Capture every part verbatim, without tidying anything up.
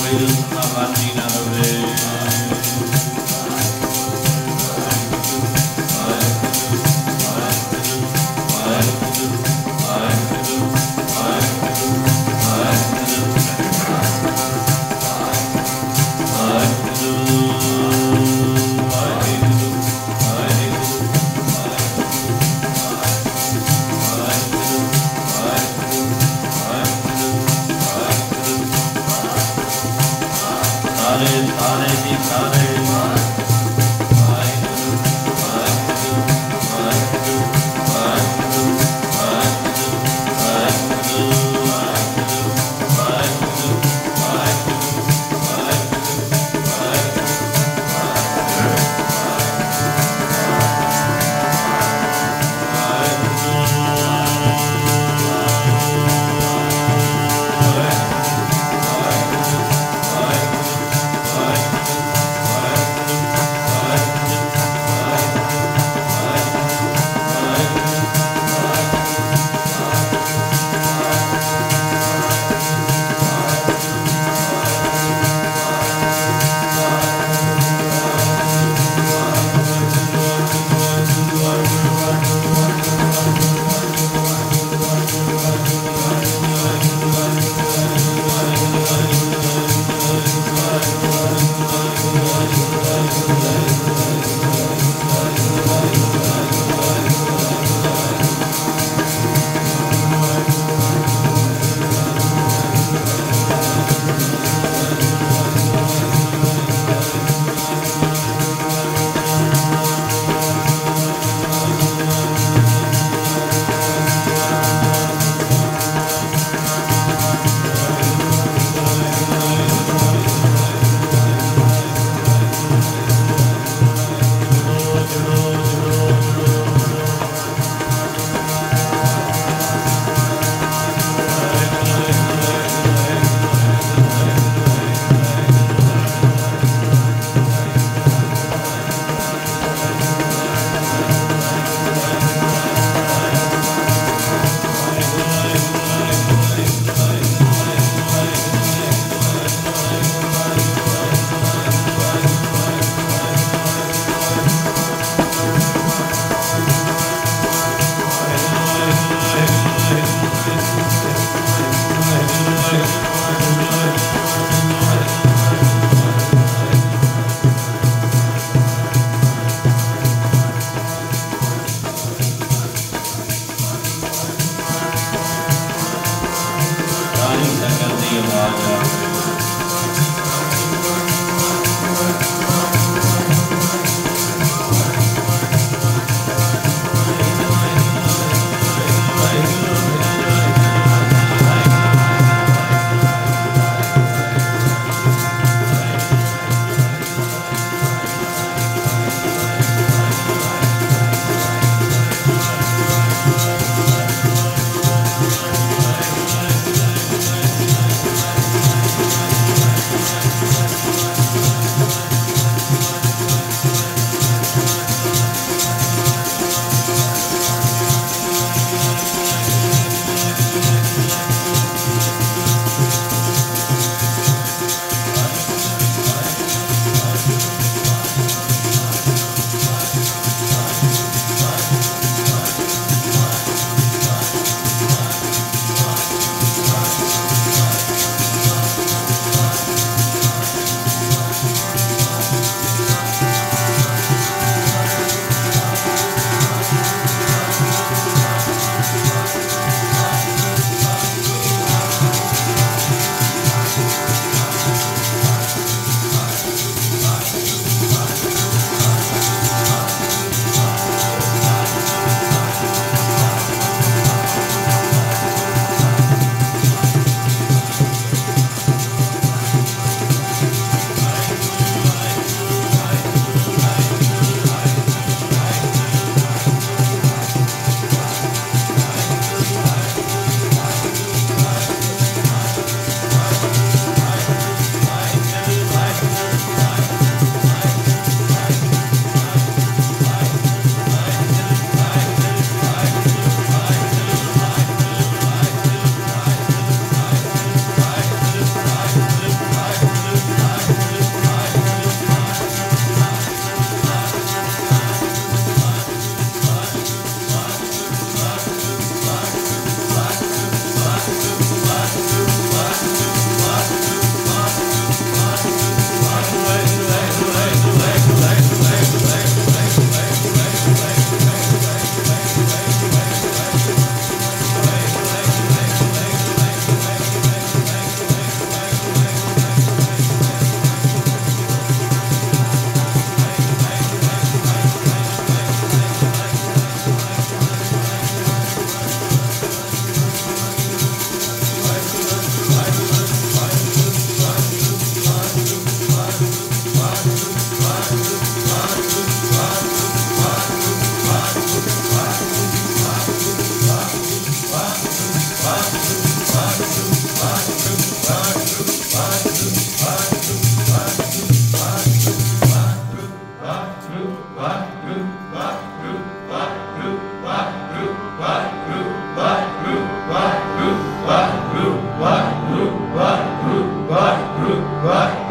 Bye.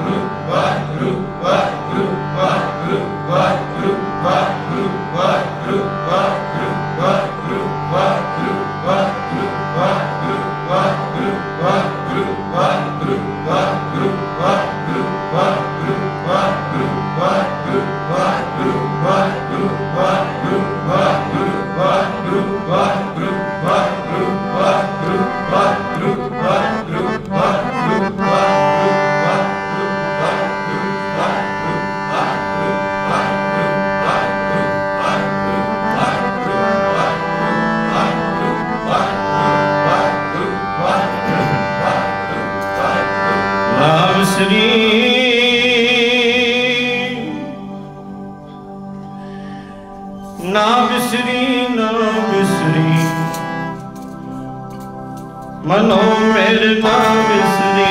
मनो मेरे ना बिसरी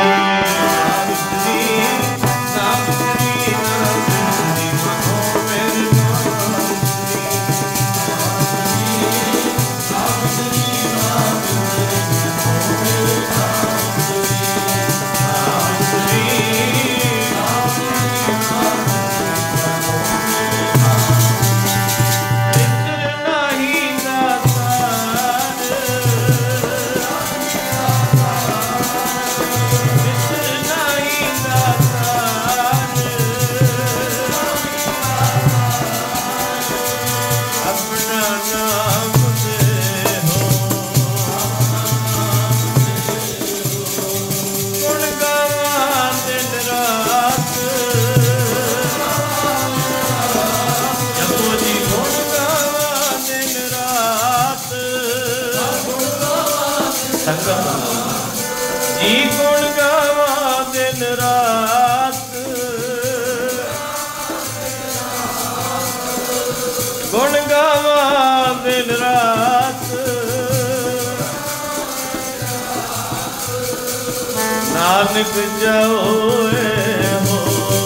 जी गुण गावा दिन रात गुण गावा दिन रात नानक जाओ हो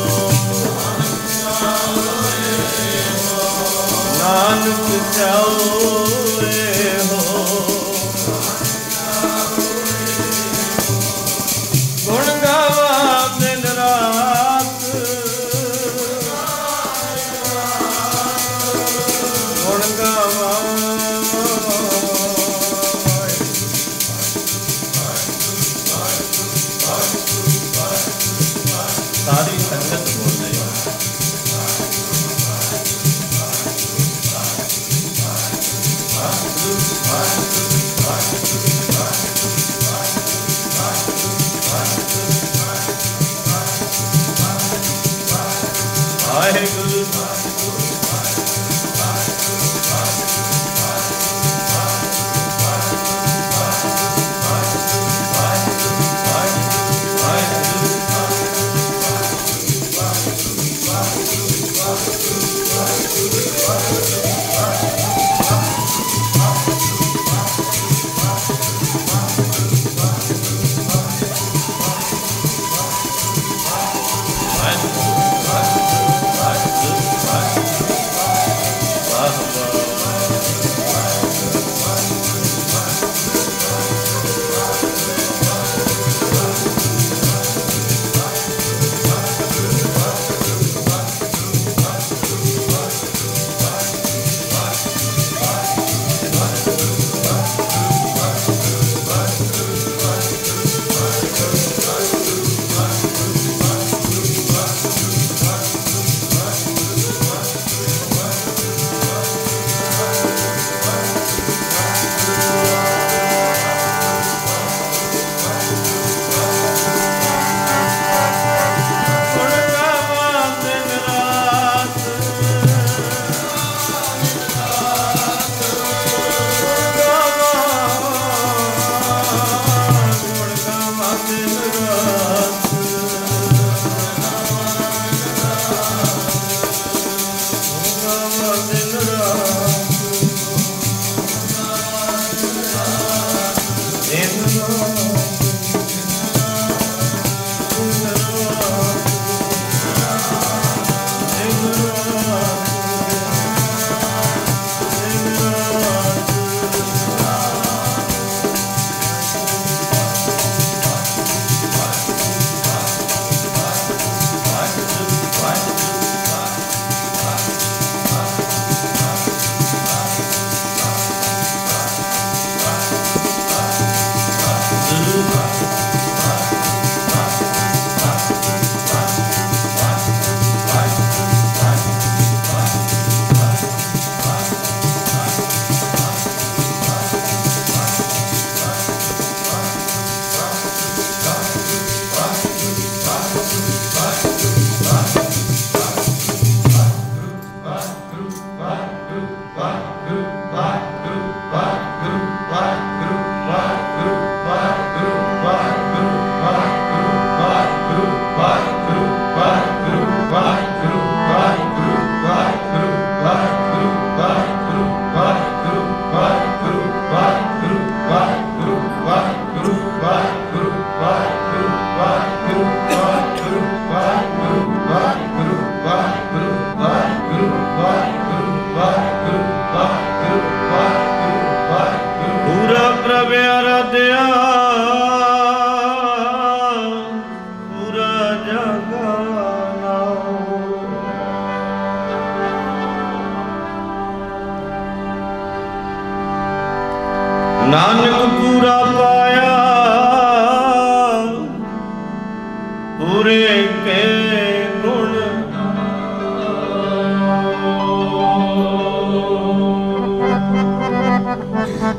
नानक जाओ हो गुण गावा दिन रात गुण गावा सारी संगत बोल रही वाहेगुरु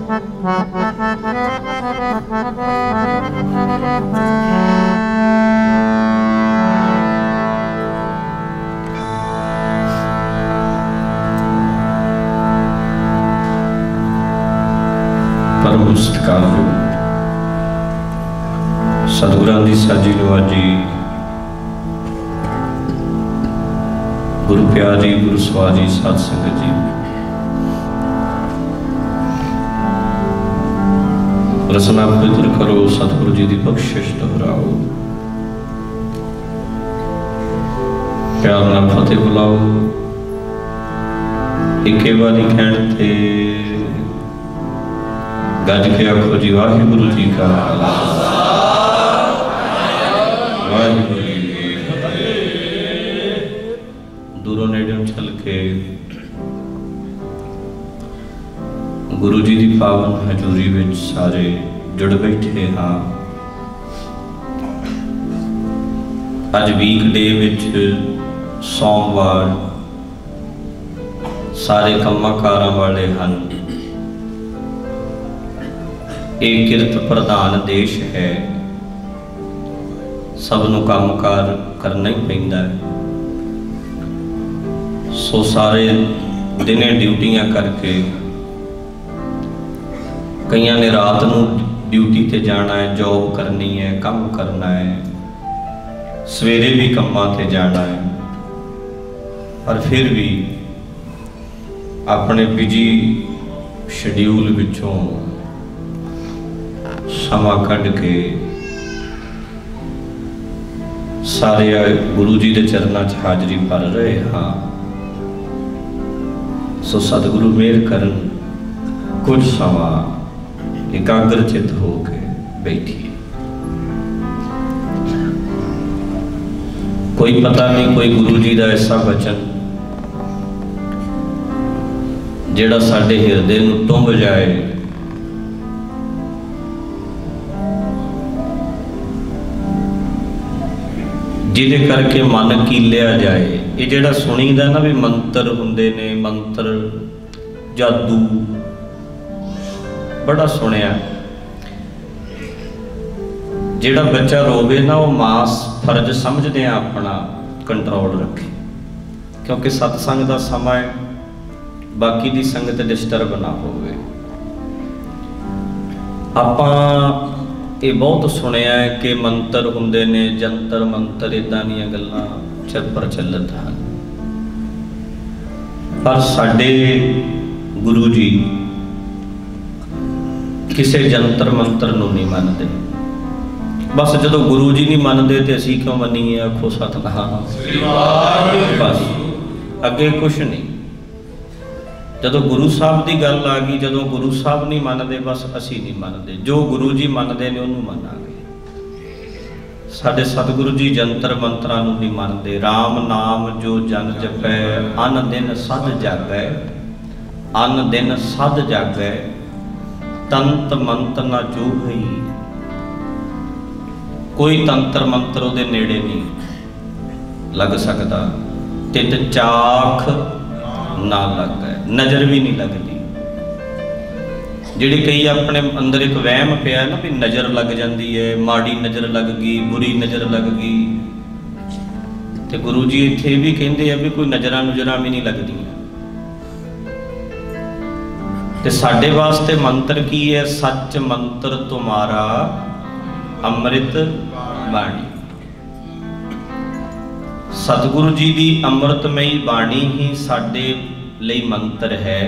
परम सत्कारयोग सतगुरां दी साजी नवाजी गुरु प्यारी गुरु स्वाजी साध संगत जी, रसना पवित्र करो, सतगुरु जी की बख्शिश दोहराओ, प्यार नाल फतेह बुलाओ। इक्के बारी कहण ते गज के आखो जी वाहिगुरु जी का खालसा, वाहिगुरू जी की फतेह। दूरों नेड़ों चल के गुरु जी की पावन हजूरी विच सारे जुड़ बैठे हाँ। अज वीक डे विच सोमवार सारे कम्मां कारां वाले हैं। एक किरत प्रधान देश है, सबनों काम कार करना ही पैंदा है। सो सारे दिने ड्यूटियां करके कईयां ने रात नूं ड्यूटी ते जाना है, जॉब करनी है, काम करना है, सवेरे भी कम्मां ते जाना है, पर फिर भी अपने बिजी शेड्यूल विचों समा कढ़ के सारे गुरु जी के चरणों च हाजरी भर रहे हाँ। सो सतगुरु मेहर करन, कुछ समा एकाग्रचित होके बैठिए। कोई पता नहीं, कोई गुरु जी का ऐसा वचन जिहड़ा साडे हिरदे नूं टुंब जाए, जिहदे करके मन कीलिया जाए। ये जिहड़ा सुनीदा ना भी मंत्र हुंदे ने, मंत्र जादू बड़ा सुनिया। जिहड़ा बच्चा रोवे ना, वो मास फर्ज समझदे आ अपना कंट्रोल रखे, क्योंकि सत्संग का समा है, बाकी दी संगत डिस्टर्ब ना होवे। आपां ये बहुत सुनिया है कि मंत्र हुंदे ने, जंतर मंत्र, इदां दीयां गल्लां चल प्रचलित हैं, पर साडे गुरु जी किसी जंतर मंत्र नूं नहीं मानते। बस जदों गुरु जी नहीं मानते तो असीं क्यों मनीए? आखो सतनाम, बस अगे कुछ नहीं। जदों गुरु साहब की गल आ गई, जदों गुरु साहब नहीं मानते, बस असी नहीं मानते। जो गुरु जी मानते ने उन्होंने मानांगे। साडे सतगुरु जी जंतर मंत्रां नूं नहीं मानते। राम नाम जो जन जपै, अन दिन सद जागै, अन दिन सद जागै, तंत मंत्र ना जो है। कोई तंत्र मंत्र उहदे नेड़े नहीं लग सकता, तित चाख ना लग गए, नज़र भी नहीं लगती। जिहड़ी कई अपने अंदर एक वहम पिया ना भी नज़र लग जाती है, माड़ी नज़र लग गई, बुरी नज़र लग गई। तो गुरु जी इत्थे भी कहते हैं भी कोई नज़रां नुज़रां भी नहीं लगदियां। ते साडे वास्ते मंत्र की है? सच मंत्र तुम्हारा अमृत बाणी। सतगुरु जी की अमृतमयी बाणी ही साडे लई मंत्र है।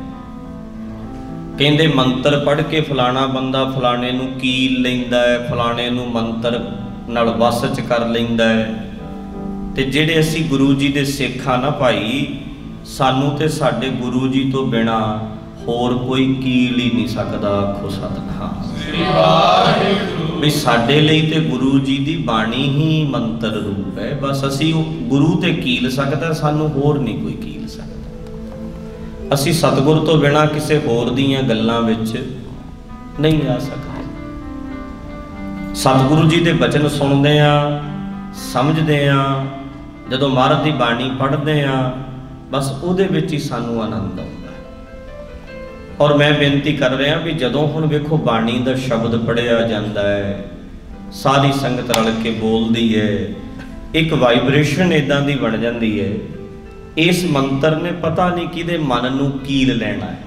कहते मंत्र पढ़ के फलाना बंदा फलाने नूं कील लैंदा है, फलाने नूं मंत्र नाल वस च कर लैंदा है। ते जिहड़े असीं गुरु जी दे सिख आ ना भाई, सानू ते साडे गुरु जी तो बिना होर कोई कील ही नहीं सकदा। आखो सतनाम भी साडे लई ते गुरु जी दी बाणी ही मंत्र रूप है। बस असी गुरु ते कील सकदा, सानू होर नहीं कोई कील सकदा। असी सतगुर तो बिना किसी होर दीयां गल्लां विच नहीं आ सकते। सतगुरु जी दे बचन सुनदे आ, समझदे आ, जदों महाराज दी बाणी पढ़दे आ, बस उहदे विच ही सानू आनंद आउंदा। और मैं बेनती कर रहा भी जदों हुण वेखो बाणी दा शब्द पढ़िया जाता है, सारी संगत रल के बोलती है, एक वाइब्रेशन इदां दी बन जाती है। इस मंत्र ने पता नहीं किहदे मन नूं कील लेना है,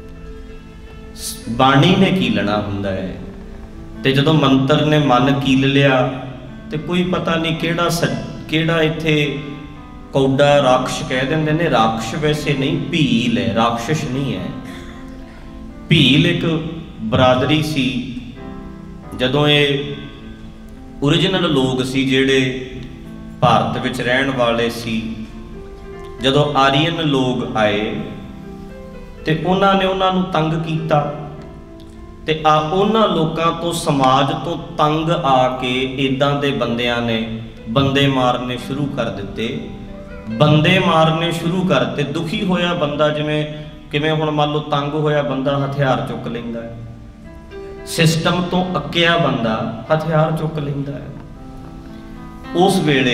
बाणी ने कीलना हुंदा है। ते जदों मंत्र ने मन कील लिया तो कोई पता नहीं किहड़ा किहड़ा इत्थे कौडा राक्षस कह देंदे ने। राक्षस वैसे नहीं, भील है, राक्षस नहीं है। भील एक बरादरी सी, जदों ये ओरिजिनल लोग सी जिहड़े भारत विच रहण वाले सी, जदों आरीयन लोग आए ते उन्हां ने उन्हां नूं तंग कीता ते आ उन्हां लोकां तो समाज तो तंग आके इदां दे बंदियां ने बंदे मारने शुरू कर दिते। बंदे मारने शुरू करते, दुखी होया बंदा जिवें किवें हुण मान लो तंग होया बंदा हथियार चुक लैंदा है, सिस्टम तो अक्किया बंदा हथियार चुक लैंदा है। उस वेले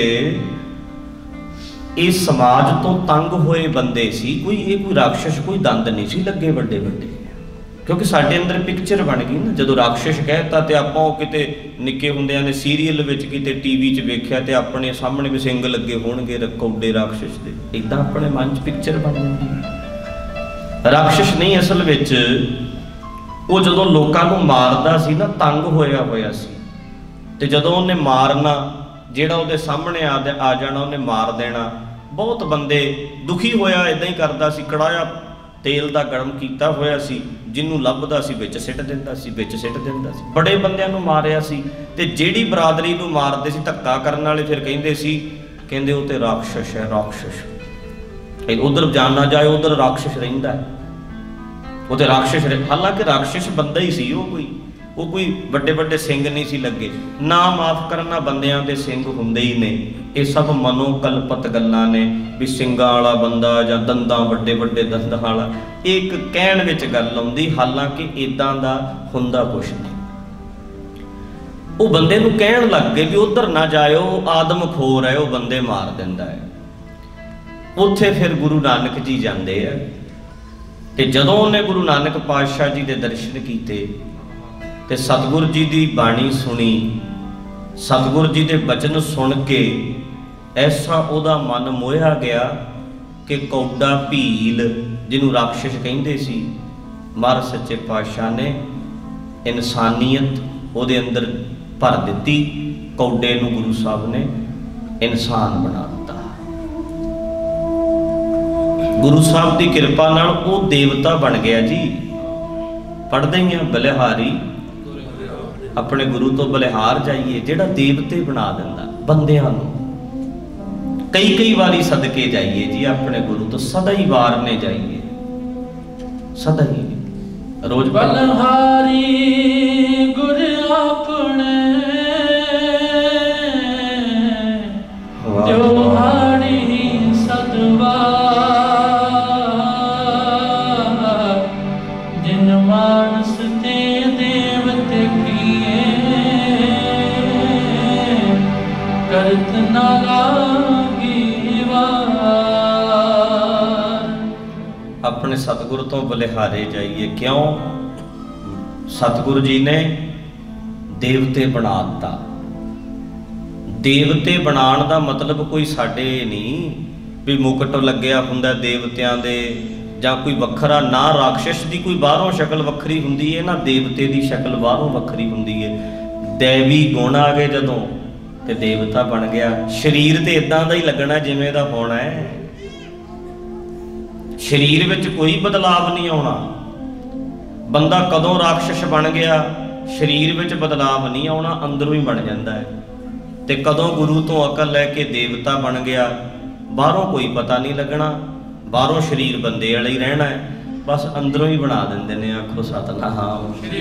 इस समाज तो तंग होए बंदे सी, कोई ये कोई राक्षस कोई दंद नहीं सी लगे बड़े बड़े, क्योंकि साडे अंदर पिक्चर बन गई ना। जदों राक्षस कहता तो आपां किते निक्के हुंदिआं ने सीरीयल विच किते टीवी च वेख्या ते अपने सामने भी सिंग लगे होणगे कौडे राक्षस दे, इदां अपने मन च पिक्चर बन जांदी है। राक्षस नहीं असल विच वो जदों लोकां नूं मारदा सी ना, तंग होया होया सी, ते जदों उहने मारना जिहड़ा उहदे सामने आ आ जाना उहने मार देना। बहुत बंदे दुखी होया इदां ही करदा सी, कड़ाया तेल दा गर्म कीता होया सी, जिन्नू लभदा सी विच सिट दिंदा सी, विच सिट दिंदा सी। बड़े बंदियां नूं मारिया सी, ते जिहड़ी बरादरी नूं मारदे सी धक्का करन वाले फिर कहिंदे सी, कहंदे ओ ते राक्षस है, राक्षस उधर जान ना जाए, उधर राक्षस रहिंदा है, वो ते राक्षस। हालांकि राक्षस बंदा ही सी, वो कोई वो कोई बड़े बड़े सिंग नहीं सी लगे। ना माफ करना बंदियां दे सिंग हुंदे ही ने, ये सब मनोकल्पत गल्लां ने भी सिंगां वाला बंदा जां दंदां बड़े बड़े दंदां वाला, एक कहण विच गल आउंदी, हालांकि इदां दा हुंदा कुछ नहीं। वो बंदे नूं कहण लग गए भी उधर ना जाओ, आदमखोर है, वो बंदे मार दिंदा है। उत्थे फिर गुरु नानक जी जांदे आ, ते जदों उन्हें गुरु नानक पातशाह जी दे दर्शन कीते ते सतगुर जी दी बाणी सुनी, सतगुर जी दे बचन सुन के ऐसा उहदा मन मोहिया गया कि कौडा भील जिन्हों राक्षस कहिंदे सी, महाराज सच्चे पातशाह ने इंसानियत उहदे अंदर भर दिती। कौडे नूं गुरु साहब ने इंसान बना दिता। गुरु साहब की कृपा नाल वो देवता बन गया जी। पढ़दे ही बलिहारी अपने गुरु तो बलिहार जाइए, जिहड़ा देवते बना दिंदा बंदियां नूं। कई कई बारी सदके जाइए जी अपने गुरु तो, सदा ही वारने जाइए, सदा ही रोज बलिहारी गुरु अपने त्योहारी सदवा, जिन मानस ते देवते किए करत ना लागी वार। अपने सतगुरु तो बलिहारे जाइए। क्यों? सतगुरु जी ने देवते बना दिता। देवते बनाने का मतलब कोई साडे नहीं भी मुकट लग्या हुंदा देवतियां दे जां कोई वखरा, ना राक्षस की कोई बाहरों शक्ल वखरी हुंदी है, ना देवते की शक्ल बाहरों वखरी हुंदी है। दैवी गुण आ गए जदों ते देवता बन गया। शरीर तो इदां दा ही लगना जिवें दा होना है, शरीर विच कोई बदलाव नहीं आउणा। बंदा कदों राक्षस बन गया, शरीर विच बदलाव नहीं आउणा, अंदरों ही बन जाता है। ते कदों गुरु तो अकल लैके देवता बन गया, बाहरों कोई पता नहीं लगना, बाहरों शरीर बंदे वाला ही रहना है, बस अंदरों ही बना देंदे ने। आखो सतनाम,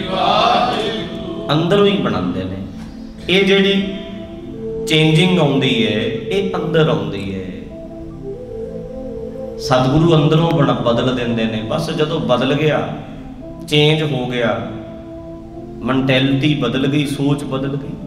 अंदरों ही बनाते ने। ये जिहड़ी चेंजिंग आउंदी है ये अंदर आउंदी है। सतगुरु अंदरों बना बदल देंदे ने। बस जदों बदल गया, चेंज हो गया, मैंटैलिटी बदल गई, सोच बदल गई,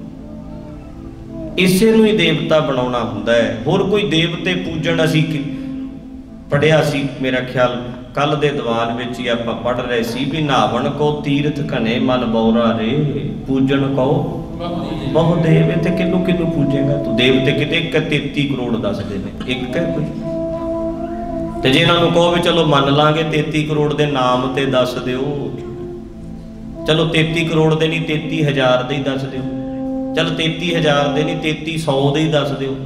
इसे नूं ही देवता बनाउणा हुंदा है। होर कोई देवते पूजण असीं पढ़िया सी मेरा ख्याल कल दे दीवान विच ही आपां पढ़ रहे सी भी नावन को तीरथ घने मन बौरा रे पूजन को बहु देव। इत्थे किनू किनू पूजेगा तू? देवते किते एक तेती करोड़ दसदे ने, एक है कोई? ते जे इन्हां नूं कहो भी चलो मन लांगे तेती करोड़ दे नाम ते दस दिओ, चलो तेती करोड़ दे नहीं तेती हज़ार दे ही दस दिओ, चल तेती हज़ार दे नहीं तेती सौ दे ही दस दिओ,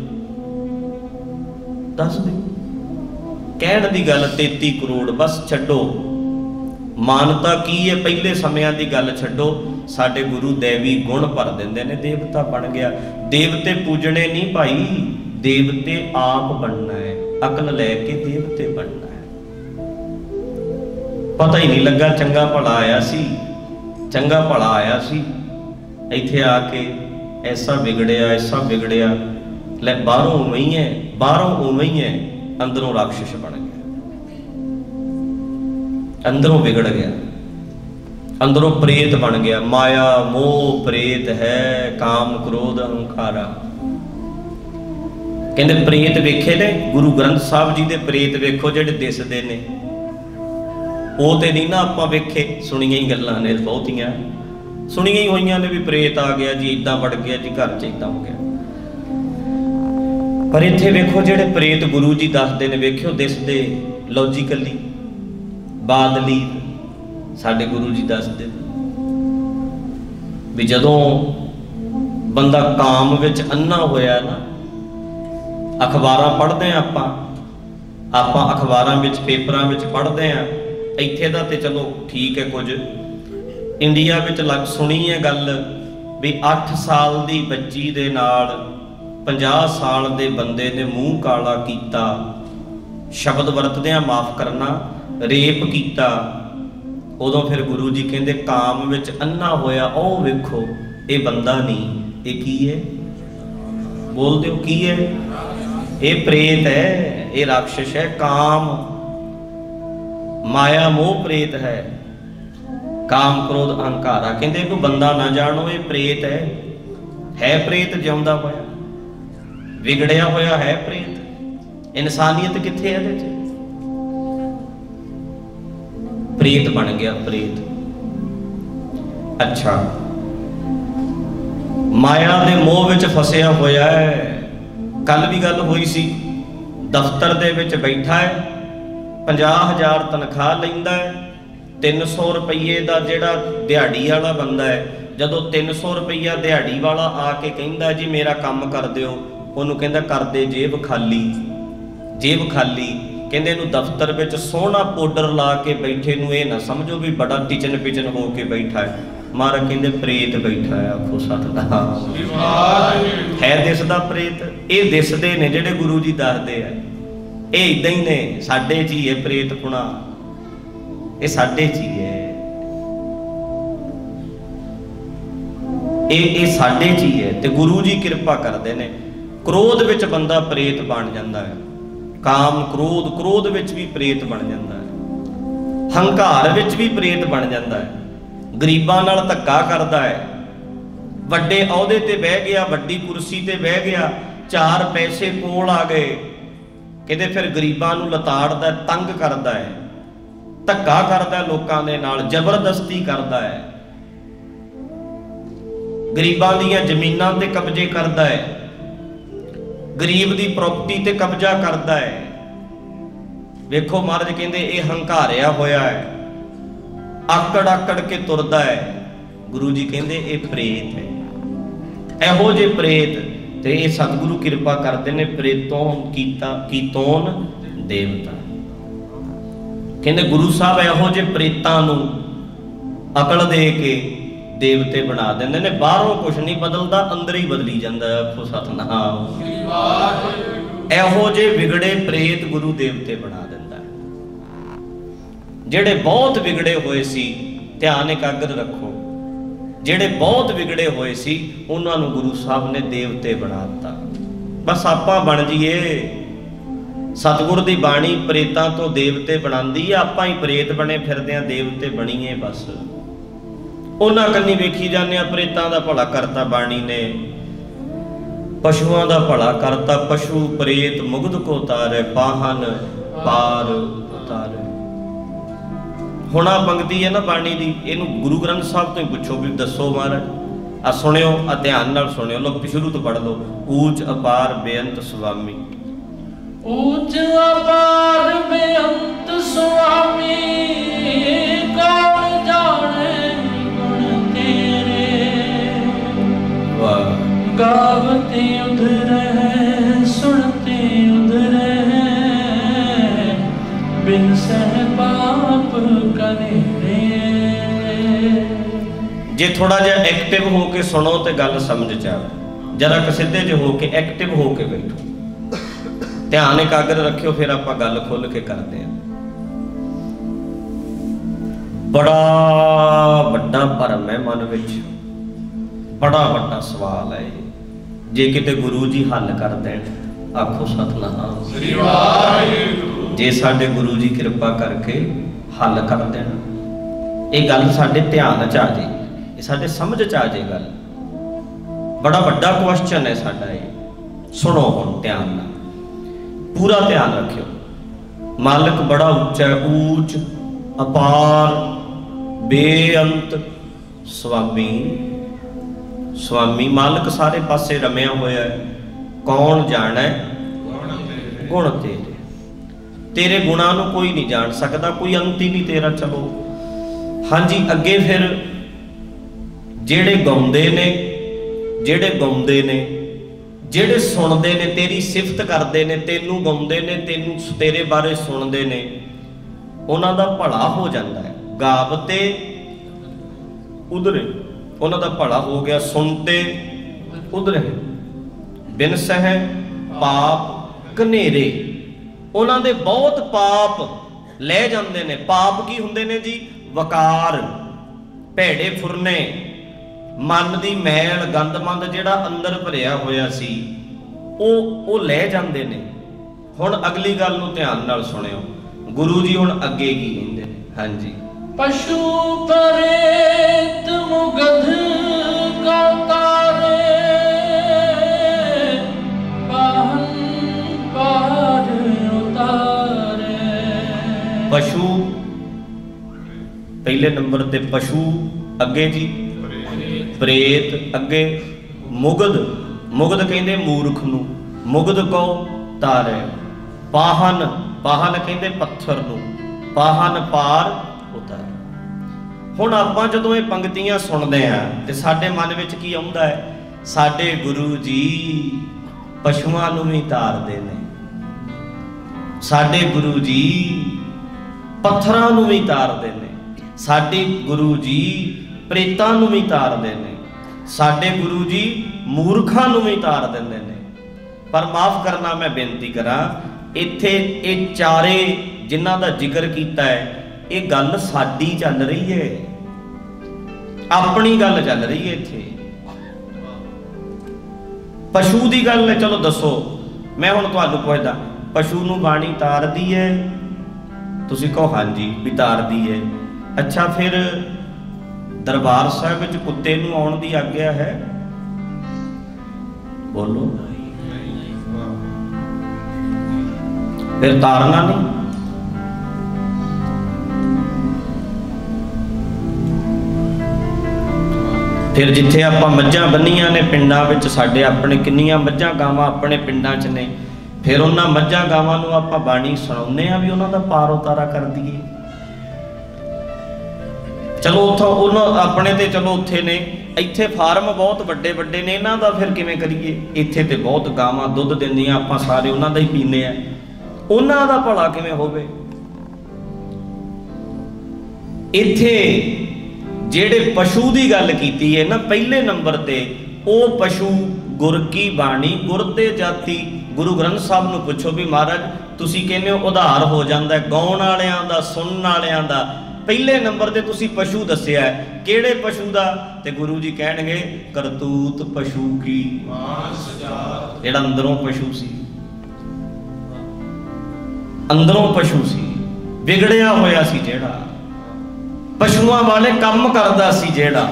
दस दिओ। कहण दी गल तेती करोड़ बस छड्डो, मानता की है पहले समयां दी गल छड्डो। साडे गुरु दैवी गुण भर दिंदे ने, देवता बन गया। देवते पूजने नहीं भाई, देवते आप बनना है, अकल लैके देवते बनना है। पता ही नहीं लगा चंगा भला आया सी, चंगा भला आया सी, इत्थे आके ऐसा बिगड़िया ऐसा बिगड़िया, लै बाहरों उवें ही है, बाहरों उवें ही है, अंदरों राक्षस बन गया, अंदरों बिगड़ गया, अंदरों प्रेत बन गया। माया मोह प्रेत है, काम क्रोध अहंकारा। कहते प्रेत वेखे ने गुरु ग्रंथ साहब जी दे, प्रेत वेखो जेडे दिसदे ने, वो तो नहीं ना आपां वेखे, सुनिया ही गल्लां ने, बहुतियां सुनिया ही होईयां ने भी प्रेत आ गया जी, इदां वड़ गया जी, घर च इदां हो गया। पर इत्थे वेखो जेडे प्रेत गुरु जी दसदे ने, वेखियो दिसदे लॉजिकली बादली साडे गुरु जी दसदे भी जदों बंदा काम विच अन्ना होया ना, अखबारां पढ़दे हैं आपां आपां अखबारां विच पेपरां विच पढ़दे हैं, इत्थे दा ते चलो ठीक है, कुछ इंडिया विच लग सुनी है गल भी अठ साल दी बच्ची दे नाल पचास साल दे बंदे ने मूँह काला कीता, शब्द वरतदियां माफ करना, रेप कीता। उदों फिर गुरु जी कहंदे काम विच अन्ना होया, ओ वेखो ये बंदा नहीं, ये की है? बोल दो की है? ये प्रेत है, ये राक्षस है, काम माया मोह प्रेत है, काम क्रोध अहंकारा। कहंदे इहनूं बंदा ना जानो, ये प्रेत है, है प्रेत जिउंदा होया, विगड़िया होया है प्रेत। इंसानियत कित्थे है इहदे च? प्रेत बन गया, प्रेत। अच्छा, माया दे मोह विच फसिया होया है। कल भी गल हुई सी, दफ्तर दे विच बैठा है, पचास हज़ार तनख्वाह लैंदा है, तीन सौ रुपये का जिहड़ा दिहाड़ी वाला बंदा है, जदों तीन सौ रुपया दिहाड़ी वाला आके कहंदा जी मेरा काम कर दिओ, ਉਹਨੂੰ ਕਹਿੰਦਾ ਕਰਦੇ जेब खाली, जेब खाली। ਕਹਿੰਦੇ ਇਹਨੂੰ दफ्तर ਵਿੱਚ सोहना पाउडर ला के बैठे ਨੂੰ ਇਹ ना समझो भी बड़ा टिचन पिचन हो के बैठा है, मारा कहंदे प्रेत बैठा है। आखो सतनाम है, दिसदा प्रेत? ये दिसदे ने ਜਿਹੜੇ गुरु जी दसदे आ, ये इदां ही ने, साडे च ही है प्रेत पुणा, ये साडे च ही है, ये ये साडे च ही है। ते गुरु जी कृपा करदे ने, क्रोध विच बंदा प्रेत बन जाता है, काम क्रोध क्रोध विच भी प्रेत बन जाता है, हंकार विच भी प्रेत बन जाता है, गरीबां नाल धक्का करता है, वड्डे अहुदे ते बह गया, वड्डी कुर्सी ते बह गया, चार पैसे कोल आ गए, किते फिर गरीबां नूं लताड़दा, तंग करता है, धक्का करता है, लोकां दे नाल जबरदस्ती करता है, गरीबां दीयां जमीनां ते कब्जे करता है, गरीब दी प्रॉपर्टी ते कब्जा करता है। वेखो महाराज कहंदे ये हंकारिया होया है, आकड़ आकड़ के तुरदा है। गुरु जी कहंदे ये प्रेत है, एहो जे प्रेत ते ये सतगुरु कृपा करते ने, प्रेतों कीता कीतोन देवता। कहंदे गुरु साहब एहो जे प्रेतां नूं अकल दे के देवते बना देंदे ने, बाहरों कुछ नहीं बदलता, अंदर ही बदली जाता है। आखो सतनाम। एहो जे बिगड़े प्रेत गुरु देवते बना दिंदा है। जेड़े बहुत बिगड़े हुए सी, ध्यान एकाग्र रखो, जेड़े बहुत बिगड़े हुए सी उन्हां नूं गुरु साहब ने देवते बना दिता। बस आपां बन जाइए, सतगुर दी बाणी प्रेतां तो देवते बनांदी है, आपां ही प्रेत बने फिरदे आ, देवते बणीए। बस उन्हां कन्नी वेखी जाने, प्रेतां दा भला करता बाणी ने, पशुआं दा भला करता, पशु प्रेत मुग्ध को तारे, पाहन पार उतारे। हुण आ पंक्ति है ना बाणी दी, इहनूं गुरु ग्रंथ साहब तो ही पुछो भी दसो महाराज। आ सुनियो, आ ध्यान नाल सुनियो, लो शुरू तो पढ़ लो। ऊच अपार बेअंत स्वामी, ऊच अपार बेअंत स्वामी, कौन जाने गुण तेरे। वाह। गावते उधर है, सुनते उधर है, बिन सह पाप कनेरे। जे थोड़ा जिहा एक्टिव हो के सुनो तो गल समझ च आवे, जरा क सीधे जे हो के एक्टिव हो के बैठो, ध्यान एकाग्र रखियो, फिर आपां गल खोल के करते हैं। बड़ा वड्डा भरम है मन विच, बड़ा वड्डा सवाल है। जे किते गुरु जी हल कर देण, आखो सतनाम श्री वाहिगुरू। जे साडे गुरु जी कृपा करके हल कर देण, ये गल साडे ध्यान च आ जाए, साडे समझ च आ जाए गल। बड़ा वड्डा क्वेश्चन है साडा ये। सुनो हुण ध्यान नाल, पूरा ध्यान रखियो। मालिक बड़ा उच्चा है, ऊच अपार बेअंत स्वामी। स्वामी मालिक सारे पासे रमिया होया है। कौन जाना है गुण तेरे, तेरे गुणा नूं कोई नहीं जान सकता, कोई अंत ही नहीं तेरा। चलो हाँ जी, अगे फिर जेड़े गाउंदे ने, जेड़े गाउंदे ने, जेड़े सुनते ने, तेरी सिफत करते ने, तेनू गाउंदे ने, तेनू तेरे बारे सुनते ने, उन्हां दा भला हो जाता है। गावते उधरे, उन्हां दा भला हो गया। सुनते उधरे, बिन सह पाप कनेरे, उन्हां दे बहुत पाप ले जाते ने। पाप की हुंदे ने जी? वकार, भैड़े फुरने, मन दी मैल गंदमंद जिहड़ा अंदर भरिया होया सी, ओ ओ ले जांदे ने। हुण अगली गल नूं ध्यान नाल सुणियो, गुरु जी हुण अगे की कहिंदे ने। हाँ जी, पशु परेत मुगध का तारे, पाहन पार उतारे। पशु पहले नंबर ते, पशु अगे जी, प्रेत अगे, मुगध, मुगध कहंदे मूर्ख नूं, मुगध को तारे। पाहन, पाहन कहंदे पत्थर नूं, पाहन पार उतारे। हुण आपां जदों ये पंक्तियां सुणदे आ ते साडे मन विच की आउंदा है? साडे गुरु जी पशुआं नूं भी तारदे ने, साडे गुरु जी पत्थरां नूं भी तारदे ने, साडे गुरु जी प्रेतां नूं भी तारदे ने, साडे गुरु जी मूर्खां नूं भी तार दिंदे ने। पर माफ करना, मैं बेनती करा, इत्थे ये चारे जिन्हां दा जिक्र कीता है, ये गल साडी चल रही है, अपनी गल चल रही है। इत्थे पशु दी गल है। चलो दसो, मैं हुण तुहानूं पुछदा, पशु नूं बाणी तारदी है? तुसीं कहो हाँ जी भी तारदी है। अच्छा, फिर दरबार साहिब विच कुत्ते नूं आउण दी आग्या है? बोलो। फिर तारना नहीं? फिर जिथे आपां मੱਝਾਂ ਬੰਨੀਆਂ ने पिंडां विच, साडे अपने किन्नियां मੱਝਾਂ गावां अपने पिंडां च ने, फिर उन्हां मੱਝਾਂ गावां नूं आपां बाणी सुणाउने आ भी उन्हां दा पार उतारा कर दईए। चलो उथों उन्हां अपने ते चलो उत्थे ने, इत्थे फार्म बहुत वड्डे वड्डे ने, इन्हां दा फिर किवें करिए? इत्थे ते बहुत गावां दुੱਧ दिंदियां, आपां सारे उन्हां दा ही पीने आ, उन्हां दा भला किवें होवे? इत्थे जेड़े पशु की गल की है ना, पहले नंबर ते ओ पशु गुर की बाणी, गुर ते जाति। गुरु ग्रंथ साहब नूं पुछो भी महाराज तुसी कहने हो उधार हो जाता है गाउण वालियां दा, सुनन वालियां दा, पहले नंबर ते तुसी पशु दस्सिया है, किहड़े पशु दा? ते गुरु जी कहणगे करतूत पशु की, जेड़ा अंदरों पशु सी, अंदरों पशु सी, बिगड़िया होया सी, जेड़ा पशुआं वाले काम करदा सी, जेड़ा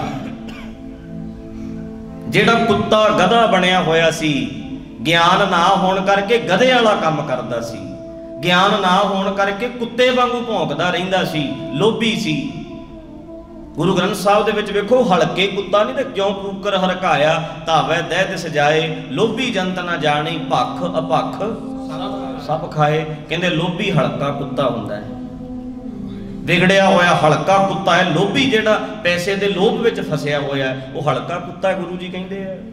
जेड़ा कुत्ता गधा बनया होया सी, ज्ञान ना होण करके गधे वाला काम करदा सी, ਗਿਆਨ ਨਾ ਹੋਣ ਕਰਕੇ ਕੁੱਤੇ ਵਾਂਗੂ ਭੌਂਕਦਾ ਰਹਿੰਦਾ ਸੀ, ਲੋਭੀ ਸੀ। ਗੁਰੂ ਗ੍ਰੰਥ ਸਾਹਿਬ ਦੇ ਵਿੱਚ ਵੇਖੋ, ਹਲਕੇ ਕੁੱਤਾ ਨਹੀਂ ਤੇ ਕਿਉਂ ਕੂਕਰ ਹਰਕਾਇਆ, ਧਾਵੈ ਦਹਿ ਸਜਾਏ, ਲੋਭੀ ਜੰਤ ਨਾ ਜਾਣੀ, ਭੱਖ ਅਪੱਖ ਸਭ ਖਾਏ। ਕਹਿੰਦੇ ਲੋਭੀ ਹਲਕਾ ਕੁੱਤਾ ਹੁੰਦਾ ਹੈ, ਵਿਗੜਿਆ ਹੋਇਆ ਹਲਕਾ ਕੁੱਤਾ ਹੈ। ਲੋਭੀ ਜਿਹੜਾ ਪੈਸੇ ਦੇ ਲੋਭ ਵਿੱਚ ਫਸਿਆ ਹੋਇਆ ਉਹ ਹਲਕਾ ਕੁੱਤਾ ਹੈ, ਗੁਰੂ ਜੀ ਕਹਿੰਦੇ ਆ।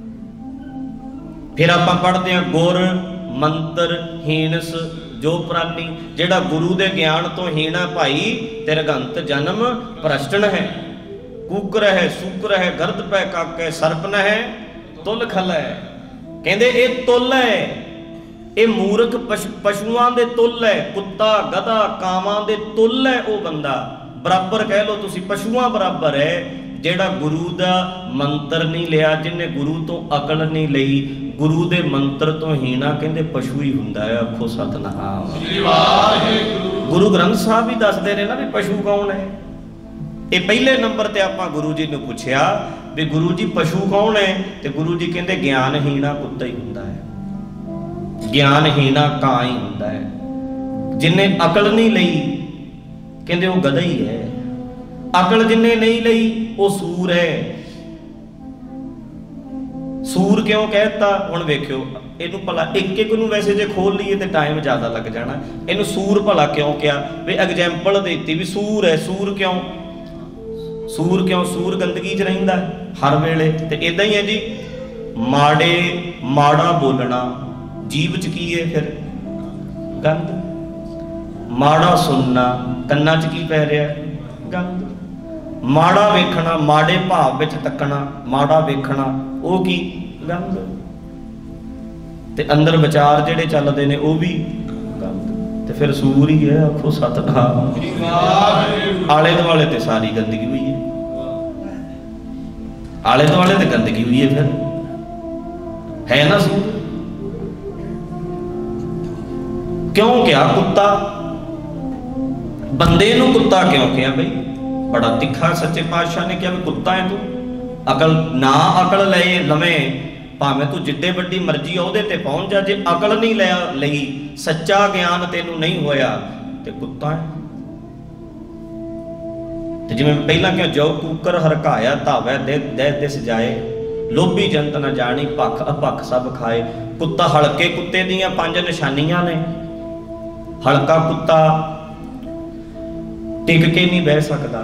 ਫਿਰ ਆਪਾਂ ਪੜ੍ਹਦੇ ਹਾਂ, ਗੁਰ ਮੰਤਰ ਹੀਣਸ ਜੋ ਪ੍ਰਾਨੀ, ਜਿਹੜਾ ਗੁਰੂ ਦੇ ਗਿਆਨ ਤੋਂ ਹੀਣਾ ਭਾਈ, ਤਿਰਗੰਤ ਜਨਮ ਭ੍ਰਸ਼ਟਨ ਹੈ। ਕੂਕਰ ਹੈ, ਸੂਕਰ ਹੈ, ਗਰਦ ਪੈ ਕਾਕੈ, ਸਰਪ ਨ ਹੈ ਤੁਲ ਖਲੈ। ਕਹਿੰਦੇ ਇਹ ਤੁਲ ਹੈ, ਇਹ ਮੂਰਖ ਪਸ਼ੂ ਪਸ਼ੂਆਂ ਦੇ ਤੁਲ ਹੈ, ਕੁੱਤਾ ਗਧਾ ਕਾਵਾਂ ਦੇ ਤੁਲ ਹੈ ਉਹ ਬੰਦਾ, ਬਰਾਬਰ ਕਹਿ ਲਓ ਤੁਸੀਂ, ਪਸ਼ੂਆਂ ਬਰਾਬਰ ਹੈ, ਜਿਹੜਾ ਗੁਰੂ ਦਾ ਮੰਤਰ ਨਹੀਂ ਲਿਆ, ਜਿਹਨੇ ਗੁਰੂ ਤੋਂ ਅਕਲ ਨਹੀਂ ਲਈ, ਗੁਰੂ ਦੇ ਮੰਤਰ ਤੋਂ ਹੀਣਾ ਕਹਿੰਦੇ ਪਸ਼ੂ ਹੀ ਹੁੰਦਾ ਹੈ। ਆਖੋ ਸਤਿਨਾਮ ਸ੍ਰੀ ਵਾਹਿਗੁਰੂ। ਗੁਰੂ ਗ੍ਰੰਥ ਸਾਹਿਬ ਵੀ ਦੱਸਦੇ ਨੇ ਨਾ ਵੀ ਪਸ਼ੂ ਕੌਣ ਹੈ। ਇਹ ਪਹਿਲੇ ਨੰਬਰ ਤੇ ਆਪਾਂ ਗੁਰੂ ਜੀ ਨੂੰ ਪੁੱਛਿਆ ਵੀ ਗੁਰੂ ਜੀ ਪਸ਼ੂ ਕੌਣ ਹੈ, ਤੇ ਗੁਰੂ ਜੀ ਕਹਿੰਦੇ ਗਿਆਨ ਹੀਣਾ ਕੁੱਤਾ ਹੀ ਹੁੰਦਾ ਹੈ, ਗਿਆਨ ਹੀਣਾ ਕਾਂ ਹੀ ਹੁੰਦਾ ਹੈ। ਜਿੰਨੇ ਅਕਲ ਨਹੀਂ ਲਈ ਕਹਿੰਦੇ ਉਹ ਗਧਾ ਹੀ ਹੈ, ਅਕਲ ਜਿੰਨੇ ਨਹੀਂ ਲਈ ਉਹ ਸੂਰ ਹੈ। ਸੂਰ ਕਿਉਂ ਕਹਿਤਾ ਹੁਣ ਵੇਖਿਓ, ਇਹਨੂੰ ਭਲਾ ਇੱਕ ਇੱਕ ਨੂੰ ਵੈਸੇ ਜੇ ਖੋਲ ਲਈਏ ਤੇ ਟਾਈਮ ਜ਼ਿਆਦਾ ਲੱਗ ਜਾਣਾ। ਇਹਨੂੰ ਸੂਰ ਭਲਾ ਕਿਉਂ ਕਿਹਾ, ਵੀ ਐਗਜ਼ੈਂਪਲ ਦੇ ਦਿੱਤੀ ਵੀ ਸੂਰ ਹੈ। ਸੂਰ ਕਿਉਂ, ਸੂਰ ਕਿਉਂ, ਸੂਰ ਗੰਦਗੀ 'ਚ ਰਹਿੰਦਾ ਹਰ ਵੇਲੇ, ਤੇ ਇਦਾਂ ਹੀ ਹੈ ਜੀ, ਮਾੜੇ ਮਾੜਾ ਬੋਲਣਾ, ਜੀਭ 'ਚ ਕੀ ਹੈ ਫਿਰ ਗੰਦ, ਮਾੜਾ ਸੁਣਨਾ, ਕੰਨਾਂ 'ਚ ਕੀ ਪੈ ਰਿਹਾ ਗੰਦ, ਮਾੜਾ ਵੇਖਣਾ, ਮਾੜੇ ਭਾਵ ਵਿੱਚ ਤੱਕਣਾ, ਮਾੜਾ ਵੇਖਣਾ ਉਹ ਕੀ ਗੰਦ, ਤੇ ਅੰਦਰ ਵਿਚਾਰ ਜਿਹੜੇ ਚੱਲਦੇ ਨੇ ਉਹ ਵੀ ਗੰਦ, ਤੇ ਫਿਰ ਸੂਰ ਹੀ ਹੈ। ਆਖੋ ਸਤਿਨਾਮ। ਆਲੇ ਦੁਆਲੇ ਤੇ ਸਾਰੀ ਗੰਦਗੀ ਹੋਈ ਹੈ, ਆਲੇ ਦੁਆਲੇ ਤੇ ਗੰਦਗੀ ਹੋਈ ਹੈ, ਫਿਰ ਹੈ ਨਾ ਸੂਰ। ਕਿਉਂ ਕਿਹਾ ਕੁੱਤਾ, ਬੰਦੇ ਨੂੰ ਕੁੱਤਾ ਕਿਉਂ ਕਿਹਾ ਬਈ, ਬੜਾ ਤਿੱਖਾ ਸੱਚੇ ਪਾਤਸ਼ਾਹ ਨੇ ਕਿਹਾ ਵੀ ਕੁੱਤਾ ਹੈ ਤੂੰ, ਅਕਲ ਨਾ ਅਕਲ ਲਏ ਲਵੇਂ, ਭਾਵੇਂ ਤੂੰ ਜਿੱਡੇ ਵੱਡੀ ਮਰਜ਼ੀ ਉਹਦੇ ਤੇ ਪਹੁੰਚ ਜਾ, ਜੇ ਅਕਲ ਨਹੀਂ ਲਿਆ ਲਈ, ਸੱਚਾ ਗਿਆਨ ਤੈਨੂੰ ਨਹੀਂ ਹੋਇਆ ਤੇ ਕੁੱਤਾ ਹੈ। ਤੇ ਜਿਵੇਂ ਪਹਿਲਾਂ ਕਿਹਾ, ਜੋ ਕੂਕਰ ਹਰਕਾਇਆ, ਧਾਵੈ ਦਹਿ ਦਿਸ ਜਾਏ, ਲੋਭੀ ਜੰਤ ਨਾ ਜਾਣੀ, ਭੱਖ ਅਪੱਖ ਸਭ ਖਾਏ। ਕੁੱਤਾ, ਹਲਕੇ ਕੁੱਤੇ ਦੀਆਂ ਪੰਜ ਨਿਸ਼ਾਨੀਆਂ ਨੇ। ਹਲਕਾ ਕੁੱਤਾ ਟਿਕ ਕੇ ਨਹੀਂ ਬਹਿ ਸਕਦਾ,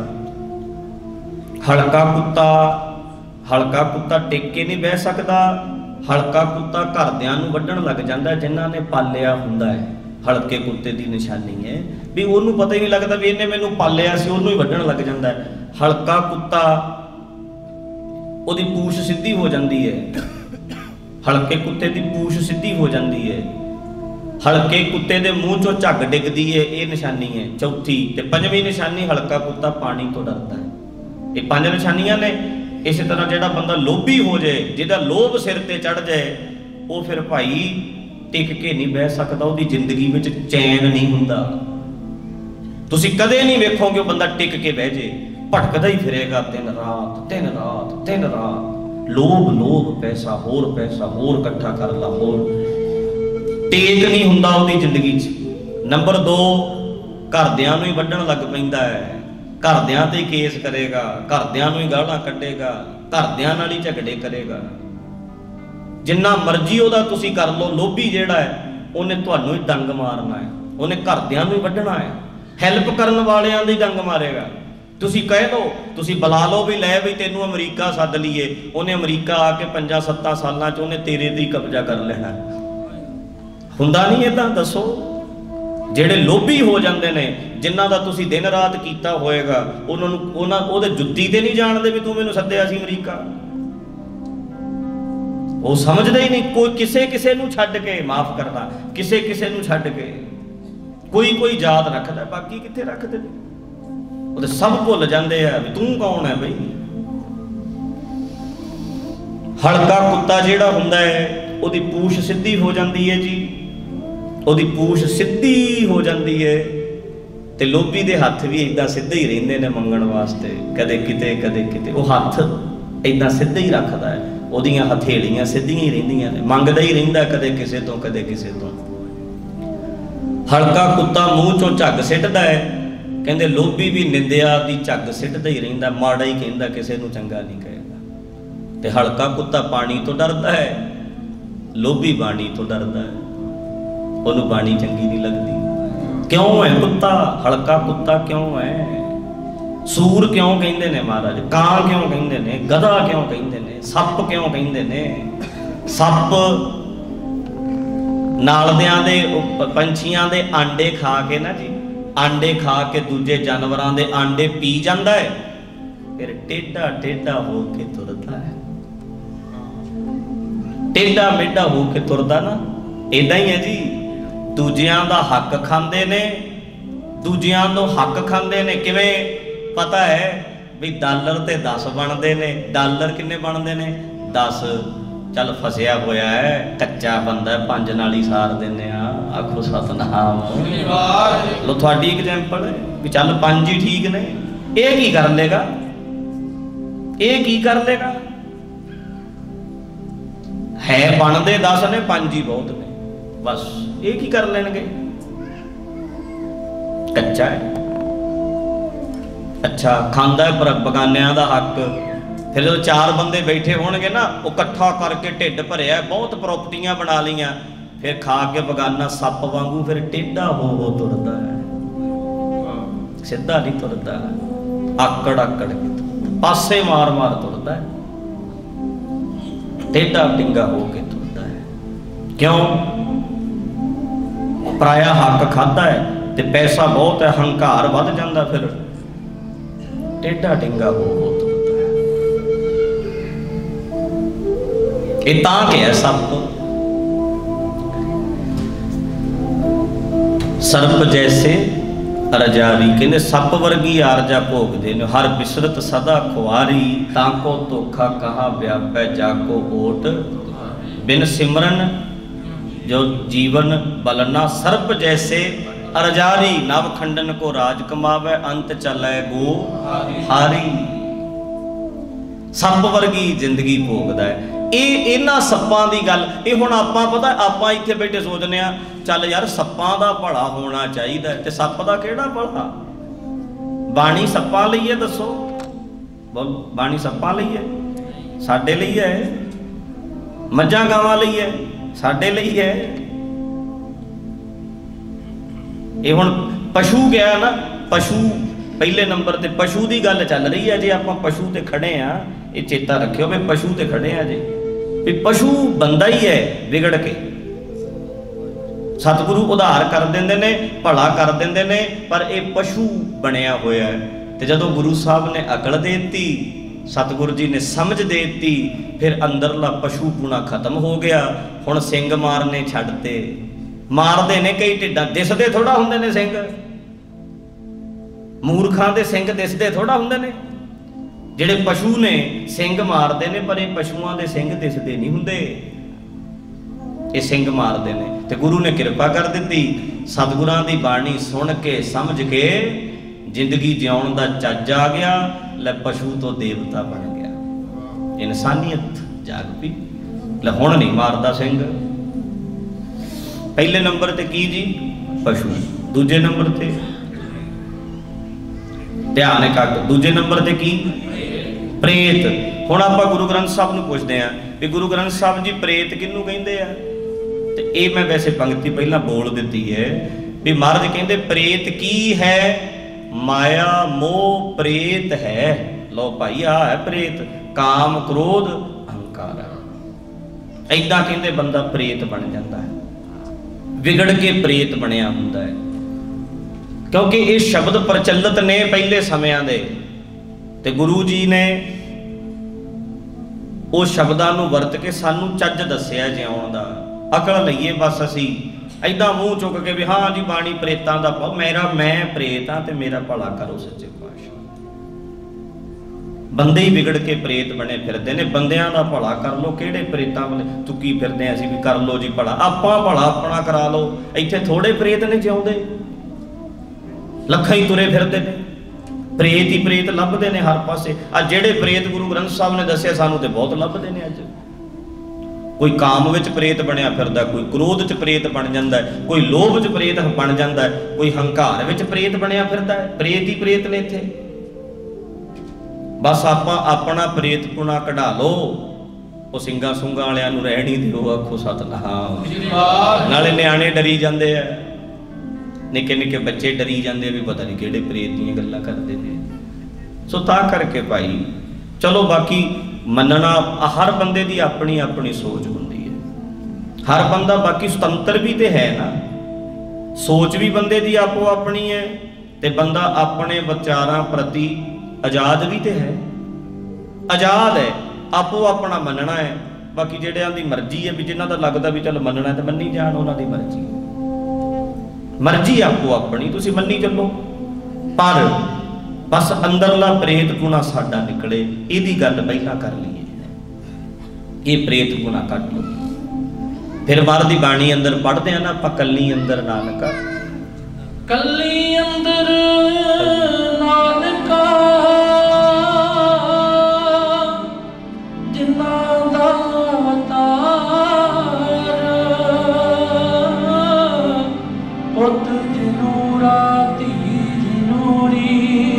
ਹਲਕਾ ਕੁੱਤਾ ਹਲਕਾ ਕੁੱਤਾ ਟਿਕ ਕੇ ਨਹੀਂ ਬਹਿ ਸਕਦਾ, ਹਲਕਾ ਕੁੱਤਾ ਘਰਦਿਆਂ ਨੂੰ ਵੱਢਣ ਲੱਗ ਜਾਂਦਾ ਜਿਨ੍ਹਾਂ ਨੇ ਪਾਲਿਆ ਹੁੰਦਾ ਹੈ। ਹਲਕੇ ਕੁੱਤੇ ਦੀ ਨਿਸ਼ਾਨੀ ਹੈ ਵੀ ਉਹਨੂੰ ਪਤਾ ਹੀ ਨਹੀਂ ਲੱਗਦਾ ਵੀ ਇਹਨੇ ਮੈਨੂੰ ਪਾਲਿਆ ਸੀ, ਉਹਨੂੰ ਹੀ ਵੱਢਣ ਲੱਗ ਜਾਂਦਾ ਹੈ। ਹਲਕਾ ਕੁੱਤਾ, ਉਹਦੀ ਪੂਛ ਸਿੱਧੀ ਹੋ ਜਾਂਦੀ ਹੈ, ਹਲਕੇ ਕੁੱਤੇ ਦੀ ਪੂਛ ਸਿੱਧੀ ਹੋ ਜਾਂਦੀ ਹੈ, ਹਲਕੇ ਕੁੱਤੇ ਦੇ ਮੂੰਹ ਚੋਂ ਝੱਗ ਡਿੱਗਦੀ ਹੈ, ਇਹ ਨਿਸ਼ਾਨੀ ਹੈ ਚੌਥੀ। ਤੇ ਪੰਜਵੀਂ ਨਿਸ਼ਾਨੀ, ਹਲਕਾ ਕੁੱਤਾ ਪਾਣੀ ਤੋਂ ਡਰਦਾ ਹੈ। ਇਹ ਪੰਜ ਨਿਸ਼ਾਨੀਆਂ ਨੇ। ਇਸੇ ਤਰ੍ਹਾਂ ਜਿਹੜਾ ਬੰਦਾ ਲੋਭੀ ਹੋ ਜਾਏ, ਜਿਹਦਾ ਲੋਭ ਸਿਰ ਤੇ ਚੜ ਜਾਏ, ਉਹ ਫਿਰ ਭਾਈ ਟਿਕ ਕੇ ਨਹੀਂ ਬਹਿ ਸਕਦਾ, ਉਹਦੀ ਜ਼ਿੰਦਗੀ ਵਿੱਚ ਚੈਨ ਨਹੀਂ ਹੁੰਦਾ। ਤੁਸੀਂ ਕਦੇ ਨਹੀਂ ਵੇਖੋਗੇ ਉਹ ਬੰਦਾ ਟਿਕ ਕੇ ਬਹਿ ਜੇ, ਭਟਕਦਾ ਹੀ ਫਿਰੇਗਾ ਦਿਨ ਰਾਤ ਦਿਨ ਰਾਤ ਦਿਨ ਰਾਤ, ਲੋਭ ਲੋਭ, ਪੈਸਾ ਹੋਰ ਪੈਸਾ ਹੋਰ ਇਕੱਠਾ ਕਰ ਲਾ, ਹੋਰ ਟੇਕ ਨਹੀਂ ਹੁੰਦਾ ਉਹਦੀ ਜ਼ਿੰਦਗੀ 'ਚ। ਨੰਬਰ ਦੋ, ਘਰਦਿਆਂ ਨੂੰ ਹੀ ਵੱਢਣ ਲੱਗ ਪੈਂਦਾ ਹੈ, ਘਰਦਿਆਂ ਤੇ ਹੀ ਕੇਸ ਕਰੇਗਾ, ਘਰਦਿਆਂ ਨੂੰ ਹੀ ਗਾਲਾਂ ਕੱਢੇਗਾ, ਘਰਦਿਆਂ ਨਾਲ ਹੀ ਝਗੜੇ ਕਰੇਗਾ। ਜਿੰਨਾ ਮਰਜ਼ੀ ਉਹਦਾ ਤੁਸੀਂ ਕਰ ਲਓ, ਲੋਭੀ ਜਿਹੜਾ ਹੈ ਉਹਨੇ ਤੁਹਾਨੂੰ ਹੀ ਡੰਗ ਮਾਰਨਾ ਹੈ, ਉਹਨੇ ਘਰਦਿਆਂ ਨੂੰ ਹੀ ਵੱਢਣਾ ਹੈ, ਹੈਲਪ ਕਰਨ ਵਾਲਿਆਂ ਦੀ ਡੰਗ ਮਾਰੇਗਾ। ਤੁਸੀਂ ਕਹਿ ਲਓ, ਤੁਸੀਂ ਬੁਲਾ ਲਓ ਵੀ ਲੈ ਵੀ ਤੈਨੂੰ ਅਮਰੀਕਾ ਸੱਦ ਲਈਏ, ਉਹਨੇ ਅਮਰੀਕਾ ਆ ਕੇ ਪੰਜਾਂ ਸੱਤਾਂ ਸਾਲਾਂ 'ਚ ਉਹਨੇ ਤੇਰੇ ਦੀ ਕਬਜ਼ਾ ਕਰ ਲੈਣਾ। ਹੁੰਦਾ ਨਹੀਂ ਏਦਾਂ, ਦੱਸੋ। ਜਿਹੜੇ ਲੋਭੀ ਹੋ ਜਾਂਦੇ ਨੇ, ਜਿਨ੍ਹਾਂ ਦਾ ਤੁਸੀਂ ਦਿਨ ਰਾਤ ਕੀਤਾ ਹੋਏਗਾ, ਉਹਨਾਂ ਨੂੰ ਉਹਨਾਂ ਉਹਦੇ ਜੁੱਤੀ ਤੇ ਨਹੀਂ ਜਾਣਦੇ ਵੀ ਤੂੰ ਮੈਨੂੰ ਸੱਦਿਆ ਸੀ ਅਮਰੀਕਾ। ਉਹ ਸਮਝਦੇ ਹੀ ਨਹੀਂ, ਕੋਈ ਕਿਸੇ ਕਿਸੇ ਨੂੰ ਛੱਡ ਕੇ, ਮਾਫ ਕਰਦਾ, ਕਿਸੇ ਕਿਸੇ ਨੂੰ ਛੱਡ ਕੇ ਕੋਈ ਕੋਈ ਯਾਦ ਰੱਖਦਾ, ਬਾਕੀ ਕਿੱਥੇ ਰੱਖਦੇ ਨੇ, ਉਹ ਸਭ ਭੁੱਲ ਜਾਂਦੇ ਆ ਵੀ ਤੂੰ ਕੌਣ ਹੈ ਬਈ। ਹਲਕਾ ਕੁੱਤਾ ਜਿਹੜਾ ਹੁੰਦਾ ਹੈ, ਉਹਦੀ ਪੂਛ ਸਿੱਧੀ ਹੋ ਜਾਂਦੀ ਹੈ ਜੀ, ਉਹਦੀ ਪੂਛ ਸਿੱਧੀ ਹੋ ਜਾਂਦੀ ਹੈ। ਤੇ ਲੋਭੀ ਦੇ ਹੱਥ ਵੀ ਇਦਾਂ ਸਿੱਧੇ ਹੀ ਰਹਿੰਦੇ ਨੇ ਮੰਗਣ ਵਾਸਤੇ, ਕਦੇ ਕਿਤੇ ਕਦੇ ਕਿਤੇ। ਉਹ ਹੱਥ ਇਦਾਂ ਸਿੱਧੇ ਹੀ ਰੱਖਦਾ ਹੈ, ਉਹਦੀਆਂ ਹਥੇਲੀਆਂ ਸਿੱਧੀਆਂ ਹੀ ਰਹਿੰਦੀਆਂ ਨੇ, ਮੰਗਦਾ ਹੀ ਰਹਿੰਦਾ ਕਦੇ ਕਿਸੇ ਤੋਂ ਕਦੇ ਕਿਸੇ ਤੋਂ। ਹਲਕਾ ਕੁੱਤਾ ਮੂੰਹ ਚੋਂ ਝੱਗ ਸਿੱਟਦਾ ਹੈ, ਕਹਿੰਦੇ ਲੋਭੀ ਵੀ ਨਿੰਦਿਆ ਦੀ ਝੱਗ ਸਿੱਟਦਾ ਹੀ ਰਹਿੰਦਾ, ਮਾੜਾ ਹੀ ਕਹਿੰਦਾ, ਕਿਸੇ ਨੂੰ ਚੰਗਾ ਨਹੀਂ ਕਹੇਗਾ। ਤੇ ਹਲਕਾ ਕੁੱਤਾ ਪਾਣੀ ਤੋਂ ਡਰਦਾ ਹੈ, ਲੋਭੀ ਬਾਣੀ ਤੋਂ ਡਰਦਾ ਹੈ, ਉਹਨੂੰ ਬਾਣੀ ਚੰਗੀ ਨਹੀਂ ਲੱਗਦੀ। ਕਿਉਂ ਹੈ ਕੁੱਤਾ ਹਲਕਾ ਕੁੱਤਾ ਕਿਉਂ ਹੈ? ਸੂਰ ਕਿਉਂ ਕਹਿੰਦੇ ਨੇ ਮਹਾਰਾਜ, ਕਾਂ ਕਿਉਂ ਕਹਿੰਦੇ ਨੇ, ਗਧਾ ਕਿਉਂ ਕਹਿੰਦੇ ਨੇ, ਸੱਪ ਕਿਉਂ ਕਹਿੰਦੇ ਨੇ? ਸੱਪ ਨਾਲਦਿਆਂ ਦੇ ਪੰਛੀਆਂ ਦੇ ਆਂਡੇ ਖਾ ਕੇ ਨਾ ਜੀ, ਆਂਡੇ ਖਾ ਕੇ ਦੂਜੇ ਜਾਨਵਰਾਂ ਦੇ ਆਂਡੇ ਪੀ ਜਾਂਦਾ ਹੈ, ਫਿਰ ਟੇਢਾ ਟੇਢਾ ਹੋ ਕੇ ਤੁਰਦਾ ਹੈ। ਟੇਢਾ ਮੇਢਾ ਹੋ ਕੇ ਤੁਰਦਾ ਨਾ, ਏਦਾਂ ਹੀ ਹੈ ਜੀ। ਦੂਜਿਆਂ ਦਾ ਹੱਕ ਖਾਂਦੇ ਨੇ, ਦੂਜਿਆਂ ਤੋਂ ਹੱਕ ਖਾਂਦੇ ਨੇ। ਕਿਵੇਂ ਪਤਾ ਹੈ ਵੀ ਡਾਲਰ ਤੇ ਦਸ ਬਣਦੇ ਨੇ। ਡਾਲਰ ਕਿੰਨੇ ਬਣਦੇ ਨੇ? ਦਸ। ਚੱਲ ਫਸਿਆ ਹੋਇਆ ਹੈ, ਕੱਚਾ ਬੰਦਾ, ਪੰਜ ਨਾਲ ਹੀ ਸਾਰ ਦਿੰਦੇ ਆ। ਆਖੋ ਸਤਨਾਮ। ਲੋ ਤੁਹਾਡੀ ਐਗਜ਼ਾਮਪਲ ਹੈ ਵੀ ਚੱਲ ਪੰਜ ਹੀ ਠੀਕ ਨੇ। ਇਹ ਕੀ ਕਰ ਲੇਗਾ? ਇਹ ਕੀ ਕਰ ਲੇਗਾ? ਹੈ ਬਣਦੇ ਦਸ ਨੇ, ਪੰਜ ਹੀ ਬਹੁਤ ਨੇ ਬਸ। ਇਹ ਕੀ ਕਰ ਲੈਣਗੇ? ਕੱਚਾ ਹੈ। ਅੱਛਾ ਖਾਂਦਾ ਹੈ ਪਰ ਬਗਾਨਿਆਂ ਦਾ ਹੱਕ। ਫਿਰ ਜਦੋਂ ਚਾਰ ਬੰਦੇ ਬੈਠੇ ਹੋਣਗੇ ਨਾ, ਉਹ ਇਕੱਠਾ ਕਰਕੇ ਢਿੱਡ ਭਰਿਆ, ਬਹੁਤ ਪ੍ਰਾਪਰਟੀਆਂ ਬਣਾ ਲਈਆਂ, ਫਿਰ ਖਾ ਕੇ ਬਗਾਨਾ ਸੱਪ ਵਾਂਗੂ ਫਿਰ ਟੇਢਾ ਹੋ ਹੋ ਤੁਰਦਾ ਹੈ, ਸਿੱਧਾ ਨਹੀਂ ਤੁਰਦਾ, ਆਕੜ ਆਕੜ ਕੇ ਪਾਸੇ ਮਾਰ ਮਾਰ ਤੁਰਦਾ ਹੈ, ਟੇਢਾ ਟਿੰਗਾ ਹੋ ਕੇ ਤੁਰਦਾ ਹੈ। ਕਿਉਂ? ਪਰਾਇਆ ਹੱਕ ਖਾਧਾ ਹੈ ਤੇ ਪੈਸਾ ਬਹੁਤ ਹੈ, ਹੰਕਾਰ ਵੱਧ ਜਾਂਦਾ, ਫਿਰ ਟੇਢਾ ਟਿੰਗਾ ਹੋ ਹੋ ਤੁਰਦਾ ਹੈ। ਇਹ ਤਾਂ ਕਿਹਾ ਸੱਪ ਸਰਪ ਜੈਸੇ ਰਜਾਰੀ, ਕਹਿੰਦੇ ਸੱਪ ਵਰਗੀ ਆਰਜਾ ਭੋਗਦੇ ਨੇ। ਹਰ ਬਿਸਰਤ ਸਦਾ ਖੁਆਰੀ, ਤਾਂ ਕੋ ਧੋਖਾ ਕਹਾ ਵਿਆਪੈ ਜਾ ਕੋ ਓਟ, ਬਿਨ ਸਿਮਰਨ ਜੋ ਜੀਵਨ ਬਲਨਾ। ਸਰਪ ਜੈਸੇ ਅਰਜਾਰੀ, ਨਵ ਖੰਡਨ ਕੋ ਰਾਜ ਕਮਾਵੇ, ਅੰਤ ਚਲੇ ਗੋ ਹਾਰੀ। ਸੱਪ ਵਰਗੀ ਜ਼ਿੰਦਗੀ ਭੋਗਦਾ ਹੈ। ਇਹ ਇਹਨਾਂ ਸੱਪਾਂ ਦੀ ਗੱਲ, ਇਹ ਹੁਣ ਆਪਾਂ ਪਤਾ, ਆਪਾਂ ਇੱਥੇ ਬੈਠੇ ਸੋਚਦੇ ਆ ਚੱਲ ਯਾਰ ਸੱਪਾਂ ਦਾ ਭਲਾ ਹੋਣਾ ਚਾਹੀਦਾ, ਤੇ ਸੱਪ ਦਾ ਕਿਹੜਾ ਭਲਾ? ਬਾਣੀ ਸੱਪਾਂ ਲਈ ਹੈ, ਦੱਸੋ? ਬਾਣੀ ਸੱਪਾਂ ਲਈ ਹੈ? ਸਾਡੇ ਲਈ ਹੈ? ਮੱਝਾਂ ਗਾਵਾਂ ਲਈ ਹੈ? ਸਾਡੇ ਲਈ ਹੈ? ਇਹ ਹੁਣ ਪਸ਼ੂ ਗਿਆ ਨਾ, ਪਸ਼ੂ ਪਹਿਲੇ ਨੰਬਰ ਤੇ ਪਸ਼ੂ ਦੀ ਗੱਲ ਚੱਲ ਰਹੀ ਹੈ। ਜੇ ਆਪਾਂ ਪਸ਼ੂ ਤੇ ਖੜੇ ਆ, ਇਹ ਚੇਤਾ ਰੱਖਿਓ ਵੀ ਪਸ਼ੂ ਤੇ ਖੜੇ ਆ ਜੇ, ਵੀ ਪਸ਼ੂ ਬੰਦਾ ਹੀ ਹੈ ਵਿਗੜ ਕੇ। ਸਤਿਗੁਰੂ ਉਧਾਰ ਕਰ ਦਿੰਦੇ ਨੇ, ਭਲਾ ਕਰ ਦਿੰਦੇ ਨੇ, ਪਰ ਇਹ ਪਸ਼ੂ ਬਣਿਆ ਹੋਇਆ ਹੈ। ਤੇ ਜਦੋਂ ਗੁਰੂ ਸਾਹਿਬ ਨੇ ਅਕਲ ਦੇ ਦਿੱਤੀ, ਸਤਿਗੁਰੂ ਜੀ ਨੇ ਸਮਝ ਦੇ ਦਿੱਤੀ, ਫਿਰ ਅੰਦਰਲਾ ਪਸ਼ੂ ਪੁਣਾ ਖਤਮ ਹੋ ਗਿਆ। ਹੁਣ ਸਿੰਘ ਮਾਰਨੇ ਛੱਡਤੇ। ਮਾਰਦੇ ਨੇ ਕਈ ਢਿੱਡਾਂ, ਦਿਸਦੇ ਥੋੜਾ ਹੁੰਦੇ ਨੇ ਸਿੰਘ। ਮੂਰਖਾਂ ਦੇ ਸਿੰਘ ਦਿਸਦੇ ਥੋੜਾ ਹੁੰਦੇ ਨੇ। ਜਿਹੜੇ ਪਸ਼ੂ ਨੇ ਸਿੰਘ ਮਾਰਦੇ ਨੇ, ਪਰ ਇਹ ਪਸ਼ੂਆਂ ਦੇ ਸਿੰਘ ਦਿਸਦੇ ਨਹੀਂ ਹੁੰਦੇ, ਇਹ ਸਿੰਘ ਮਾਰਦੇ ਨੇ। ਤੇ ਗੁਰੂ ਨੇ ਕਿਰਪਾ ਕਰ ਦਿੱਤੀ, ਸਤਿਗੁਰਾਂ ਦੀ ਬਾਣੀ ਸੁਣ ਕੇ ਸਮਝ ਕੇ ਜ਼ਿੰਦਗੀ ਜਿਉਣ ਦਾ ਚੱਜ ਆ ਗਿਆ। ਲੈ ਪਸ਼ੂ ਤੋਂ ਦੇਵਤਾ ਬਣ ਗਿਆ, ਇਨਸਾਨੀਅਤ ਜਾਗ ਪਈ। ਲੈ ਹੁਣ ਨਹੀਂ ਮਾਰਦਾ ਸਿੰਘ। ਪਹਿਲੇ ਨੰਬਰ ਤੇ ਕੀ ਜੀ? ਪਸ਼ੂ। ਦੂਜੇ ਨੰਬਰ ਤੇ ਧਿਆਨ ਇਕਾਗਰ। ਦੂਜੇ ਨੰਬਰ ਤੇ ਕੀ? ਪ੍ਰੇਤ। ਹੁਣ ਆਪਾਂ ਗੁਰੂ ਗ੍ਰੰਥ ਸਾਹਿਬ ਨੂੰ ਪੁੱਛਦੇ ਆਂ ਵੀ ਗੁਰੂ ਗ੍ਰੰਥ ਸਾਹਿਬ ਜੀ ਪ੍ਰੇਤ ਕਿਹਨੂੰ ਕਹਿੰਦੇ ਆ? ਤੇ ਇਹ ਮੈਂ ਵੈਸੇ ਪੰਕਤੀ ਪਹਿਲਾਂ ਬੋਲ ਦਿੱਤੀ ਹੈ ਵੀ ਮਹਾਰਾਜ ਕਹਿੰਦੇ ਪ੍ਰੇਤ ਕੀ ਹੈ? ਮਾਇਆ ਮੋਹ ਪ੍ਰੇਤ ਹੈ। ਲੋ ਭਾਈ ਆ ਹੈ ਪ੍ਰੇਤ, ਕਾਮ ਕ੍ਰੋਧ ਅਹੰਕਾਰ। ਏਦਾਂ ਕਹਿੰਦੇ ਬੰਦਾ ਪ੍ਰੇਤ ਬਣ ਜਾਂਦਾ ਹੈ, ਵਿਗੜ ਕੇ ਪ੍ਰੇਤ ਬਣਿਆ ਹੁੰਦਾ ਹੈ। ਕਿਉਂਕਿ ਇਹ ਸ਼ਬਦ ਪ੍ਰਚਲਿਤ ਨੇ ਪਹਿਲੇ ਸਮਿਆਂ ਦੇ, ਤੇ ਗੁਰੂ ਜੀ ਨੇ ਉਹ ਸ਼ਬਦਾਂ ਨੂੰ ਵਰਤ ਕੇ ਸਾਨੂੰ ਚੱਜ ਦੱਸਿਆ ਜਿਉਣ ਦਾ। ਅਕਲ ਲਈਏ ਬਸ ਅਸੀਂ ਏਦਾਂ ਮੂੰਹ ਚੁੱਕ ਕੇ ਵੀ ਹਾਂ ਜੀ ਬਾਣੀ ਪ੍ਰੇਤਾਂ ਦਾ, ਮੇਰਾ ਮੈਂ ਪ੍ਰੇਤ ਹਾਂ ਤੇ ਮੇਰਾ ਭਲਾ ਕਰੋ ਸੱਚੇ ਪਾਤਸ਼ਾਹ। ਬੰਦੇ ਹੀ ਵਿਗੜ ਕੇ ਪ੍ਰੇਤ ਬਣੇ ਫਿਰਦੇ ਨੇ। ਬੰਦਿਆਂ ਦਾ ਭਲਾ ਕਰ ਲੋ, ਕਿਹੜੇ ਪ੍ਰੇਤਾਂ ਵਾਲੇ ਤੁੱਕੀ ਫਿਰਦੇ ਆ ਅਸੀਂ ਵੀ ਕਰ ਲੋ ਜੀ ਭਲਾ, ਆਪਾਂ ਭਲਾ ਆਪਣਾ ਕਰਾ ਲੋ। ਇੱਥੇ ਥੋੜੇ ਪ੍ਰੇਤ ਨੇ ਜਿਉਂਦੇ, ਲੱਖਾਂ ਹੀ ਤੁਰੇ ਫਿਰਦੇ ਨੇ। ਪ੍ਰੇਤ ਹੀ ਪ੍ਰੇਤ ਲੱਭਦੇ ਨੇ ਹਰ ਪਾਸੇ। ਆ ਜਿਹੜੇ ਪ੍ਰੇਤ ਗੁਰੂ ਗ੍ਰੰਥ ਸਾਹਿਬ ਨੇ ਦੱਸਿਆ ਸਾਨੂੰ ਤੇ ਬਹੁਤ ਲੱਭਦੇ ਨੇ ਅੱਜ। कोई काम विच प्रेत बनिया फिरदा, कोई क्रोध च प्रेत बन जाता है, कोई लोभ च प्रेत बन जाता है, कोई हंकार विच प्रेत बनिया फिरदा है। प्रेत ही प्रेत ने इत्थे। बस आपां अपना प्रेतपुणा कढा लो, वो सिंगा सुंगा वालियां नूं रहण ही दिओ। आखो सतनाम। नाले न्याणे डरी जांदे आ, निक्के निक्के बच्चे डरी जांदे भी पता नहीं किहड़े प्रेत दीयां गल्लां करदे ने। सो तां करके भाई चलो, बाकी मनना हर बंदे की अपनी अपनी सोच होंदी है। हर बंदा बाकी सुतंत्र भी तो है ना, सोच भी बंदे की आपो अपनी है, ते बंदा अपने विचारां प्रति आजाद भी तो है। आजाद है, आपो अपना मनना है। बाकी जिहड़ियां दी मर्जी है भी, जिन्हां दा लगदा भी चल मनना है तो मन्नी जाण, उन्हां दी मर्जी मर्जी आपो अपनी, तुसीं मन्नी चलो। पर बस अंदरला प्रेत गुणा साडा निकले, इहदी गल पहला कर लीए। ये प्रेत गुणा कट लो, फिर बाहर दी बाणी अंदर पढ़ते हैं ना आपां, कल्ली अंदर नानका, कल्ली अंदर नानका जिन्ना दा अवतार, पुत जनूरा धी जनूरी,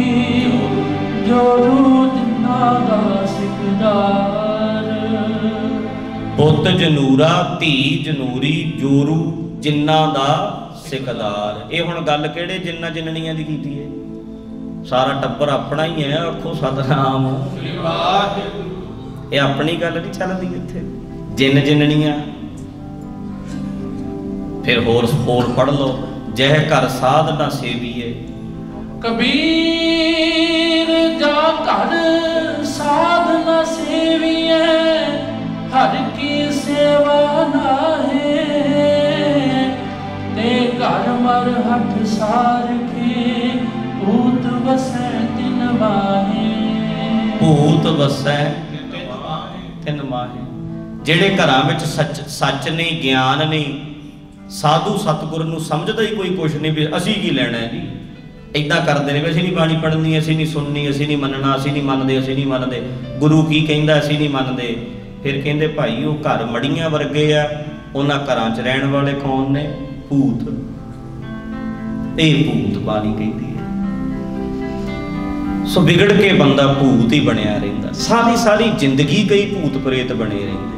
जोरू जिन्ना दा सिकदार। पुत जनूरा धी जनूरी, जोरू जिन्ना दा सिकदार। ये हुण गल किहड़े जिन्ना जिन्नियां दी कीती है? सारा टब्बर अपना ही है। आखो सतनाम। ये अपनी गल नहीं चलदी इत्थे, जिन जिन्नियां। फिर होर होर पढ़ लो, जह घर साध ना सेवीए, कबीर जा घर साध न सेवीए, हर की सेवा नाहे, ते घर मर हठ सार के, भूत वसै तिन माहे। भूत वसै तिन माहे। जिहड़े घरां विच सच सच नहीं, ज्ञान नहीं, साधु सतगुर नूं समझदा ही कोई कुछ नहीं भी असीं की लैणा है जी। इदां करदे ने भी असीं नहीं बाणी पढ़नी, असीं नहीं सुननी, असीं नहीं मनना, असीं नहीं मनदे, असीं नहीं मनदे, गुरु की कहंदा असीं नहीं मनदे। फिर कहंदे भाई वो घर मड़ियां वर्गे आ, उन्हां घरां च रहण वाले कौन ने? भूत। ये भूत बाणी कहंदी है। सो बिगड़ के बंदा भूत ही बनया रहिंदा, सारी सारी जिंदगी कई भूत प्रेत बने रहिंदे।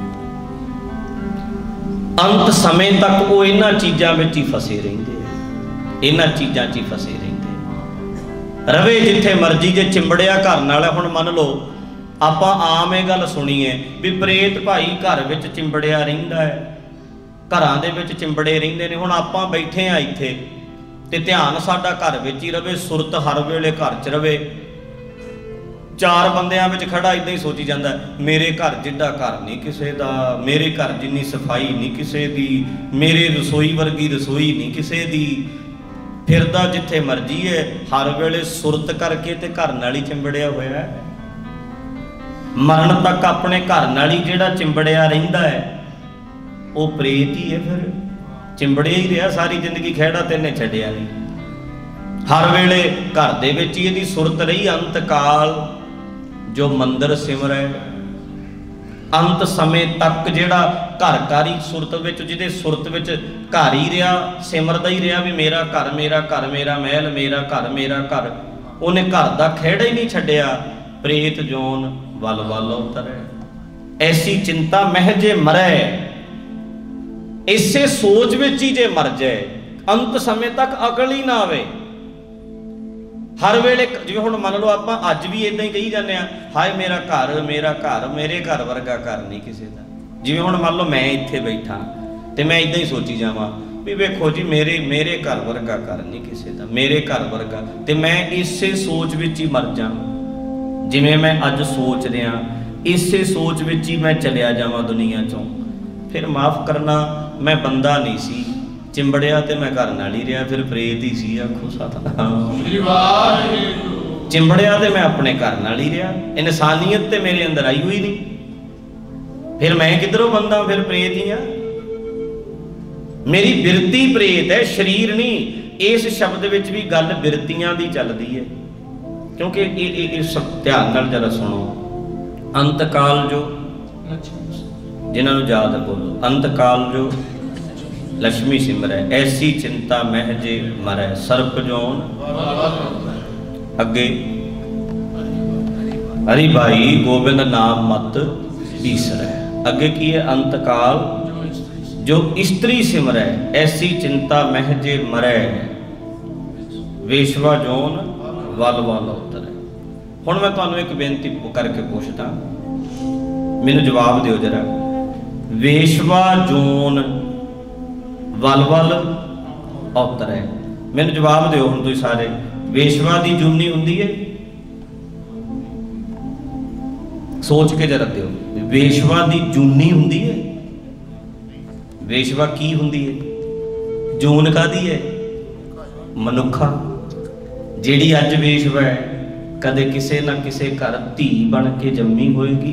अंत समय तक वो इन्हां चीज़ां विच ही फसे रहिंदे, इन्हां चीज़ां च ही फसे रहिंदे। रवे जिथे मर्जी, जे चिंबड़िया घर नाल। हुण मन लो आपां आम ये गल सुनी है भी प्रेत भाई घर विच चिंबड़िया रहिंदा है, घरां दे विच चिंबड़े रहिंदे ने। हुण आपां बैठे आ इत्थे ते ध्यान साडा घर विच ही रवे, सुरत हर वेले घर च रवे। चार बंदियां विच खड़ा इदां ही सोची जांदा मेरे घर जिड्डा घर नहीं किसे दा, मेरे घर जिन्नी सफाई नहीं किसे दी, मेरे रसोई वर्गी रसोई नहीं किसे दी। फिरदा जिथे मर्जी है, हर वेले सुरत करके ते घर नाल ही चिंबड़िया होया है। मरण तक अपने घर नाल ही जिहड़ा चिंबड़िया रहिंदा है वो प्रेत ही है। फिर चिंबड़िया ही रहा सारी जिंदगी, खैड़ा ते इहने छड्डिया नहीं। हर वेले घर दे विच ही इहदी सुरत रही। अंत काल जो मंदिर सिमरै, अंत समय तक जिहड़ा घर घर ही सुरत विच, जिहदे सुरत विच घर ही रहा, सिमरदा ही रहा भी मेरा घर मेरा घर, मेरा महल मेरा घर मेरा घर, उन्हें घर दा खैड़ा ही नहीं छड्डिया। प्रेत जोन वल वल उतरै, ऐसी चिंता महजे मरै। इसे सोच विच ही जे मर जाए, अंत समय तक अकल ही ना आवे। हर वेले जिवें हुण मान लो आपां अज भी इदां ही कही जाने आ, हाय मेरा घर मेरा घर, मेरे घर वर्गा घर नहीं किसी का। जिवें हुण मान लो मैं इत्थे बैठा ते मैं इदां ही सोची जावां भी वेखो जी मेरे मेरे घर वर्गा घर नहीं किसी का, मेरे घर वर्गा, ते मैं इसे सोच विच ही मर जा। जिवें मैं अज सोच रहा, इसे सोच विच ही मैं चलिया जावां दुनिया चों। फिर माफ़ करना, मैं बंदा नहीं सी, चिंबड़िया ते मैं घर नाल ही रहा, फिर प्रेत ही सी। आखो सतनाम। चिंबड़िया ते मैं अपने घर नाल ही रहा, इंसानियत ते मेरे अंदर आई हुई नहीं। फिर मैं किधरों बंदा, फिर प्रेत ही हाँ। मेरी बिरती प्रेत है, शरीर नहीं। इस शब्द विच भी गल बिरतियां दी चलदी है, क्योंकि इस ध्यान नाल जरा सुनो। अंतकाल जो जिन्होंने याद है बोलो। अंत काल जो लक्ष्मी सिमरै, ऐसी चिंता मह जे मरै, सर्प जोन अगे हरि भाई गोबिंद नाम मत बीसरै। अगे की है? अंत काल जो स्त्री सिमरै, ऐसी चिंता मह जे मरै, वेशवा जोन वल वल उतरै। हुण मैं तुहानूं एक बेनती करके पूछदा, मैनूं जवाब दिओ जरा। वेशवा जोन वल वल उतरै, मैनूं जवाब दिओ हुण तुसीं सारे। वेशवा दी जूनी हुंदी है? सोच के जरा दिओ। वेशवा दी जूनी हुंदी है? वेशवा की हुंदी है? जून कादी है? मनुखा। जिहड़ी अज वेशवा है, कदे किसे ना किसे घर धी बन के जम्मी होएगी।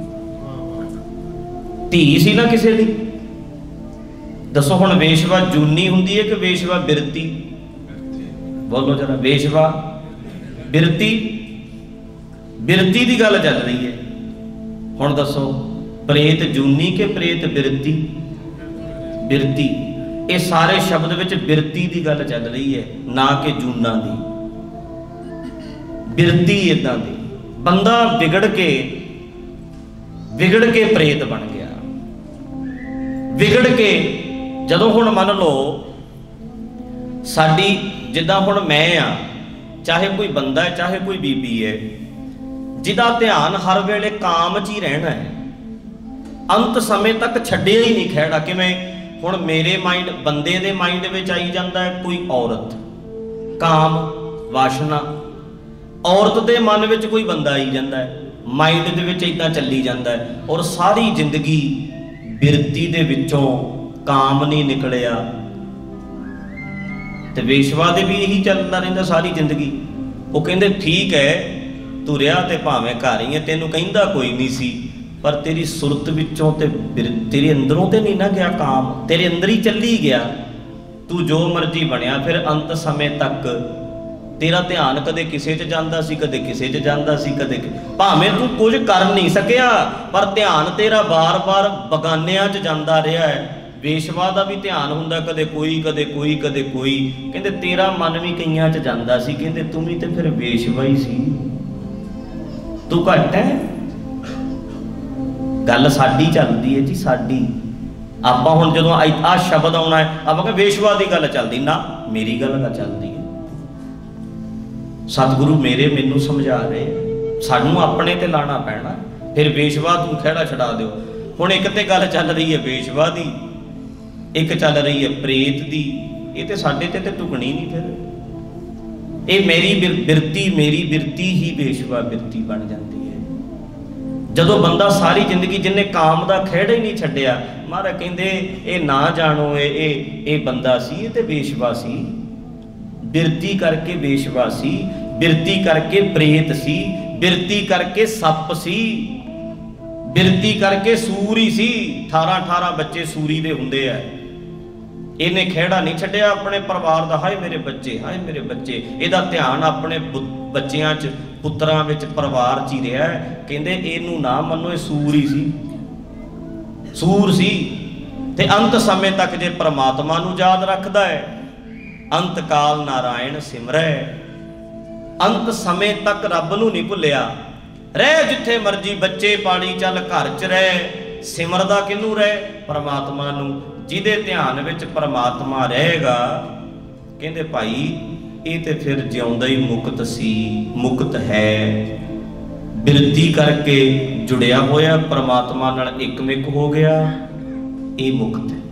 धी सी ना किसे दी। दसो हुण वेशवा जूनी हुंदी है कि वेशवा बिरती? बोलो जरा। वेशवा बिरती? बिरती दी गल चल रही है। हुण दसो प्रेत जूनी के प्रेत बिरती? बिरती। ये सारे शब्द विच बिरती दी गल चल रही है, ना कि जूना दी। बिरती इदां दी, बंदा बिगड़ के बिगड़ के प्रेत बन गया। बिगड़ के जदों हुण मन लो साडी जिद्दां हुण मैं आ, चाहे कोई बंदा है चाहे कोई बीबी है, जिदा ध्यान हर वेले काम च ही रहना है, अंत समय तक छड्डिया ही नहीं खैड़ा। किवें? हुण मेरे माइंड बंदे दे माइंड विच आई जांदा है कोई औरत, काम वासना, औरत दे मन विच कोई बंदा आई जांदा है, माइंड दे विच इदां चली जांदा है, और सारी जिंदगी बिरती दे विचों काम नहीं निकलिया। ते वेशवा दे भी यही चलदा रहिंदा सारी जिंदगी। वो कहंदे ठीक है तू रिहा ते भावें घर ही है, तेनू कहिंदा कोई नहीं सी, पर तेरी सुरत विचों ते तेरे अंदरों ते नहीं ना गया काम, तेरे अंदर ही चली गया। तू जो मर्जी बनया, फिर अंत समय तक तेरा ध्यान कदे किसे च जांदा सी, कदे किसे च जांदा सी, कदे भावें तू कुछ कर नहीं सकिया, पर ध्यान तेरा बार बार बगानियां च जांदा रहा है। वेशवा दा भी ध्यान हुंदा, कदे कोई कदे कोई कदे कोई। कहंदे तेरा मन भी कईयां च जांदा सी। कहंदे तू भी ते फिर वेशवा ही सी, तू घट है। गल साडी चलदी है जी, साडी। आपां हुण जदों आ शब्द आउणा है, आपां कह वेशवा दी गल चलदी ना, मेरी गल ना चलदी है। सतगुरु मेरे मैनू समझा रहे, सानू अपने ते लाना पैना। फिर वेशवा तू खैड़ा छड़ा दिओ। हुण एक ते गल चल रही है वेशवा दी, एक चल रही है प्रेत दी। ये ते साडे ते ते टुकनी नहीं। फिर ये मेरी बिरती मेरी बिरती ही वेशवा बिरती बन जाती है। जदों बंदा सारी जिंदगी जिन्हें काम दा खैड़ा ही नहीं छड्डिया, महाराज कहंदे ये ना जानो ये ये बंदा सी, ये ते वेशवा सी। बिरती करके वेशवा सी, बिरती करके प्रेत सी, बिरती करके सप सी, बिरती करके सूरी सी। अठारह अठारह बच्चे सूरी दे हुंदे आ। इन्हें खेड़ा नहीं छड्डिया अपने परिवार दा, हाय मेरे बच्चे हाय मेरे बच्चे। इहदा ध्यान अपने बच्चियां च पुत्रां विच परिवार च ही रहा है। कहंदे इहनूं ना मन्नो, ये सूर ही सी, सूर सी। ते अंत समय तक जे परमात्मा नूं याद रखदा है, अंत काल नारायण सिमरै, अंत समय तक रब नूं नहीं भुलिया। रह जिथे मर्जी बच्चे पाली चल घर च रह, सिमरदा किनू रह? परमात्मा नूं। जिहदे ध्यान विच परमात्मा रहेगा, कहंदे भाई ये ते फिर जिउंदा ही मुक्त सी, मुक्त है। बिरती करके जुड़िया होया परमात्मा नाल एकमिक हो गया, ये मुक्त है।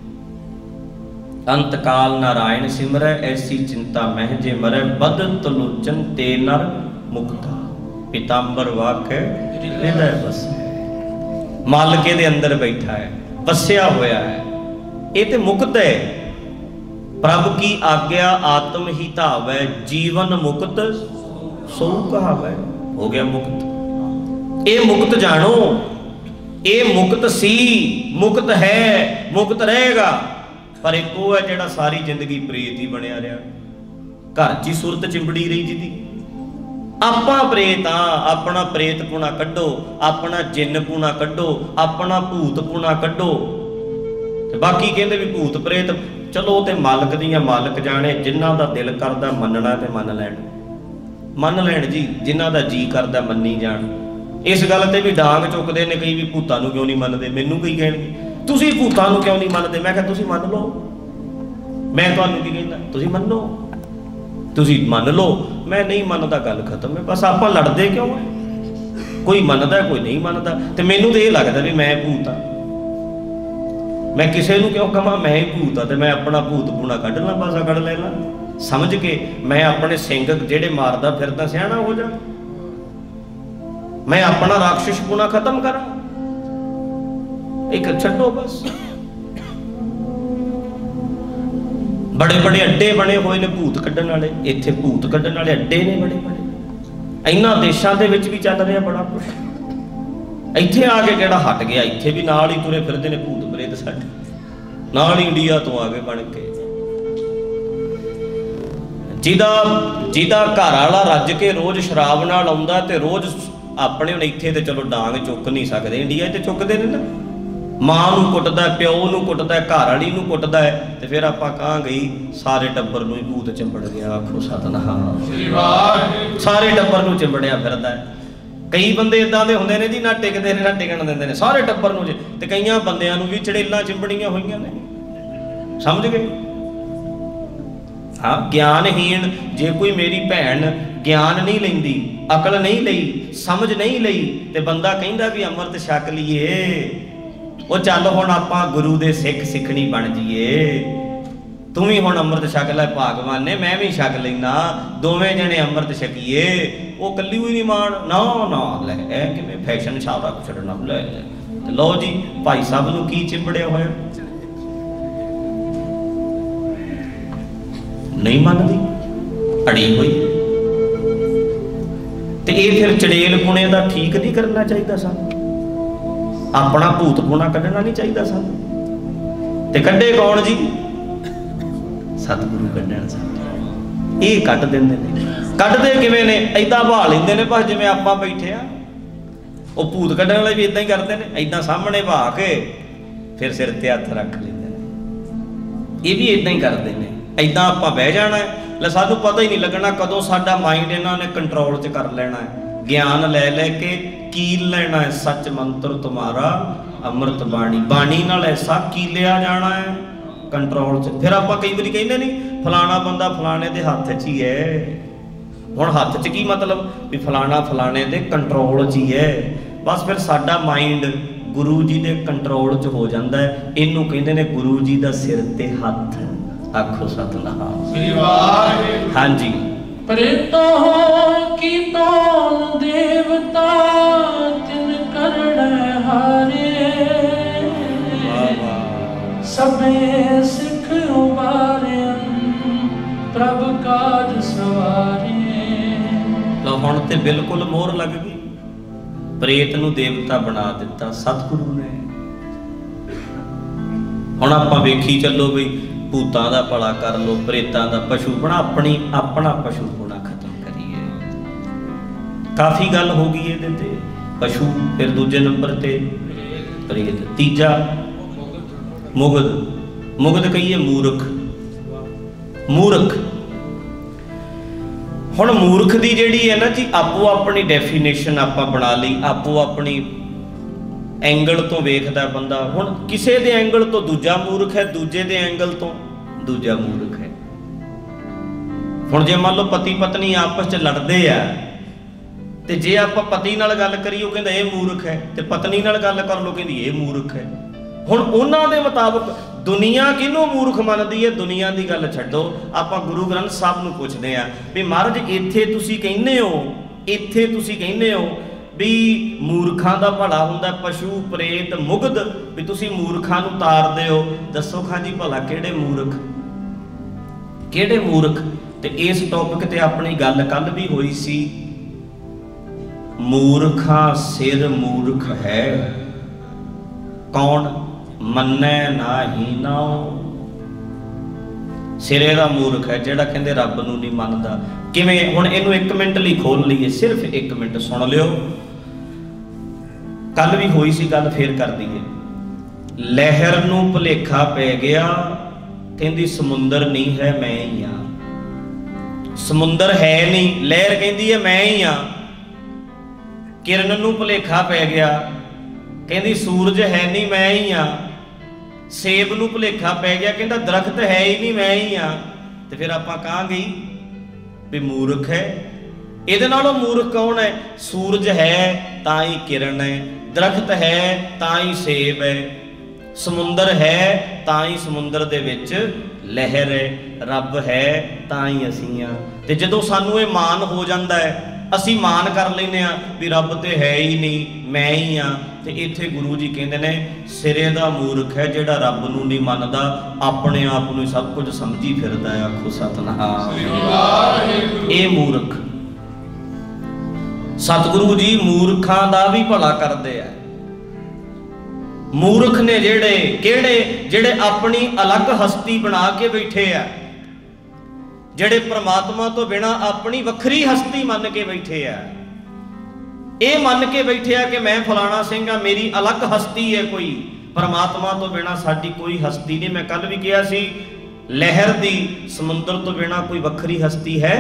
अंत काल नारायण सिमरै, ऐसी चिंता मह जे मरै, बदत लोचन ते नर मुक्ता। पीतांबर वाक है हृदय बस है, मालके दे अंदर बैठा है, बसिया होया है। ये ते मुक्त है। प्रभु की आज्ञा आत्म ही धावै, जीवन मुक्त सो कहावै। हो गया मुक्त। ये मुक्त जानो, ये मुक्त सी, मुक्त है, मुक्त रहेगा। पर एक वो है जिहड़ा सारी जिंदगी प्रेत ही बनया रहा, घर च ही सुरत चिंबड़ी रही जिहदी। ਆਪਾਂ ਪ੍ਰੇਤ ਆ, ਆਪਣਾ ਪ੍ਰੇਤ ਪੁਣਾ ਕੱਢੋ, ਆਪਣਾ ਜਿੰਨ ਪੁਣਾ ਕੱਢੋ, ਆਪਣਾ ਭੂਤ ਪੁਣਾ ਕੱਢੋ। ਤੇ ਬਾਕੀ ਕਹਿੰਦੇ ਵੀ ਭੂਤ ਪ੍ਰੇਤ ਚਲੋ ਤੇ ਮਾਲਕ ਦੀਆਂ ਮਾਲਕ ਜਾਣੇ, ਜਿਨ੍ਹਾਂ ਦਾ ਦਿਲ ਕਰਦਾ ਮੰਨਣਾ ਤੇ ਮੰਨ ਲੈਣ, ਮੰਨ ਲੈਣ ਜੀ, ਜਿਨ੍ਹਾਂ ਦਾ ਜੀ ਕਰਦਾ ਮੰਨੀ ਜਾਣ। ਇਸ ਗੱਲ ਤੇ ਵੀ ਡਾਂਗ ਚੁੱਕਦੇ ਨੇ ਕਈ ਵੀ ਭੂਤਾਂ ਨੂੰ ਕਿਉਂ ਨਹੀਂ ਮੰਨਦੇ। ਮੈਨੂੰ ਕਈ ਕਹਿਣਗੇ ਤੁਸੀਂ ਭੂਤਾਂ ਨੂੰ ਕਿਉਂ ਨਹੀਂ ਮੰਨਦੇ। ਮੈਂ ਕਿਹਾ ਤੁਸੀਂ ਮੰਨ ਲਓ, ਮੈਂ ਤੁਹਾਨੂੰ ਕੀ ਕਹਿੰਦਾ, ਤੁਸੀਂ ਮੰਨੋ, ਤੁਸੀਂ ਮੰਨ ਲਓ, ਮੈਂ ਨਹੀਂ ਮੰਨਦਾ, ਗੱਲ ਖਤਮ ਹੈ। ਬਸ ਆਪਾਂ ਲੜਦੇ ਕਿਉਂ ਹੈ? ਕੋਈ ਮੰਨਦਾ ਕੋਈ ਨਹੀਂ ਮੰਨਦਾ। ਤੇ ਮੈਨੂੰ ਤਾਂ ਇਹ ਲੱਗਦਾ ਵੀ ਮੈਂ ਭੂਤ ਆ, ਮੈਂ ਕਿਸੇ ਨੂੰ ਕਿਉਂ ਕਹਾਂ ਮੈਂ ਹੀ ਭੂਤ ਆ, ਤੇ ਮੈਂ ਆਪਣਾ ਭੂਤ ਪੂਣਾ ਕੱਢ ਲਾਂ, ਬਾਸਾ ਕੱਢ ਲੈ ਲਾਂ ਸਮਝ ਕੇ। ਮੈਂ ਆਪਣੇ ਸਿੰਘ ਜਿਹੜੇ ਮਾਰਦਾ ਫਿਰਦਾ ਸਿਆਣਾ ਹੋ ਜਾ, ਮੈਂ ਆਪਣਾ ਰਾਖਸ਼ ਪੂਣਾ ਖਤਮ ਕਰਾਂ, ਇੱਕ ਛੱਡੋ ਬਸ। ਬੜੇ ਬੜੇ ਅੱਡੇ ਬਣੇ ਹੋਏ ਨੇ ਭੂਤ ਕੱਢਣ ਵਾਲੇ, ਇੱਥੇ ਭੂਤ ਕੱਢਣ ਵਾਲੇ ਅੱਡੇ ਨੇ ਬੜੇ ਬੜੇ। ਇਹਨਾਂ ਦੇਸ਼ਾਂ ਦੇ ਵਿੱਚ ਵੀ ਚੱਲ ਰਿਹਾ ਬੜਾ ਕੁਛ। ਇੱਥੇ ਆ ਕੇ ਕਿਹੜਾ ਹਟ ਗਿਆ, ਇੱਥੇ ਵੀ ਨਾਲ ਹੀ ਤੁਰੇ ਫਿਰਦੇ ਨੇ ਭੂਤ ਪ੍ਰੇਤ ਸਾਡੇ, ਨਾਲ ਹੀ ਇੰਡੀਆ ਤੋਂ ਆ ਗਏ ਬਣ ਕੇ। ਜਿਹਦਾ ਜਿਹਦਾ ਘਰ ਵਾਲਾ ਰੱਜ ਕੇ ਰੋਜ਼ ਸ਼ਰਾਬ ਨਾਲ ਆਉਂਦਾ ਤੇ ਰੋਜ਼ ਆਪਣੇ ਹੁਣ ਇੱਥੇ ਤੇ ਚਲੋ ਡਾਂਗ ਚੁੱਕ ਨਹੀਂ ਸਕਦੇ, ਇੰਡੀਆ ਤੇ ਚੁੱਕਦੇ ਨੇ ਨਾ। ਮਾਂ ਨੂੰ ਕੁੱਟਦਾ, ਪਿਓ ਨੂੰ ਕੁੱਟਦਾ, ਘਰ ਵਾਲੀ ਨੂੰ ਕੁੱਟਦਾ ਹੈ, ਤੇ ਫਿਰ ਆਪਾਂ ਕਹਾਂਗੇ ਸਾਰੇ ਟੱਬਰ ਨੂੰ ਹੀ ਭੂਤ ਚਿੰਬੜ ਗਿਆ। ਆਖੋ ਸਤਿਨਾਮ, ਸਾਰੇ ਟੱਬਰ ਨੂੰ ਚਿੰਬੜਿਆ ਫਿਰਦਾ। ਕਈ ਬੰਦੇ ਇਦਾਂ ਦੇ ਹੁੰਦੇ ਨੇ ਜੀ, ਨਾ ਟਿਕਦੇ ਨੇ ਨਾ ਟਿਕਣ ਦਿੰਦੇ ਨੇ, ਸਾਰੇ ਟੱਬਰ ਨੂੰ। ਤੇ ਕਈਆਂ ਬੰਦਿਆਂ ਨੂੰ ਵੀ ਚੜੇਲਾਂ ਚਿੰਬੜੀਆਂ ਹੋਈਆਂ ਨੇ, ਸਮਝ ਗਏ? ਹਾਂ, ਗਿਆਨਹੀਣ ਜੇ ਕੋਈ ਮੇਰੀ ਭੈਣ ਗਿਆਨ ਨਹੀਂ ਲੈਂਦੀ, ਅਕਲ ਨਹੀਂ ਲਈ, ਸਮਝ ਨਹੀਂ ਲਈ, ਤੇ ਬੰਦਾ ਕਹਿੰਦਾ ਵੀ ਅੰਮ੍ਰਿਤ ਛਕ ਲਈਏ, ਉਹ ਚੱਲ ਹੁਣ ਆਪਾਂ ਗੁਰੂ ਦੇ ਸਿੱਖ ਸਿੱਖਣੀ ਬਣ ਜਾਈਏ, ਤੂੰ ਵੀ ਹੁਣ ਅੰਮ੍ਰਿਤ ਛਕ ਲੈ, ਭਾਗਵਾਨ ਨੇ ਮੈਂ ਵੀ ਛਕ ਲੈਣਾ, ਦੋਵੇਂ ਜਣੇ ਅੰਮ੍ਰਿਤ ਛਕੀਏ। ਉਹ ਕੱਲੀ ਹੋਈ ਨਹੀਂ ਮਾਣ, ਨਾ ਨਾ ਲੈ ਇਹ ਕਿਵੇਂ ਫੈਸ਼ਨ ਸਾਰਾ ਕੁਛ ਛੱਡਣਾ ਲੈ। ਤੇ ਲਓ ਜੀ, ਭਾਈ ਸਾਹਿਬ ਨੂੰ ਕੀ ਚਿੰਬੜਿਆ ਹੋਇਆ, ਨਹੀਂ ਮੰਨਦੀ, ਅੜੀ ਹੋਈ। ਤੇ ਇਹ ਫਿਰ ਚੜੇਲ ਪੁਣੇ ਦਾ ਠੀਕ ਨਹੀਂ ਕਰਨਾ ਚਾਹੀਦਾ ਸਾਨੂੰ, ਆਪਣਾ ਭੂਤ ਪੁਣਾ ਕੱਢਣਾ ਨਹੀਂ ਚਾਹੀਦਾ ਸਾਨੂੰ। ਤੇ ਕੱਢੇ ਕੌਣ ਜੀ? ਸਤਿਗੁਰੂ ਕੱਢਣ ਸਾਡੇ। ਇਹ ਕੱਢ ਦਿੰਦੇ ਨੇ। ਕੱਢਦੇ ਕਿਵੇਂ ਨੇ? ਏਦਾਂ ਬਹਾ ਲੈਂਦੇ ਨੇ ਬਸ ਜਿਵੇਂ ਆਪਾਂ ਬੈਠੇ ਆ। ਉਹ ਭੂਤ ਕੱਢਣ ਵਾਲੇ ਵੀ ਏਦਾਂ ਹੀ ਕਰਦੇ ਨੇ, ਏਦਾਂ ਸਾਹਮਣੇ ਬਹਾ ਕੇ ਫਿਰ ਸਿਰ ਤੇ ਹੱਥ ਰੱਖ ਲੈਂਦੇ ਨੇ। ਇਹ ਵੀ ਏਦਾਂ ਹੀ ਕਰਦੇ ਨੇ। ਏਦਾਂ ਆਪਾਂ ਬਹਿ ਜਾਣਾ, ਲੈ ਸਾਨੂੰ ਪਤਾ ਹੀ ਨਹੀਂ ਲੱਗਣਾ ਕਦੋਂ ਸਾਡਾ ਮਾਈਂਡ ਇਹਨਾਂ ਨੇ ਕੰਟਰੋਲ 'ਚ ਕਰ ਲੈਣਾ ਹੈ। ਗਿਆਨ ਲੈ ਲੈ ਕੇ ਕੀਲ ਲੈਣਾ ਹੈ, ਸੱਚ ਮੰਤਰ ਤੁਮਾਰਾ ਅੰਮ੍ਰਿਤ ਬਾਣੀ, ਬਾਣੀ ਨਾਲ ਐਸਾ ਕੀਲਿਆ ਜਾਣਾ ਹੈ ਕੰਟਰੋਲ 'ਚ। ਫਿਰ ਆਪਾਂ ਕਈ ਵਾਰੀ ਕਹਿੰਦੇ ਨਹੀਂ ਫਲਾਣਾ ਬੰਦਾ ਫਲਾਣੇ ਦੇ ਹੱਥ 'ਚ ਹੀ ਹੈ। ਹੁਣ ਹੱਥ 'ਚ ਕੀ ਮਤਲਬ? ਵੀ ਫਲਾਣਾ ਫਲਾਣੇ ਦੇ ਕੰਟਰੋਲ 'ਚ ਹੀ ਹੈ। ਬਸ ਫਿਰ ਸਾਡਾ ਮਾਈਂਡ ਗੁਰੂ ਜੀ ਦੇ ਕੰਟਰੋਲ 'ਚ ਹੋ ਜਾਂਦਾ ਹੈ। ਇਹਨੂੰ ਕਹਿੰਦੇ ਨੇ ਗੁਰੂ ਜੀ ਦਾ ਸਿਰ ਤੇ ਹੱਥ। ਆਖੋ ਸਤਿਨਾਮ। ਹਾਂਜੀ। ਪ੍ਰੇਤੋ ਕੀ ਤੋਨ ਦੇਵਤਾ ਤਿਨ ਕਰੜੈ ਹਾਰੇ, ਸਭੇ ਸਿੱਖ ਉਬਾਰਿਅਨ ਪ੍ਰਭ ਕਾਜ ਸਵਾਰੇ। ਲੋ ਹੁਣ ਤੇ ਬਿਲਕੁਲ ਮੋਹਰ ਲੱਗ ਗਈ। ਪ੍ਰੇਤ ਨੂੰ ਦੇਵਤਾ ਬਣਾ ਦਿੱਤਾ ਸਤਿਗੁਰੂ ਨੇ। ਹੁਣ ਆਪਾਂ ਵੇਖੀ ਚੱਲੋ ਵੀ ਭੂਤਾਂ ਦਾ ਭਲਾ ਕਰ ਲੋ, ਪ੍ਰੇਤਾਂ ਦਾ ਪਸ਼ੂ ਬਣਾ, ਆਪਣੀ ਆਪਣਾ ਪਸ਼ੂ ਬਣਾ ਖਤਮ ਕਰੀਏ। ਕਾਫੀ ਗੱਲ ਹੋ ਗਈ ਇਹਦੇ ਤੇ। ਪਸ਼ੂ, ਫਿਰ ਦੂਜੇ ਨੰਬਰ ਤੇ ਪ੍ਰੇਤ, ਤੀਜਾ ਮੁਗਧ। ਮੁਗਧ ਕਹੀਏ ਮੂਰਖ। ਮੂਰਖ ਹੁਣ ਮੂਰਖ ਦੀ ਜਿਹੜੀ ਹੈ ਨਾ ਜੀ, ਆਪੋ ਆਪਣੀ ਡੈਫੀਨੇਸ਼ਨ ਆਪਾਂ ਬਣਾ ਲਈ, ਆਪੋ ਆਪਣੀ ਐਂਗਲ ਤੋਂ ਵੇਖਦਾ ਬੰਦਾ। ਹੁਣ ਕਿਸੇ ਦੇ ਐਂਗਲ ਤੋਂ ਦੂਜਾ ਮੂਰਖ ਹੈ, ਦੂਜੇ ਦੇ ਐਂਗਲ ਤੋਂ ਦੂਜਾ ਮੂਰਖ ਹੈ। ਹੁਣ ਜੇ ਮੰਨ ਲਓ ਪਤੀ ਪਤਨੀ ਆਪਸ 'ਚ ਲੜਦੇ ਆ, ਤੇ ਜੇ ਆਪਾਂ ਪਤੀ ਨਾਲ ਗੱਲ ਕਰੀਏ ਉਹ ਕਹਿੰਦਾ ਇਹ ਮੂਰਖ ਹੈ, ਤੇ ਪਤਨੀ ਨਾਲ ਗੱਲ ਕਰ ਲਓ ਕਹਿੰਦੀ ਇਹ ਮੂਰਖ ਹੈ। ਹੁਣ ਉਹਨਾਂ ਦੇ ਮੁਤਾਬਕ ਦੁਨੀਆ ਕਿਹਨੂੰ ਮੂਰਖ ਮੰਨਦੀ ਹੈ? ਦੁਨੀਆ ਦੀ ਗੱਲ ਛੱਡੋ, ਆਪਾਂ ਗੁਰੂ ਗ੍ਰੰਥ ਸਾਹਿਬ ਨੂੰ ਪੁੱਛਦੇ ਆ ਵੀ ਮਹਾਰਾਜ ਇੱਥੇ ਤੁਸੀਂ ਕਹਿੰਦੇ ਹੋ, ਇੱਥੇ ਤੁਸੀਂ ਕਹਿੰਦੇ ਹੋ ਵੀ ਮੂਰਖਾਂ ਦਾ ਭਲਾ ਹੁੰਦਾ, ਪਸ਼ੂ ਪ੍ਰੇਤ ਮੁਗਧ, ਵੀ ਤੁਸੀਂ ਮੂਰਖਾਂ ਨੂੰ ਤਾਰਦੇ ਹੋ। ਦੱਸੋ ਖਾਂ ਜੀ ਭਲਾ ਕਿਹੜੇ ਮੂਰਖ, ਕਿਹੜੇ ਮੂਰਖ? ਤੇ ਇਸ ਟੌਪਿਕ ਤੇ ਆਪਣੀ ਗੱਲ ਕੱਲ ਵੀ ਹੋਈ ਸੀ। ਮੂਰਖਾਂ ਸਿਰ ਮੂਰਖ ਹੈ ਕੌਣ? ਮੰਨੈ ਨਾਹੀ ਨਾਉ। सिरे दा मूर्ख है जिहड़ा कहंदे रब नूं नहीं मनदा। किवें? हुण इहनूं एक मिनट लई खोल लईए, सिर्फ एक मिनट सुन लिओ। कल भी होई सी गल, फेर कर दईए। लहर नूं भुलेखा पै गया, कहंदी समुंदर नहीं है मैं ही हां। समुंदर है नहीं, लहर कहंदी है मैं ही हां। किरण नूं भुलेखा पै गया, कहंदी सूरज है नहीं मैं ही हां। सेब नूं भुलेखा पै गया, कहंदा दरख्त है ही नहीं मैं ही हां। ते फिर आपां कहांगे भी मूर्ख है। इहदे नालों मूर्ख कौन है? सूरज है तां ही किरण है, दरख्त है तां ही सेब है, समुंदर है तां ही समुंदर दे विच लहर है, रब है तां ही असीं हां। ते जदों सानूं इह मान हो जांदा है, असीं मान कर लैंदे आ भी रब ते है ही नहीं मैं ही हां। ते इत्थे गुरु जी कहंदे ने सिरे दा मूर्ख है जिहड़ा रब नूं नहीं मनदा, अपने आप नूं सब कुछ समझी फिरदा है। आखो सतनाम। ये मूर्ख सतगुरु जी मूर्खां दा भी भला करदे आ। मूर्ख ने जेड़े केड़े? जेड़े अपनी अलग हस्ती बना के बैठे आ, जेड़े परमात्मा तो बिना अपनी वखरी हस्ती मन के बैठे आ। ये मन के बैठे आ कि मैं फलाना सिंह हाँ, मेरी अलग हस्ती है कोई, परमात्मा तो बिना साडी कोई हस्ती नहीं। मैं कल भी कहा सी, लहर दी समुंदर तो बिना कोई वखरी हस्ती है?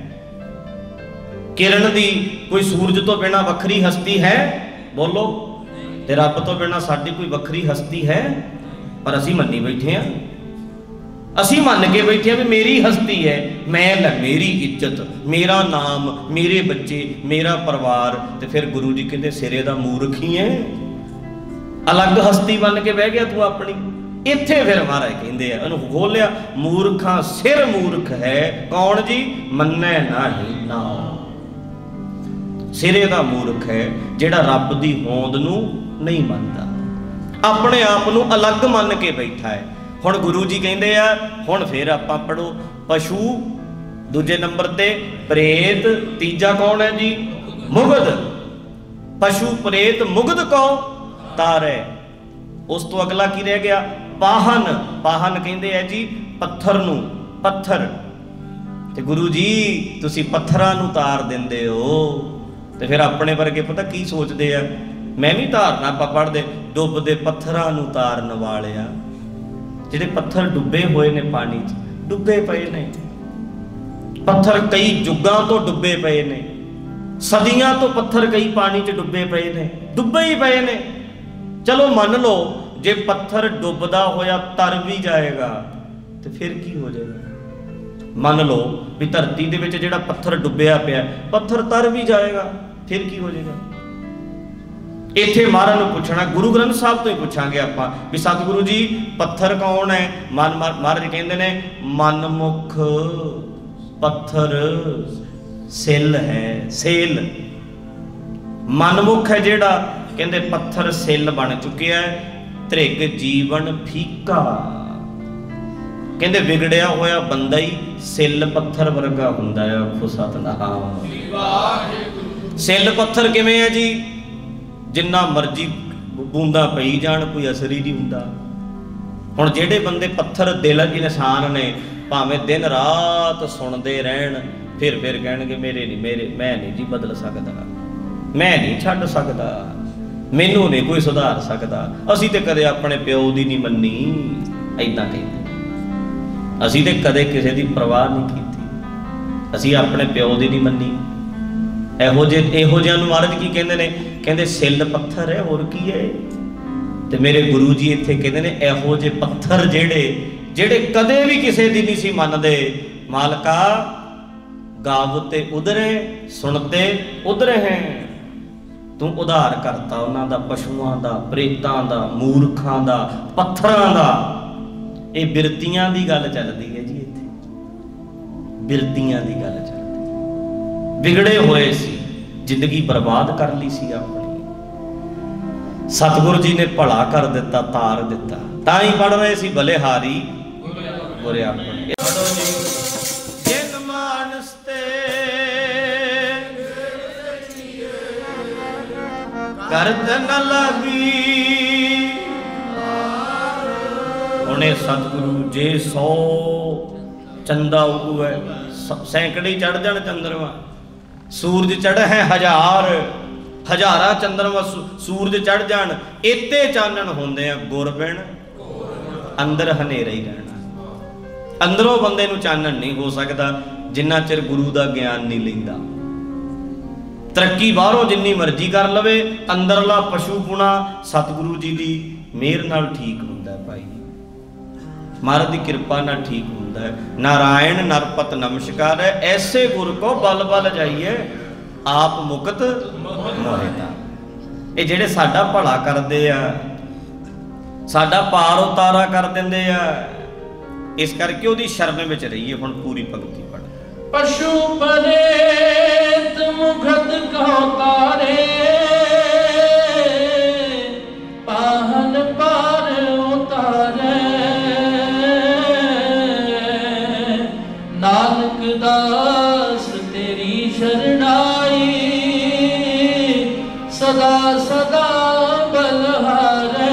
किरण दी कोई सूरज तो बिना वखरी हस्ती है? बोलो। ते रब तो बिना साडी कोई वखरी हस्ती है? पर असीं मन्नी बैठे हैं, असीं मन के बैठे हैं भी मेरी हस्ती है, मैं लै मेरी इज्जत, मेरा नाम, मेरे बच्चे, मेरा परिवार। ते फिर गुरु जी कहते सिरे दा मूर्ख ही है, अलग हस्ती बन के बह गया तू अपनी। इत्थे फिर महाराज कहंदे आ, इहनूं खोलिया, मूर्खां सिर मूर्ख है कौन जी? मन्नै नाही नाम। सिरे दा मूर्ख है जिहड़ा रब दी होंद नूं नहीं मनदा, अपने आप नूं अलग मन के बैठा है। हुण गुरु जी कहंदे आ, हुण फिर आपां पढ़ो, पशु दूजे नंबर ते, प्रेत तीजा कौन है जी? मुगध। पशु प्रेत मुगध को तारे। उस तो अगला की रह गया? पाहन। पाहन कहंदे आ जी पत्थर नूं, पत्थर। ते गुरु जी तुसीं पत्थरां नूं तार दिंदे हो। ते फिर अपने वर्गे पता की सोचते हैं, मैं भी धारना पा पढ़ते, डुबदे पत्थरां नूं तारन वालिया। जिहड़े पत्थर डुबे हुए ने पानी च, डुबे पे ने पत्थर, कई जुगां तो डुबे पे ने, सदियां तो पत्थर कई पानी च डुबे पे ने, डुबे ही पे ने। चलो मन लो जे पत्थर डुबदा होया तर भी जाएगा तो फिर की हो जाएगा? मन लो भी धरती दे विच जिहड़ा पत्थर डुबिया पिया, पत्थर तर भी जाएगा, फिर की हो जाएगा? इत्थे महाराज नूं पुछना, गुरु ग्रंथ साहब तो ही पूछांगे आपां भी सतगुरु जी पत्थर कौन है? मन महाराज कहंदे ने मनमुख पत्थर सिल है, सेल। मनमुख है जिहड़ा, कहंदे पत्थर सिल बन चुकिया है, त्रिग जीवन फीका। कहंदे विगड़िया होया बंदा ही सिल पत्थर वर्गा हुंदा है। आखो सतनाम। सिल पत्थर किवें है जी? जिन्ना मर्जी बूंदा पई जाण, कोई असर ही नहीं हुंदा। हुण जिहड़े बंदे पत्थर दिल इंसान ने, भावें दिन रात सुनते रहन, फिर फिर कहणगे मेरे नहीं, मेरे मैं नहीं जी बदल सकदा, मैं नहीं छड्ड सकदा, मैनू नहीं कोई सुधार सकदा, असीं ते कदे अपने प्यो दी नहीं मन्नी। इदां कहंदे असीं ते कदे किसी दी परवाह नहीं कीती, असीं अपने प्यो दी नहीं मन्नी। ਇਹੋ ਜਿਹੇ ਇਹੋ ਜਿਹਿਆਂ ਨੂੰ ਮਹਾਰਾਜ ਕੀ ਕਹਿੰਦੇ ਨੇ? ਕਹਿੰਦੇ ਸਿੱਲ ਪੱਥਰ ਹੈ, ਹੋਰ ਕੀ ਹੈ? ਤੇ ਮੇਰੇ ਗੁਰੂ ਜੀ ਇੱਥੇ ਕਹਿੰਦੇ ਨੇ ਇਹੋ ਜਿਹੇ ਪੱਥਰ ਜਿਹੜੇ ਜਿਹੜੇ ਕਦੇ ਵੀ ਕਿਸੇ ਦੀ ਨਹੀਂ ਸੀ ਮੰਨਦੇ, ਮਾਲਕਾ ਗਾਵਤੇ ਉਧਰੇ ਸੁਣਤੇ ਉਧਰੇ ਹੈ। ਤੂੰ ਉਧਾਰ ਕਰਤਾ ਉਹਨਾਂ ਦਾ, ਪਸ਼ੂਆਂ ਦਾ, ਪ੍ਰੇਤਾਂ ਦਾ, ਮੂਰਖਾਂ ਦਾ, ਪੱਥਰਾਂ ਦਾ। ਇਹ ਬਿਰਤੀਆਂ ਦੀ ਗੱਲ ਚੱਲਦੀ ਹੈ ਜੀ ਇੱਥੇ, ਬਿਰਤੀਆਂ ਦੀ ਗੱਲ ਚੱਲਦੀ। ਵਿਗੜੇ ਹੋਏ ਸੀ, ਜ਼ਿੰਦਗੀ ਬਰਬਾਦ ਕਰ ਲਈ ਸੀ ਆਪਣੀ। ਸਤਿਗੁਰੂ ਜੀ ਨੇ ਭਲਾ ਕਰ ਦਿੱਤਾ, ਤਾਰ ਦਿੱਤਾ। ਤਾਂ ਹੀ ਪੜ ਰਹੇ ਸੀ ਬਲਿਹਾਰੀ ਗੁਰੇ ਆਪਣੇ। ਪੜੋ ਜੀ, ਜਿਨ ਮਾਨਸ ਤੇ ਕਰਤ ਨ ਲਾਗੀ। ਹੁਣੇ ਸਤਿਗੁਰੂ ਜੇ ਸੌ चंदा उगू है, सैकड़े चढ़ जाने चंद्रमा, सूरज चढ़ है हजार हजारा चंद्रमा सूरज चढ़ जान, इत्ते चानन होंदे आ गुर बिन अंदर हनेरा ही रहना। अंदरों बंदे नूं चानन नहीं हो सकता जिन्ना चिर गुरु का ज्ञान नहीं लैंदा। तरक्की बाहरों जिन्नी मर्जी कर लवे, अंदरला पशुपुणा सतगुरु जी की मेहर नाल ठीक हुंदा भाई, महाराज की कृपा नाल ठीक हुंदा है। नारायण नरपत नमस्कार है, ऐसे गुर को बल बल जाइए आप मुकत मोहिता। ये जेड़े साडा भला करदे आ, साडा पार उतारा कर दिंदे आ, इस करके उहदी शरण विच रहिए। हुण पूरी पंक्ति पढ़। पशु परेत मुखत कहो तारे, पाहन पार उतारे, नानक दास तेरी शरणाई, सदा सदा बलहारे।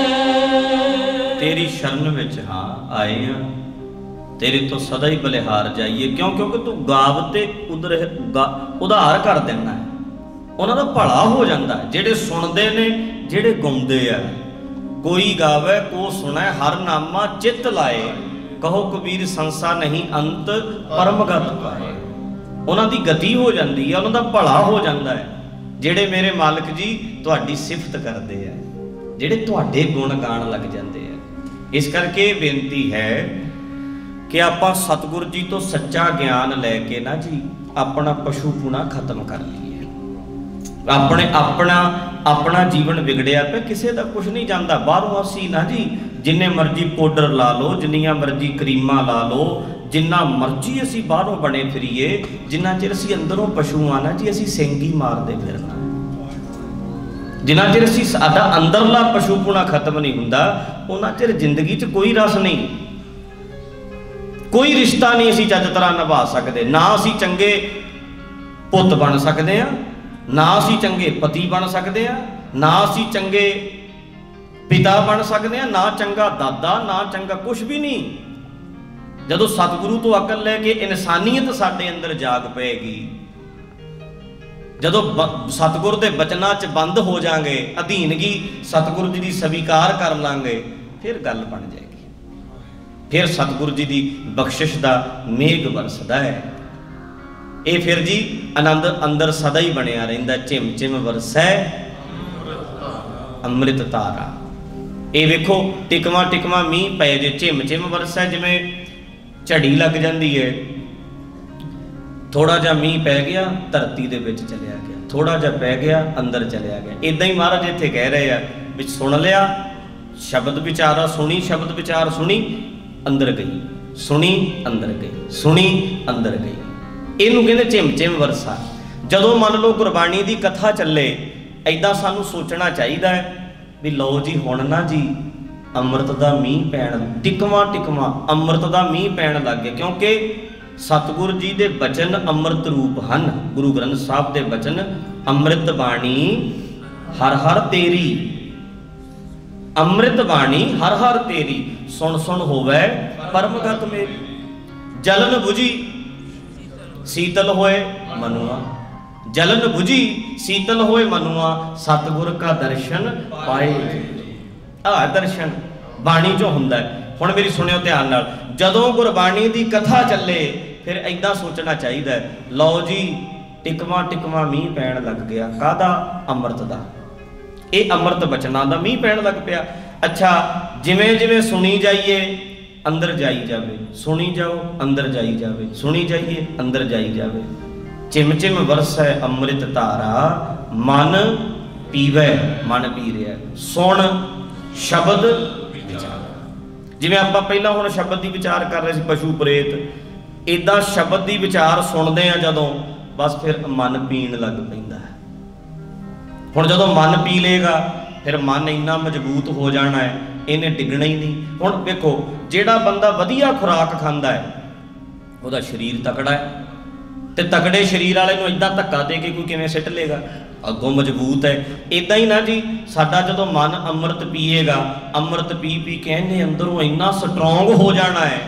तेरी शरण विच हाँ आए हैं, तेरे तो सदा ही बलिहार जाइए। क्यों? क्योंकि तू गाव ते उधर उधार कर देना है, उन्होंने भला हो जाता है। जेड़े सुनते ने जेड़े गाउंदे आ, कोई गावे को सुने हर नामा चित लाए, कहो कबीर संसा नहीं अंत परमगत पाए। उन्हों की गति हो जाती है, उन्होंने भला हो जाता है। जेड़े मेरे मालिक जी तुहाडी सिफत करते हैं, जेड़े तुहाडे गुण गाण लग जाते हैं। इस करके बेनती है कि आपां सतगुरु जी तो सच्चा ज्ञान लैके ना जी अपना पशुपुणा खत्म कर लीए। अपने अपना अपना जीवन बिगड़िया पे किसी का कुछ नहीं जानता। बाहरों असी ना जी जिन्ने मर्जी पाउडर ला लो, जिन्नियां मर्जी क्रीमां ला लो, जिन्ना मर्जी असी बाहरों बने फिरीए, जिन्ना चिर असी अंदरों पशु आ ना जी असी सेंगी मारते फिरना। जिन्ना चिर असी साडा अंदरला पशुपुणा खत्म नहीं हुंदा, उन्ना चिर जिंदगी च कोई रस नहीं, कोई रिश्ता नहीं असी चज तरह निभा सकते। ना असी चंगे पुत बन सकते हैं, ना असी चंगे पति बन सकते हैं, ना असी चंगे पिता बन सकते हैं, ना चंगा दादा, ना चंगा कुछ भी नहीं। जदों सतगुरु तो अकल लैके इंसानियत साडे अंदर जाग पेगी, जदों सतगुरु के बचना च बंद हो जाएंगे, अधीनगी सतगुरु जी की स्वीकार कर लांगे, फिर गल बन जाएगी। फिर सतगुरु जी की बख्शिश का मेघ बरसदा है। ये फिर जी आनंद अंदर सदा ही बनया रहिंदा। झिम झिम वरसै अमृत धारा। ये वेखो टिकवा टिकवा मीह पै जे झिम झिम वरसै, जिमें झड़ी लग जाती है, थोड़ा जा मीह पै गया धरती दे विच चलिया गया, थोड़ा जा पै गया अंदर चलिया गया। इदां ही महाराज इत्थे कह रहे हैं भी सुन लिया शब्द विचारा, सुनी शब्द विचार सुनी अंदर गई, सुनी अंदर गई, सुनी अंदर गई। इनू कहते झिम झिम वरसा। जदों मान लो गुरबाणी की कथा चले, ऐदा सानू सोचना चाहिए भी लो जी हुण ना जी अमृत का मीह पैण, टिकवा टिकवा अमृत का मीह पैण लग गया। क्योंकि सतगुरु जी के बचन अमृत रूप हैं। गुरु ग्रंथ साहब के बचन अमृत बाणी हर हर तेरी, अमृत बाणी हर हर तेरी, सुन सुन होवे परमगत मेरी। जलन बुझी शीतल होए मनुआ, जलन बुझी शीतल होए मनुआ, सतगुर का दर्शन पाए। आ दर्शन बाणी चो हुंदा है। हुण मेरी सुनियो ध्यान नाल, जदों गुरबाणी की कथा चले फिर ऐदा सोचना चाहिए, लो जी टिकवा टिकवा मीह पैण लग गया, कादा अमृत का। ये अमृत बचना का मीह पैण लग पिया। अच्छा जिमें जिमें सुनी जाइए अंदर जाई जावे, सुनी जाओ अंदर जाई जावे, सुनी जाइए अंदर जाई जावे। चिम चिम वरसै अमृत धारा, मन पीवै, मन पी रहा। सुन शब्द विचार, जिमें आप पहला हुण शब्द की विचार कर रहे थे पशु प्रेत, इदा शब्द की विचार सुनते हैं जदों, बस फिर मन पीण लग पैंदा है। हुण जदों मन पी लेगा फिर मन इन्ना मजबूत हो जाना है, इन्हें डिगना ही नहीं। हुण देखो जिहड़ा बंदा वधिया खुराक खांदा है उहदा शरीर तकड़ा है, तो तकड़े शरीर वाले नूं इदां धक्का दे के कोई किवें सिट लेगा, अगों मजबूत है। इदां ही ना जी साडा जदों मन अमृत पीएगा, अमृत पी पी के इन्हें अंदरों इन्ना स्ट्रोंग हो जाना है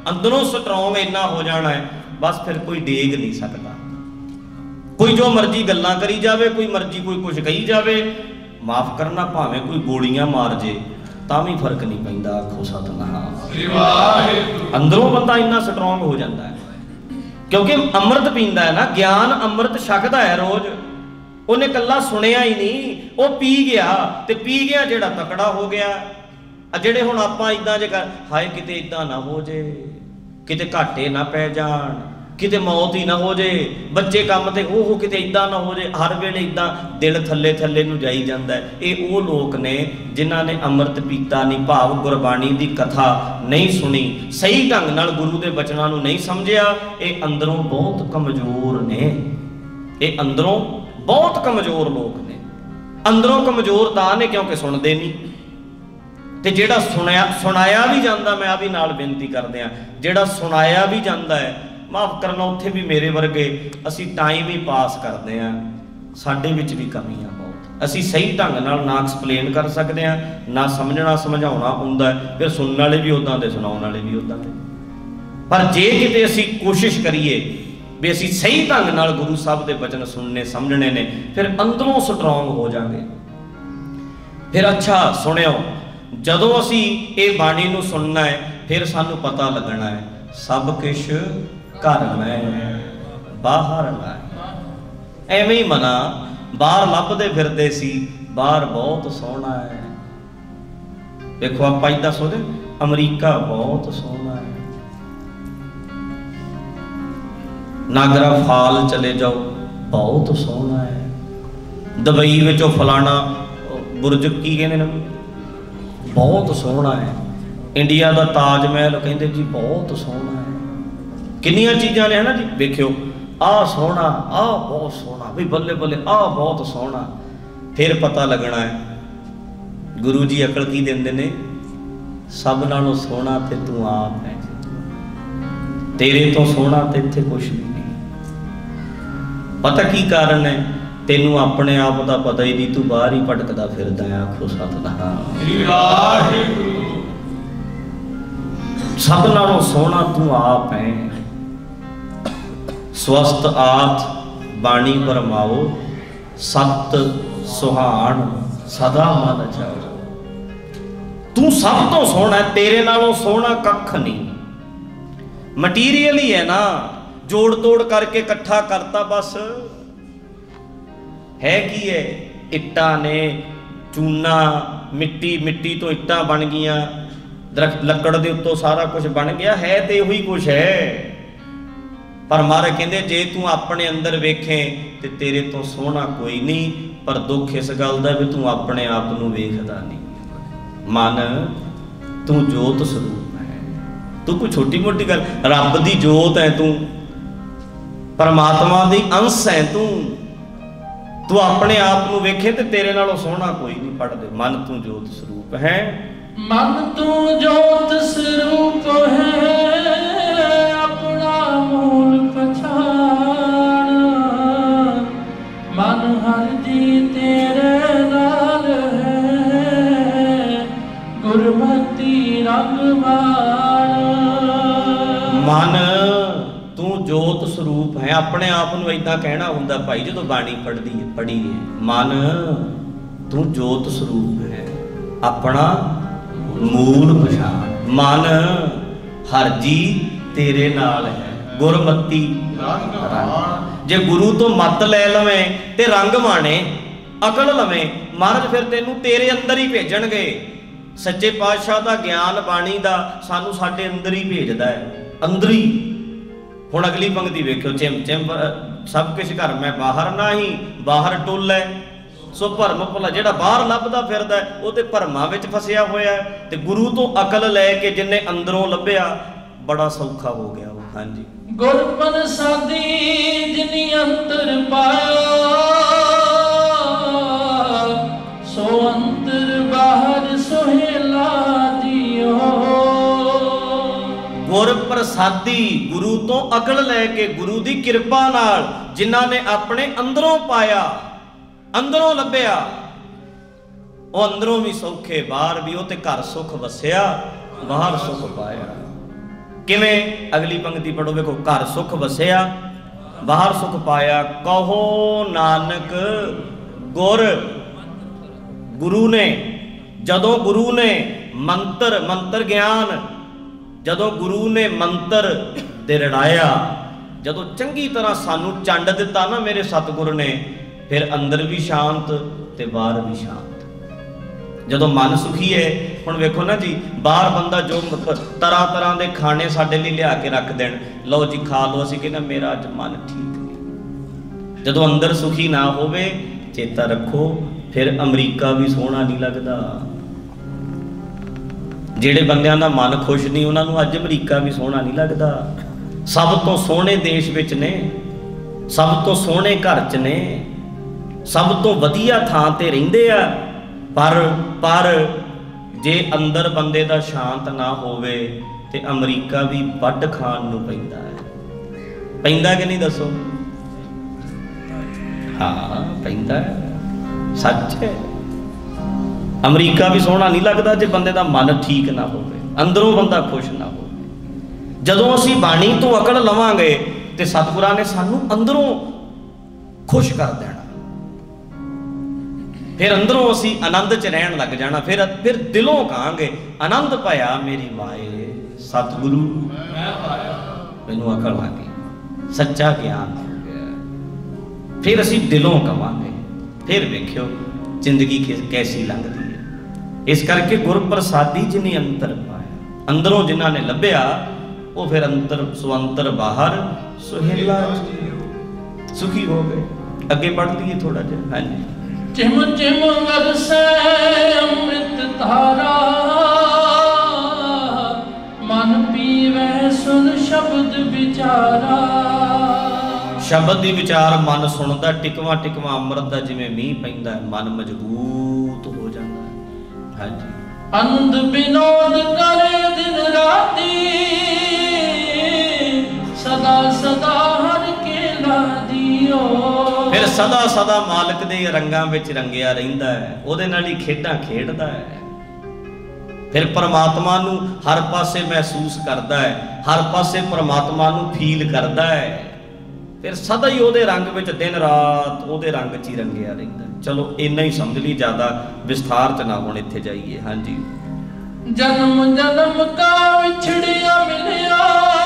अंदरों स्ट्रॉन्ग इन्ना हो जाना है, बस फिर कोई डेग नहीं सकता। कोई जो मर्जी गल्लां करी जावे, कोई मर्जी कोई कुछ कही जावे, माफ करना भावें कोई गोलियां मार जे तां भी फर्क नहीं पैंदा। आखो सतनाम। अंदरों बंदा इन्ना स्ट्रॉन्ग हो जाता है क्योंकि अमृत पींदा है ना, ज्ञान अमृत छकदा है रोज। उन्हें कल्ला सुनिया ही नहीं, वो पी गया ते पी गया जेड़ा तकड़ा हो गया। जेड़े हुण आपां इदां जे कर हाय किते इदां ना हो जे, किते घाटे ना पै जाण, किते मौत ही ना हो जे, बच्चे काम ते हो हो किते इदां ना हो जे, हर वेले इदां दिल थल्ले थल्ले नूं जाई जांदा है। ये वो लोग ने जिन्हां ने अमृत पीता नहीं, भाव गुरबाणी दी कथा नहीं सुनी, सही ढंग नाल गुरु दे बचनां नूं नहीं समझिया। ये अंदरों बहुत कमजोर ने, ये अंदरों बहुत कमजोर लोग ने। अंदरों कमजोर तां ने क्योंकि सुनते नहीं, ते जेड़ा सुनाया सुनाया भी जाता, मैं आ भी नाल बेनती करदे आ, जेड़ा सुनाया भी जाता है, माफ करना उत्थे भी मेरे वर्गे असी टाइम ही पास करते हैं। साडे विच भी कमियां बहुत, असी सही ढंग नाल ना एक्सप्लेन कर सकते हैं, ना समझना समझाउणा हुंदा है, फिर सुनने वाले भी उदां दे सुनाउण वाले भी उदां दे। पर जे किते असी कोशिश करिए भी असी सही ढंग नाल गुरु साहब दे वचन सुनने समझने ने, फिर अंदरों स्ट्रॉन्ग हो जाएंगे। फिर अच्छा सुनियो, जदों असी ये बाणी नूं सुनना है, फिर सानू पता लगना है सब किश घर में बाहर लाए। एवें ही मना बाहर लभदे फिरदे सी, बाहर बहुत सोहना है। देखो आप इदां सोचदे अमरीका बहुत सोहना है, नागरा फॉल चले जाओ बहुत सोहना है, दुबई विचों फलाना बुरज की कहने ना बहुत सोहना है, इंडिया का ताज महल कहते जी बहुत सोहना है। किन्नियां चीज़ां ने है ना जी, देखियो आ सोहना, आ बहुत सोहना, भी बल्ले बल्ले आ बहुत सोहना। फिर पता लगना है गुरु जी अकल की देंदे ने, सब नालों सोहना ते तू आप है, तेरे तो सोहना ते इत्थे कुछ भी नहीं। पता की कारण है, तेनू अपने आप का पता ही नहीं, तू बाहर ही भटकदा फिरदा है। आखो सतनाम। सब नालों सोहना तू आप है, स्वस्थ आत बाणी परमाओ, सत सुहान सदा मन जाओ। तू सब तो सोहना है, तेरे नालों सोहना कख नहीं। मटीरियल ही है ना, जोड़ तोड़ करके इकट्ठा करता, बस है की है, इट्टा ने चूना मिट्टी, मिट्टी तो इट्टा बन गईयां, दरख्त लकड़ दे उत्तों सारा कुछ बन गया, है तो यही कुछ है। पर मारे कहते जे तू अपने अंदर वेखें तो तेरे तो सोहना कोई नहीं, पर दुख इस गल का भी तू अपने आप नूं वेखदा नहीं। मन तू जोत स्वरूप है, तू कोई छोटी मोटी गल, रब दी जोत है तू, परमात्मा दी अंश है तू। तू अपने आप नूं वेखे तो तेरे नालों सोहना कोई नहीं। पढ़ दे, मन तू जोत स्वरूप है, मन तू जोत स्वरूप है, अपना मूल पछाण। मन हर जी तेरे नाल है, गुरमति रंग बाण। मन तू जोत स्वरूप है, अपने आप नूं इदां कहना हुंदा भाई जदों बाणी पढ़दी है पढ़ी है, मन तू जोत स्वरूप है, अपना मूल पछाण। मन हर जी तेरे नाल है, गुरमति रंग। जे गुरु तो मत ले लवें ते रंग माने, अकल लवें, महाराज फिर तेनू तेरे अंदर ही भेजणगे। सच्चे पातशाह दा ज्ञान बाणी दा सानू साडे अंदर ही भेजदा है, अंदर ही। हुण अगली पंक्ति वेखियो, चिम चिम सब कुछ घर में बाहर ना ही, बाहर टुल है। सो भरम भला जिहड़ा बाहर लभदा फिरदा है, वो ते भरमां विच फसिया होया है, ते गुरु तो अकल लैके जिन्ने अंदरों लभ्या बड़ा सौखा हो गया वो। हाँ जी, गुरपन साधी जिनी अंतर पाया, सो अंतर बाहर सोहेला दियो। गुर प्रसादी, गुरु तो अकल लैके गुरु दी किरपा नाल जिन्हां ने अपने अंदरों पाया, अंदरों लभ्या, वो अंदरों भी सौखे, बाहर भी। वो ते घर सुख वसिया, बाहर सुख पाया। किवें? अगली पंक्ति पढ़ो, देखो, घर सुख वसिया बाहर सुख पाया, कहो नानक गुर। गुरु ने, जदों गुरु ने मंत्र मंत्र ज्ञान, जदों गुरु ने मंत्र ते रड़ाया, जदों चंगी तरह सानू चंड दिता ना मेरे सतगुर ने, फिर अंदर भी शांत ते बाहर भी शांत। जदों मन सुखी है, हुण वेखो ना जी, बाहर बंदा जो तरह तरह के खाने साडे लई लिया के रख देण, लो जी खा लो, असीं कहना मेरा अज मन ठीक नहीं। जदों अंदर सुखी ना होवे, चेता रखो फिर अमरीका भी सोहना नहीं लगदा। जिहड़े बंदियां दा मन खुश नहीं, उन्हां नूं अज अमरीका भी सोहना नहीं लगदा। सब तो सोहणे देश विच ने, सब तो सोहणे घर च ने, सब तो वधिया थां ते रहिंदे आ, पर पर जे अंदर बंदे दा शांत ना होवे ते अमरीका भी वड्ड खान नूं पैंदा है। पैंदा कि नहीं दसो? हाँ पैंदा है, सच है। अमरीका भी सोहना नहीं लगता जे बंदे दा मन ठीक ना होवे, अंदरों बंदा खुश ना हो। जदों असीं बाणी तो अकड़ लवांगे ते सतगुरां ने सानू अंदरों खुश कर देना, फिर अंदरों असी आनंद च रहन लग जाना। फिर फिर दिलों कहांगे आनंद पाया मेरी माए सतगुरु, मैनू अकल आ गई, सच्चा ज्ञान हो गया। फिर असी दिलों कहांगे, फिर वेखियो जिंदगी कैसी लंघदी है। इस करके गुर प्रसादी जिन्हें अंतर पाया, अंदरों जिन्हां ने लभ्या वो फिर अंतर सुअंतर बाहर सुहेला सुखी हो गए। अगे बढ़ लिए थोड़ा जिहा। हाँ जी। चिम चिम बरसे अमृत धारा, मन पीवे सुन शब्द विचारा। शब्द दी विचार मन सुनदा, टिकवा टिकवा अमृत दा जिवें मींह पैंदा है, मन मजबूत हो जाता है। हाँ जी। आनंद विनोद करे दिन राती, सदा सदा हर के ला दियो। फिर सदा सदा मालिक दे रंगां विच रंगिया रहिंदा है, उहदे नाल ही खेडां खेडदा है। फिर परमात्मा नूं हर पासे महसूस करदा है, हर पासे परमात्मा नूं फील करदा है। फिर सदा ही उहदे रंग विच दिन रात उहदे रंग च ही रंगिया रहिंदा। चलो इन्ना ही समझ ली, ज्यादा विस्तार च ना हुण इत्थे जाइए। हाँ जी। जन्म जन्म का विछड़िया मिलिया,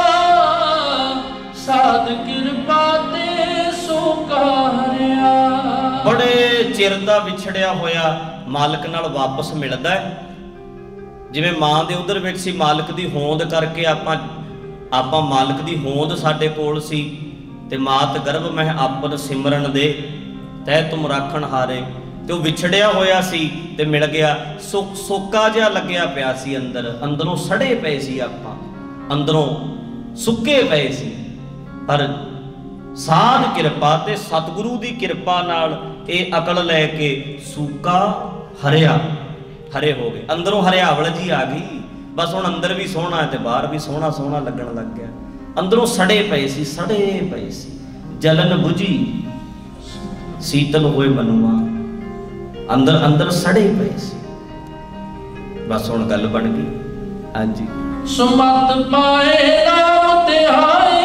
साध कृपा ते सोका हरिया। बड़े चिर दा विछड़िया होया मालिक नाल वापस मिलदा है। जिवें मां दे उधर विच सी, मालिक दी होंद करके आपां आपां मालिक दी होंद साडे कोल सी ते मात गर्भ मह आपन सिमरन दे तै तुम राखण हारे। ते वो विछड़िया होया सी ते मिल गया। सुक सोका जिहा लग्या पिया सी, अंदर अंदरों सड़े पए सी, आपां अंदरों सुके पए सी। पर साध किरपा ते सतगुरु दी किरपा नाल ये अकल लैके सूका हरिया हरे हो गए। अंदरों हरियावल जी आ गई। बस हुण अंदर भी सोहना है ते बाहर भी सोहना सोहना लगन लग गया। अंदरों सड़े पे सी, सड़े पे सी, जलन बुझी शीतल होए मनुआ, अंदर अंदर सड़े पे सी। बस हुण गल बन गई। हाँ जी। सुमत पाए नाम तिहाए,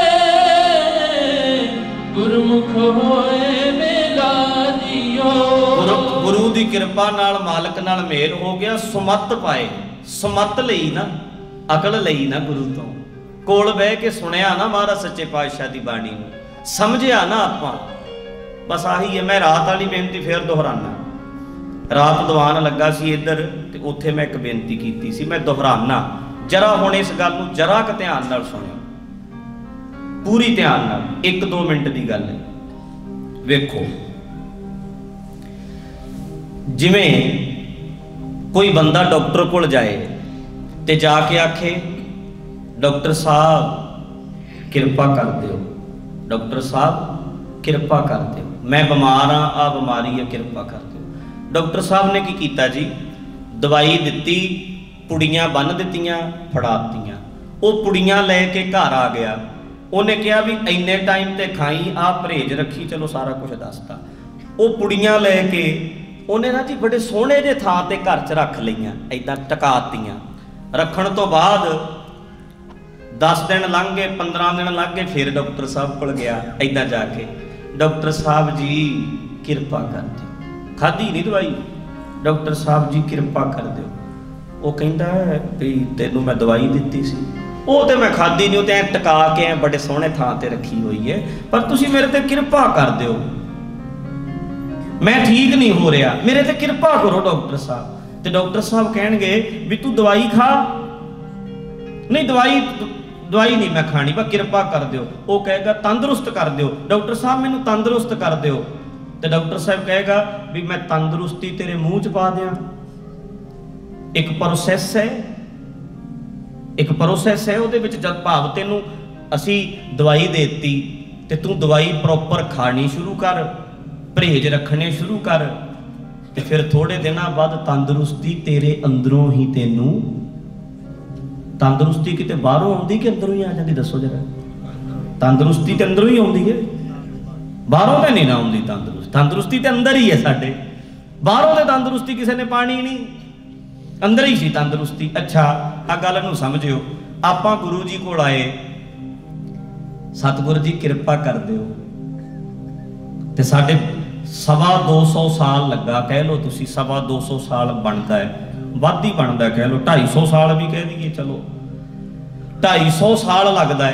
गुरमुख होए मेला दियो। गुरु गुरु दी किरपा नाल मालिक नाल मेल हो गया। सुमत पाए, सुमत लई ना, अकल लई ना, गुरु तो कोल बह के सुनिया ना महाराज सच्चे पातशाह दी बाणी नूं, समझिया ना आपां। बस आही है। मैं रात वाली बेनती फिर दोहराना। रात दीवान लगा सी इधर ते उत्थे मैं एक बेनती कीती सी, मैं दोहराना जरा। हुण इस गल नूं जरा क ध्यान नाल सुणियो, पूरी ध्यान नाल, एक दो मिनट की गल है। वेखो, जिवें कोई बंदा डॉक्टर कोल जाए ते जाके आखे डॉक्टर साहब कृपा कर दिओ, डॉक्टर साहब कृपा कर दिओ, मैं बीमार हाँ, आ बीमारी है, कृपा कर दिओ। डॉक्टर साहब ने की कीता जी, दवाई दिती, पुड़ियां बन दित्तियां, फड़ातियां। वो पुड़ियां लैके घर आ गया। उन्हें कहा भी इन्ने टाइम ते खाई, आ परहेज रखी, चलो सारा कुछ दसता। वो पुड़ियां लैके उन्हें ना जी बड़े सोहने जे थां ते घर च रख लईयां, इदां टकातियां। रखण तो बाद दस दिन लंघ गए, पंद्रह दिन लंघ गए, फिर डॉक्टर साहब को गया इदा जाके, डॉक्टर साहब जी किरपा कर दो। खाधी नहीं दवाई, डॉक्टर साहब जी किरपा कर दो। वो कहता है भी तेनों मैं दवाई दी सी, वो तो मैं खाधी नहीं, वो तो ऐ टका के ऐ बड़े सोहने थां ते रखी हुई है, पर तुसी मेरे ते किरपा कर दो, मैं ठीक नहीं हो रहा, मेरे ते किरपा करो डॉक्टर साहब। तो डॉक्टर साहब कहणगे भी तू दवाई खा, नहीं दवाई दवाई नहीं मैं खानी, पर किरपा कर दो। वो कहेगा तंदुरुस्त कर दो, डॉक्टर साहब मैनू तंदुरुस्त कर दो। तो डॉक्टर साहब कहेगा भी मैं तंदुरुस्ती तेरे मूँह च पा दियां। एक प्रोसैस है, एक प्रोसैस है, ਉਹਦੇ ਵਿੱਚ ਜਦ ਭਾਵ ਤੈਨੂੰ ਅਸੀਂ ਦਵਾਈ ਦੇਤੀ ਤੇ ਤੂੰ ਦਵਾਈ ਪ੍ਰੋਪਰ ਖਾਣੀ ਸ਼ੁਰੂ ਕਰ, ਪਰਹੇਜ ਰੱਖਣੇ ਸ਼ੁਰੂ ਕਰ, ਤੇ ਫਿਰ ਥੋੜੇ ਦਿਨਾਂ ਬਾਅਦ ਤੰਦਰੁਸਤੀ ਤੇਰੇ ਅੰਦਰੋਂ ਹੀ ਤੈਨੂੰ, ਤੰਦਰੁਸਤੀ ਕਿਤੇ ਬਾਹਰੋਂ ਆਉਂਦੀ ਕਿ ਅੰਦਰੋਂ ਹੀ ਆ ਜਾਂਦੀ, ਦੱਸੋ ਜਰਾ। ਤੰਦਰੁਸਤੀ ਤੇ ਅੰਦਰੋਂ ਹੀ ਆਉਂਦੀ ਹੈ, ਬਾਹਰੋਂ ਤਾਂ ਨਹੀਂ ਨਾ ਆਉਂਦੀ ਤੰਦਰੁਸਤੀ। ਤੰਦਰੁਸਤੀ ਤੇ ਅੰਦਰ ਹੀ ਹੈ ਸਾਡੇ, ਬਾਹਰੋਂ ਤੇ ਤੰਦਰੁਸਤੀ ਕਿਸੇ ਨੇ ਪਾਣੀ ਨਹੀਂ, अंदर ही सी तंदुरुस्ती। अच्छा आ गल नूं समझियो, आपां गुरु जी कोल आए, सतगुरु जी किरपा कर दिओ, ते साडे सवा दो सौ साल लगा, कह लो तुसी सवा दो सौ साल बनता है, वध ही बनता है, कह लो ढाई सौ साल भी कह दीए, चलो ढाई सौ साल लगता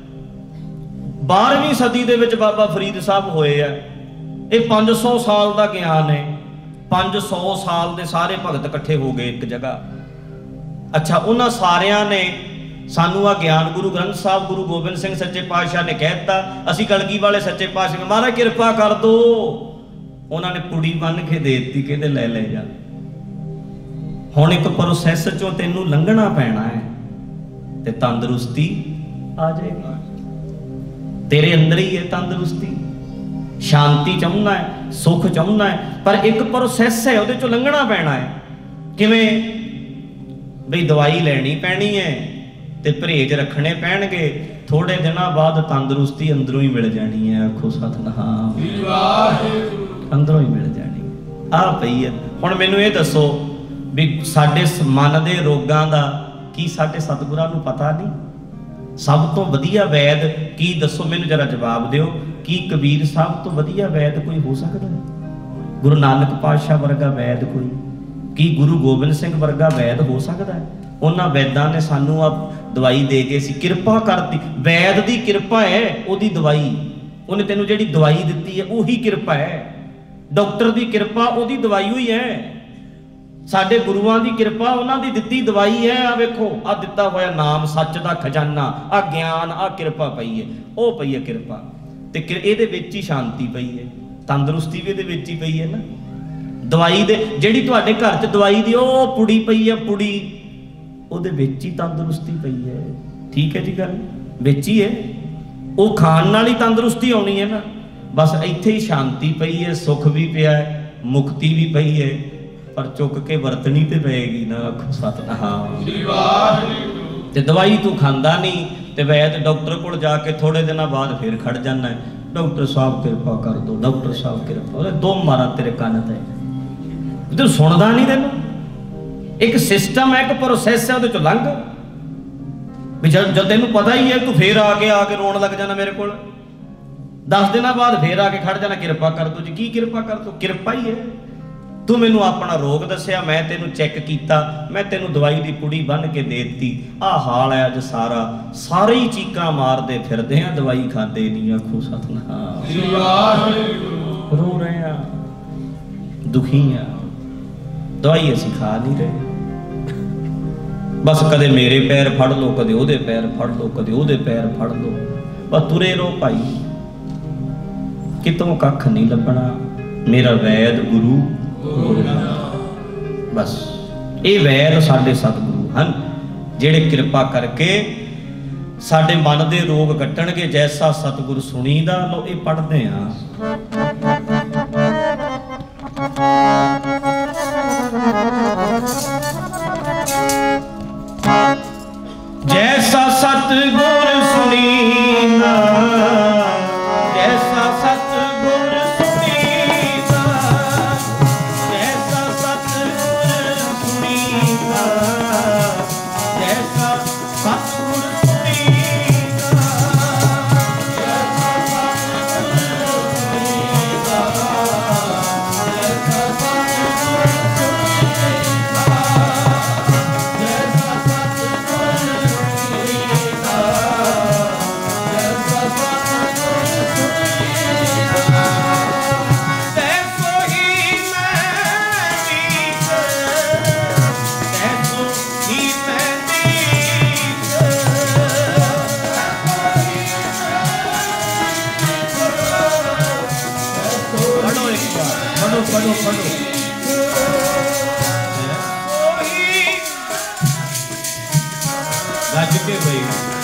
है। बारहवीं सदी दे विच बाबा फरीद साहब होए आ, ये पांच सौ साल का ज्ञान है, पांच सौ साल के सारे भगत इकट्ठे हो गए एक जगह। अच्छा उन्होंने सारिया ने सानू आ ज्ञान गुरु ग्रंथ साहब गुरु गोबिंद सिंह सच्चे पातशाह ने कहता, असी कलगी वाले सच्चे पातशाह महाराज किरपा कर दो, उन्होंने पुड़ी बन के दे दी, कहते ले ले जा। हुण एक प्रोसैस चों तैनू लंघना पैना है ते तंदुरुस्ती आ जाएगी, तेरे अंदर ही है तंदुरुस्ती। शांति चाहना है, सुख चाहना है, पर एक प्रोसैस है, उहदे चों लंघना पैना है। किवें बई दवाई लैनी पैनी है ते परहेज रखने पैणगे, थोड़े दिनों बाद तंदुरुस्ती अंदरों ही मिल जानी है। आखो सतनाम, अंदरों ही मिल जानी आ पई है। हुण मैनूं ये दसो भी साडे मन दे रोगां दा की साडे सतगुरां नूं पता नहीं? सब तो वधिया वैद की दसो, मैनूं जरा जवाब दिओ, की कबीर साहब तो वधिया वैद कोई हो सकता है? गुरु नानक पातशाह वर्गा वैद कोई, की गुरु गोबिंद सिंह वर्गा वैद हो सकता है? उन्हां वैदां ने सानू आप दवाई दे के सी किरपा करती, वैद दी किरपा है, ओदी दवाई, उन्हें तेनू जिहड़ी दवाई दित्ती है उही किरपा है। डॉक्टर दी किरपा ओदी दवाई हुई है, साडे गुरुआं दी किरपा उन्हां दी दित्ती दवाई है। आ वेखो आ दिता होया नाम, सच दा खजाना, आ ज्ञान, आ किरपा पई है, ओ पई है किरपा, ते इहदे विच ही शांति पई है, तंदुरुस्ती भी इहदे विच ही पई है ना। दवाई दे जिहड़ी तुहाडे घर च दवाई दी ओ पुड़ी पई है, पुड़ी ਉਹਦੇ ਵਿੱਚ ਹੀ ਤੰਦਰੁਸਤੀ ਪਈ ਹੈ। ਠੀਕ ਹੈ ਜੀ, ਗੱਲ ਵਿੱਚ ਹੀ ਹੈ, ਉਹ ਖਾਣ ਨਾਲ ਹੀ ਤੰਦਰੁਸਤੀ ਆਉਣੀ ਹੈ ਨਾ। ਬਸ ਇੱਥੇ ਹੀ ਸ਼ਾਂਤੀ ਪਈ ਹੈ, ਸੁੱਖ ਵੀ ਪਿਆ ਹੈ, ਮੁਕਤੀ ਵੀ ਪਈ ਹੈ, ਪਰ ਚੁੱਕ ਕੇ ਵਰਤਣੀ ਤੇ ਪਏਗੀ ਨਾ। ਆਖੋ ਸਤਨਾਮ। ਤੇ ਦਵਾਈ ਤੂੰ ਖਾਂਦਾ ਨਹੀਂ ਤੇ ਵੈਦ ਡਾਕਟਰ ਕੋਲ ਜਾ ਕੇ ਥੋੜੇ ਦਿਨਾਂ ਬਾਅਦ ਫਿਰ ਖੜ ਜਾਂਦਾ ਹੈ, ਡਾਕਟਰ ਸਾਹਿਬ ਕਿਰਪਾ ਕਰ ਦੋ, ਡਾਕਟਰ ਸਾਹਿਬ ਕਿਰਪਾ। ਉਹਦੇ ਦੋ ਮਾਰਾਂ ਤੇਰੇ ਕੰਨ ਤੇ, ਤੂੰ ਸੁਣਦਾ ਨਹੀਂ। ਤੈਨੂੰ एक सिस्टम है, एक प्रोसैस है, वो लंघ भी जब जब तेन पता ही है तू फिर आके आके रोन लग जाना मेरे को, दस दिन बाद फिर आके खड़ जाना किरपा कर दो जी। की किरपा कर दो? किरपा ही है। तू मैनू अपना रोग दसिया, मैं तेनू चैक किया, मैं तेनू दवाई की पुड़ी बन के दे दी, आ हाल है अज सारा, सारे ही चीकां मारते फिरदे हैं, दवाई खाते नहीं। आखो सतनाम। रो रहे हैं, दुखी हैं, दवाई असीं खा नहीं रहे। बस कदे मेरे पैर फड़ लो, कदे ओदे पैर फड़ लो, कदे ओदे पैर फड़ लो, बस तुरे रहो भाई, कितों कख नहीं लभना। मेरा वैद गुरु गोबिंद। बस ये वैद साडे सतगुरु हन, जिहड़े किरपा करके साडे मन दे रोग कट्टणगे। जैसा सतगुरु सुनीदा, लो ये पढ़दे हां। जैसा सतगुर सुनीना, जैसा सतगुर सुनीना, जैसा सतगुर सुनीना, जैसा सतगुर सुनीना। पढ़ो पढ़ो गज के भाई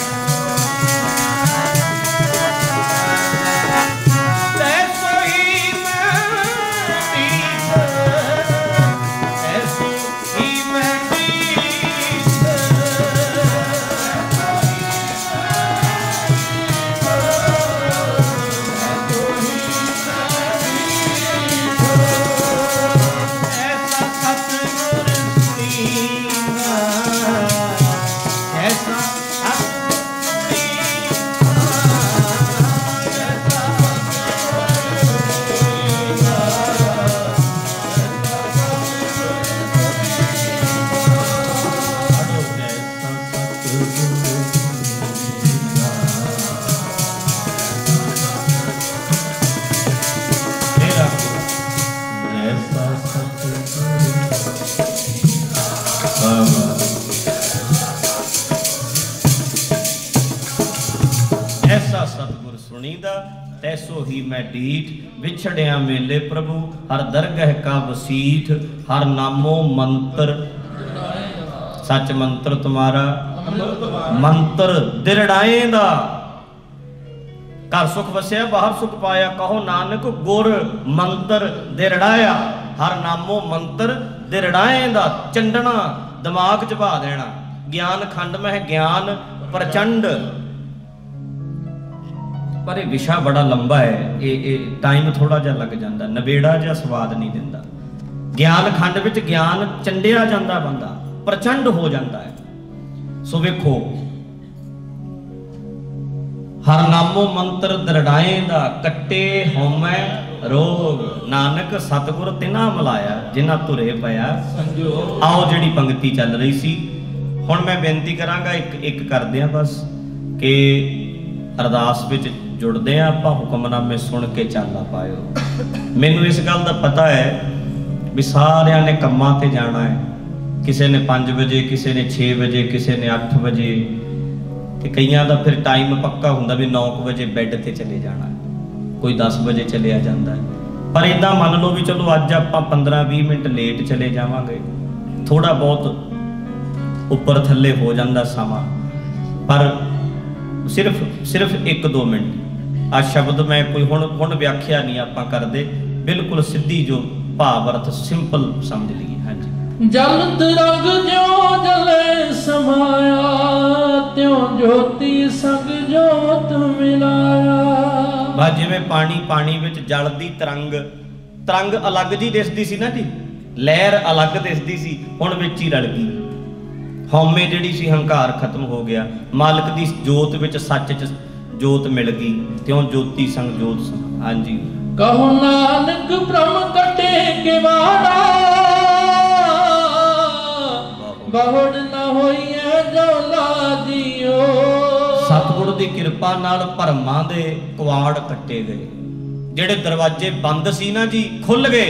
तैसो ही मैं डीठ विछड़िया मेले प्रभु हर दरगह का वसीठ हर नामो मंत्र सच मंत्र तुम्हारा मंत्र दिरड़ाएंदा घर सुख वसिया बाहर सुख पाया कहो नानक गुर मंत्र दिरड़ाया हर नामो मंत्र दिरड़ाएंदा चंडना दिमाग च पा देना ज्ञान खंड में ज्ञान प्रचंड पर यह विषा बड़ा लंबा है ये ये टाइम थोड़ा जा लग जाता नवेड़ा जा स्वाद नहीं दिंदा ज्ञान खंड विच ज्ञान चंडिया जाता बंदा प्रचंड हो जाता है सो वेखो हर नामो मंत्र दरड़ाएंदा कट्टे होमै रोग नानक सतगुर तिना मिलाया जिन्हां तुरे पया संजोग आओ जिहड़ी पंक्ति चल रही सी हुण मैं बेनती करांगा एक एक करदे आ बस कि अरदास विच जुड़ते हैं आप हुक्मनामे सुन के चल पाओ मैनू इस गल का पता है भी सारिया ने कम्मां ते जाना है किसी ने पाँच बजे किसी ने छे बजे किसी ने अठ बजे ते कईयां दा फिर टाइम पक्का हुंदा भी नौ बजे बैड ते चले जाना है कोई दस बजे चलिया जाता है पर इदा मान लो भी चलो अज आप पंद्रह भी मिनट लेट चले जावांगे थोड़ा बहुत उपर थले हो जाता समा पर सिर्फ सिर्फ एक दो मिनट आ शब्द मैं कोई हुण हुण व्याख्या नहीं आप करते बिल्कुल सीधी जो भाव अर्थ सिंपल समझ लीए हाँ जी जल तरंग ज्यों जले समाया त्यों ज्योति संग जोत मिलाया बस जिवें पानी पानी विच जल दी तरंग तरंग अलग जी दिसदी सी ना जी लहर अलग दिसदी सी हुण विच ही रल गई हौमे जिहड़ी सी हंकार खत्म हो गया मालिक दी जोत विच सच च जोत मिल गई त्यों ज्योति संग जोत संग हाँ जी कहो नानक ब्रह्म कटे के वाड़ा बहुड़ न होइए जौला दियो सतगुर दी किरपा नाल भरमां दे कुआड़ कट्टे गए जिहड़े दरवाजे बंद सी ना जी खुल गए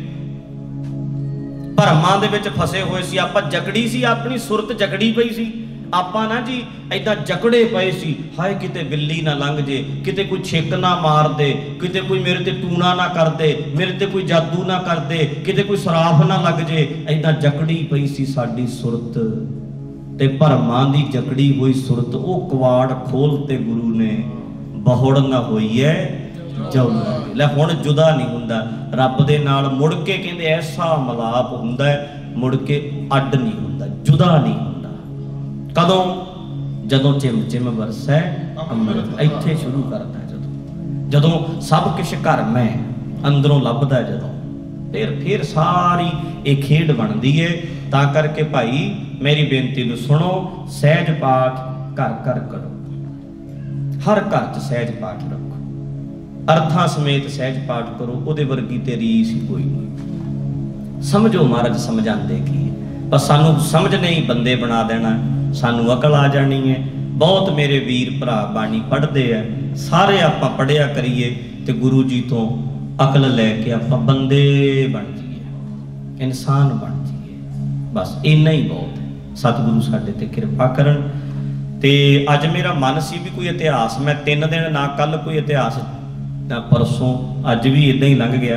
भरमां दे विच फसे हुए सी आपां जकड़ी सी अपनी सुरत जकड़ी पई सी आपां ना जी ऐदां जकड़े पए सी हाय किते बिल्ली ना लंघ जे किते कोई छिक ना मार दे किते कोई मेरे ते टूना ना कर दे मेरे ते कोई जादू ना कर दे किते कोई सराफ ना लग जे ऐदां जकड़ी पई सी साडी सुरत ते भरमां दी जकड़ी हुई सुरत ओ कवाड़ खोलते गुरु ने बहुड़ ना होई है जौला लै हुण जुदा नहीं हुंदा रब दे नाल मुड़ के कहंदे ऐसा मलाप हुंदा है मुड़ के अड नहीं हुंदा जुदा नहीं हुंदा कदों जदों चिम चिम वरसै अमृत इत्थे शुरू करदा जदों जदों सब कुछ घर में अंदरों लभदा जदों फिर फिर सारी ये खेड बनदी है तां करके भाई मेरी बेनती नूं सुनो सहज पाठ घर घर करो हर घर च सहज पाठ रखो अर्थां समेत सहज पाठ करो उहदे वर्गी ते रीस ही कोई नहीं समझो महाराज समझाते की पर सानू समझ नहीं बंदे बना देना सानू अकल आ जानी है बहुत मेरे वीर भरा बाणी पढ़ते हैं सारे आप पढ़िया करिए तो गुरु जी तो अकल लैके आप बंदे बन जाइए इंसान बन जाइए बस इन्ना ही बहुत है सतगुरु साडे ते कृपा करन ते अज मेरा मन सी भी कोई इतिहास मैं तीन दिन ना कल कोई इतिहास परसों अज भी इदा ही लंघ गया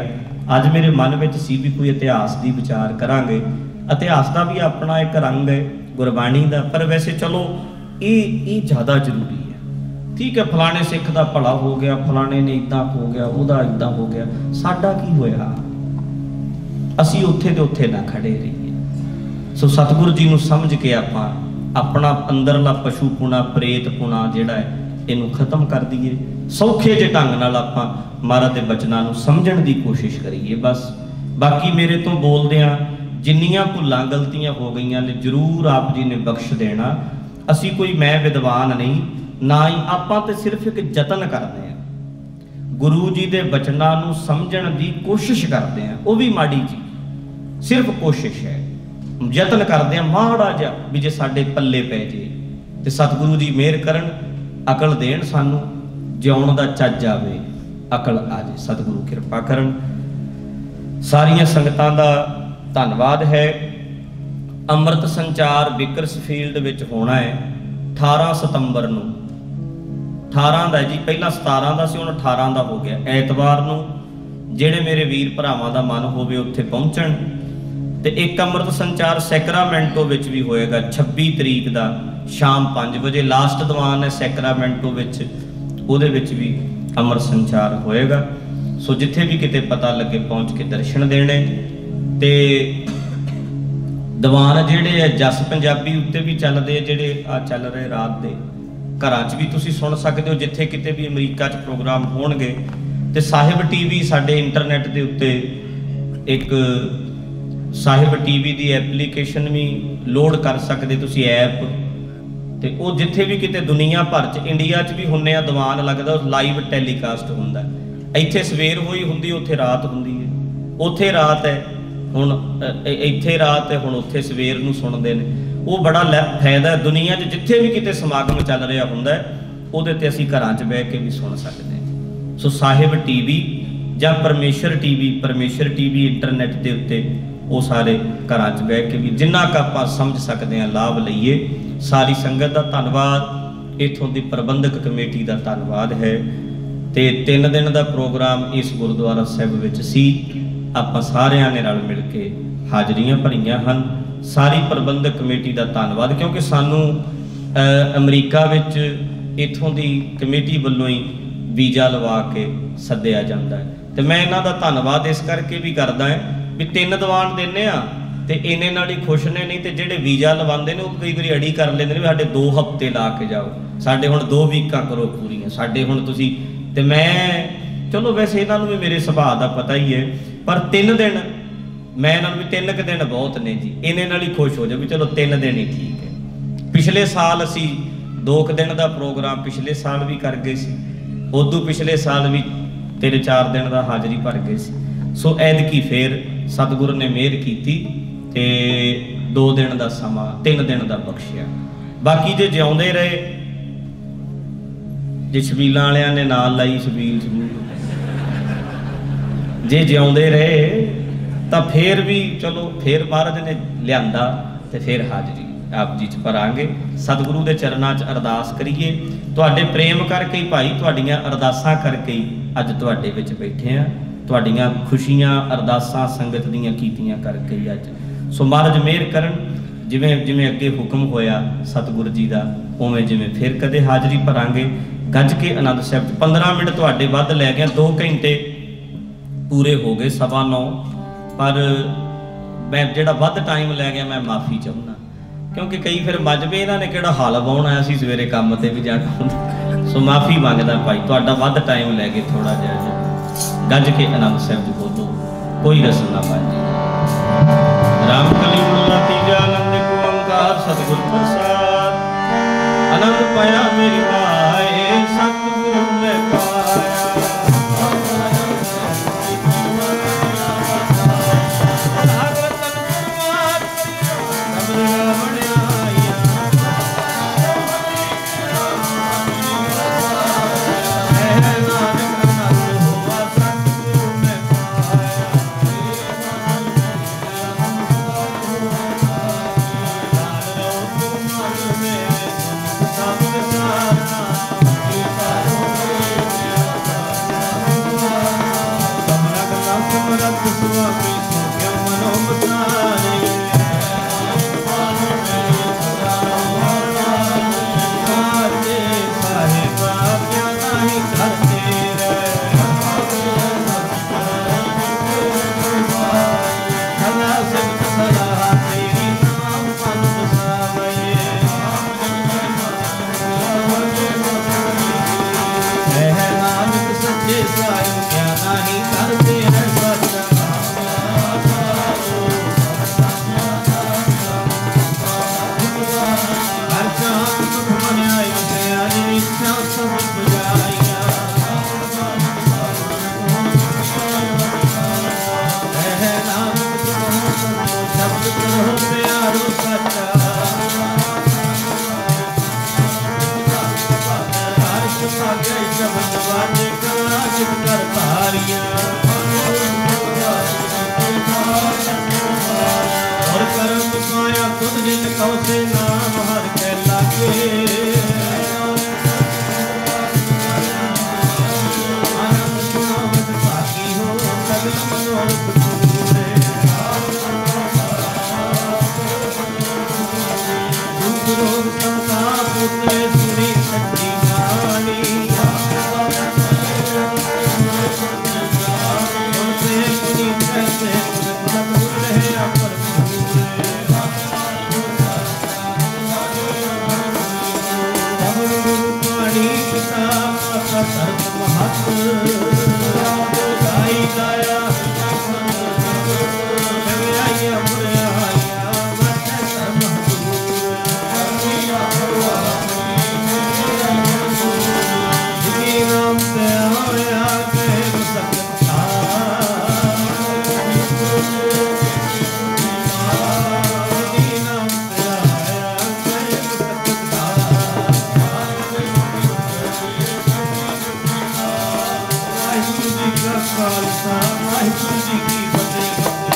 अज मेरे मन में सी भी कोई इतिहास की विचार करांगे। इतिहास का भी अपना एक रंग है गुरबाणी का, पर वैसे चलो ये ये ज़्यादा जरूरी है। ठीक है, फलाने सिख का भला हो गया, फलाने ने इदा हो गया, वह इदा हो गया, साडा की होया? असी उत्थे दे उत्थे ना खड़े रहिए। सो सतगुरु जी नूं समझ के आपां अपना अंदरला पशुपुणा प्रेतपुणा जिहड़ा है इनू खत्म कर दईए। सौखे जे ढंग नाल आपां महाराज दे बचनां नूं समझण दी कोशिश करिए बस। बाकी मेरे तो बोलदिआं जिन्नियां भुलां गलतियां हो गईयां ने जरूर आप जी ने बख्श देना। असी कोई मैं विद्वान नहीं ना ही, आपां ते सिर्फ एक जतन करदे हां, गुरु जी दे बचनां नूं समझण दी कोशिश करदे हां। वो भी माड़ी जी, सिर्फ कोशिश है, यतन करते हैं माड़ा जा भी जे साडे पल्ले पै जे ते सतगुरु जी मेहर करन, अकल देण सानू, जिउण दा चज आवे, अकल आ जे, सतगुरु किरपा करन। सारियां संगतां दा धन्नवाद है। अमृत संचार बिकरसफील्ड विच होना है अठारह सितंबर नूं। अठारह दा जी, पहला सतारह दा सी, हुण अठारह दा हो गया। ऐतवार नूं जिहड़े मेरे वीर भरावां दा मन होवे उत्थे पहुंचण। ते एक अमृत संचार सैक्रामेंटो विच भी होएगा छब्बी तरीक का शाम पाँच बजे। लास्ट दीवान है सैक्रामेंटो विच, उहदे विच भी अमृत संचार होएगा। सो जिथे भी किते पता लगे पहुँच के दर्शन देने। ते दीवान जिहड़े है जस पंजाबी उत्ते भी चलदे, जिहड़े आ चल रहे रात दे घरां च भी तुसीं सुन सकदे हो। जिथे किते भी अमरीका च प्रोग्राम होणगे ते साहिब टीवी साडे इंटरनेट दे उत्ते एक साहिब टीवी की एप्लीकेशन भी लोड कर सकते तुसी ऐप। तो वो जिथे भी किते दुनिया भर च, इंडिया च भी हुन्ने आ दीवान लगदा, लाइव टैलीकास्ट हुंदा। इत्थे सवेर होई हुंदी, उत्थे रात हुंदी है, उत्थे रात है हुण, इत्थे रात है हुण, उत्थे सवेर नूं सुणदे ने। वो बड़ा लै फायदा है। दुनिया च जिथे भी किते समागम चल रहा हुंदा उहदे ते असीं घरां च बैठ के भी सुन सकते हैं। सो साहिब टीवी जां परमेश्वर टीवी, परमेश्वर टीवी इंटरनेट के उत्ते वो सारे घरां च बैठ के भी जिन्ना क आपां समझ सकते हैं लाभ लईए। सारी संगत का धन्नवाद, इत्थों की प्रबंधक कमेटी का धन्नवाद है। तो तीन दिन का प्रोग्राम इस गुरुद्वारा साहिब विच सी। आपां सारिआं ने रल मिल के हाजरियां भरीआं हन। सारी प्रबंधक कमेटी का धन्नवाद, क्योंकि सानू अमरीका विच इत्थों की कमेटी वालों ही वीज़ा लवा के सद्दिया जाता है। तो मैं इन्हां दा धन्नवाद इस करके भी करदा है भी तीन दीवान देने आ ते इन्ने नाल ही खुश ने। नहीं तो जिहड़े वीज़ा लवांदे ने वो कई बार अड़ी कर लेंदे ने भी साडे दो हफ्ते ला के जाओ, साडे हुण दो वीकां करो पूरीआं, साडे हुण तुसीं। ते मैं चलो वैसे इन्हां नूं भी मेरे सुभाਅ दा पता ही है, पर तीन दिन मैं इन्हां नूं भी तीन क दिन बहुत ने जी, इन्ने नाल ही खुश हो जाओ भी चलो तीन दिन ही ठीक है। पिछले साल असीं दो क दिन का प्रोग्राम पिछले साल भी कर गए सी, उदों पिछले साल भी तीन चार दिन का हाज़री भर गए सी। सो ऐदकी फिर सतगुरु ने मेहर की ते दो दिन का समा तीन दिन का बख्शिया। बाकी जे जिउंदे रहे, जे छबीलां वालियां ने नाल लाई छबील छबूल, जे जिउंदे रहे तो फिर भी चलो फिर महाराज ने लियांदा ते फिर हाज़री आप जी च भरांगे। सतगुरु के चरणों च अरदास करिए। तुहाडे प्रेम करके ही भाई, तुहाडीआं अरदासां करके ही अज तुहाडे विच बैठे हैं। तुहाडीआं खुशियां अरदासां संगत दीआं कीतियां करके ही अज। सो महाराज मेहर करन, जिवें जिवें अगे हुक्म होया सतगुरु जी का, उवें जिवें फिर कदे हाज़री भरांगे। गज के आनंद साहिब पंद्रह मिनट तुहाडे वध लै गया, दो घंटे पूरे हो गए सवा नौ, पर मैं जिहड़ा वध टाइम लै गया मैं माफ़ी चाहुंदा, क्योंकि कई फिर मजबे इन्हां ने किहड़ा हाल वाउणा आया सी, सवेरे काम ते भी जाना हुंदा। सो माफ़ी मंगदा भाई, तुहाडा वध टाइम लै गए थोड़ा जिहा। गज के आनंद साहिब जी बोलो, कोई रस्म ना बाजी। राम कली मुल्ला तीजा आनंद को ओंकार सतगुर प्रसाद, आनंद पाया मेरी माए सतगुर ने पाया। Ram जे साहिब क्या नाही करते है सच्चा हर चाँद सुख मन आई से आज इच्छा सब बुझाइया है नानक शब्द करो प्यारो सच्चा भाग्य शब्द वाजे कला जित कर तारिया और करम पाया खुद जिन कौ से नाम हर के लागे आनंद सुनावत साकी हो सगल मनोरथ पूरे दुख रोग संताप उतरे सुनी सच्ची वाणी उनसे पुनी कैसे सब रहे अपर पाणी पिता माता सर्व महत गाई गाया जगयाई अमर आया वट सर्व नाम से आया के सकता नाम से आया के सकता वाहिगुरु जी का खालसा वाहिगुरु जी की फतेह।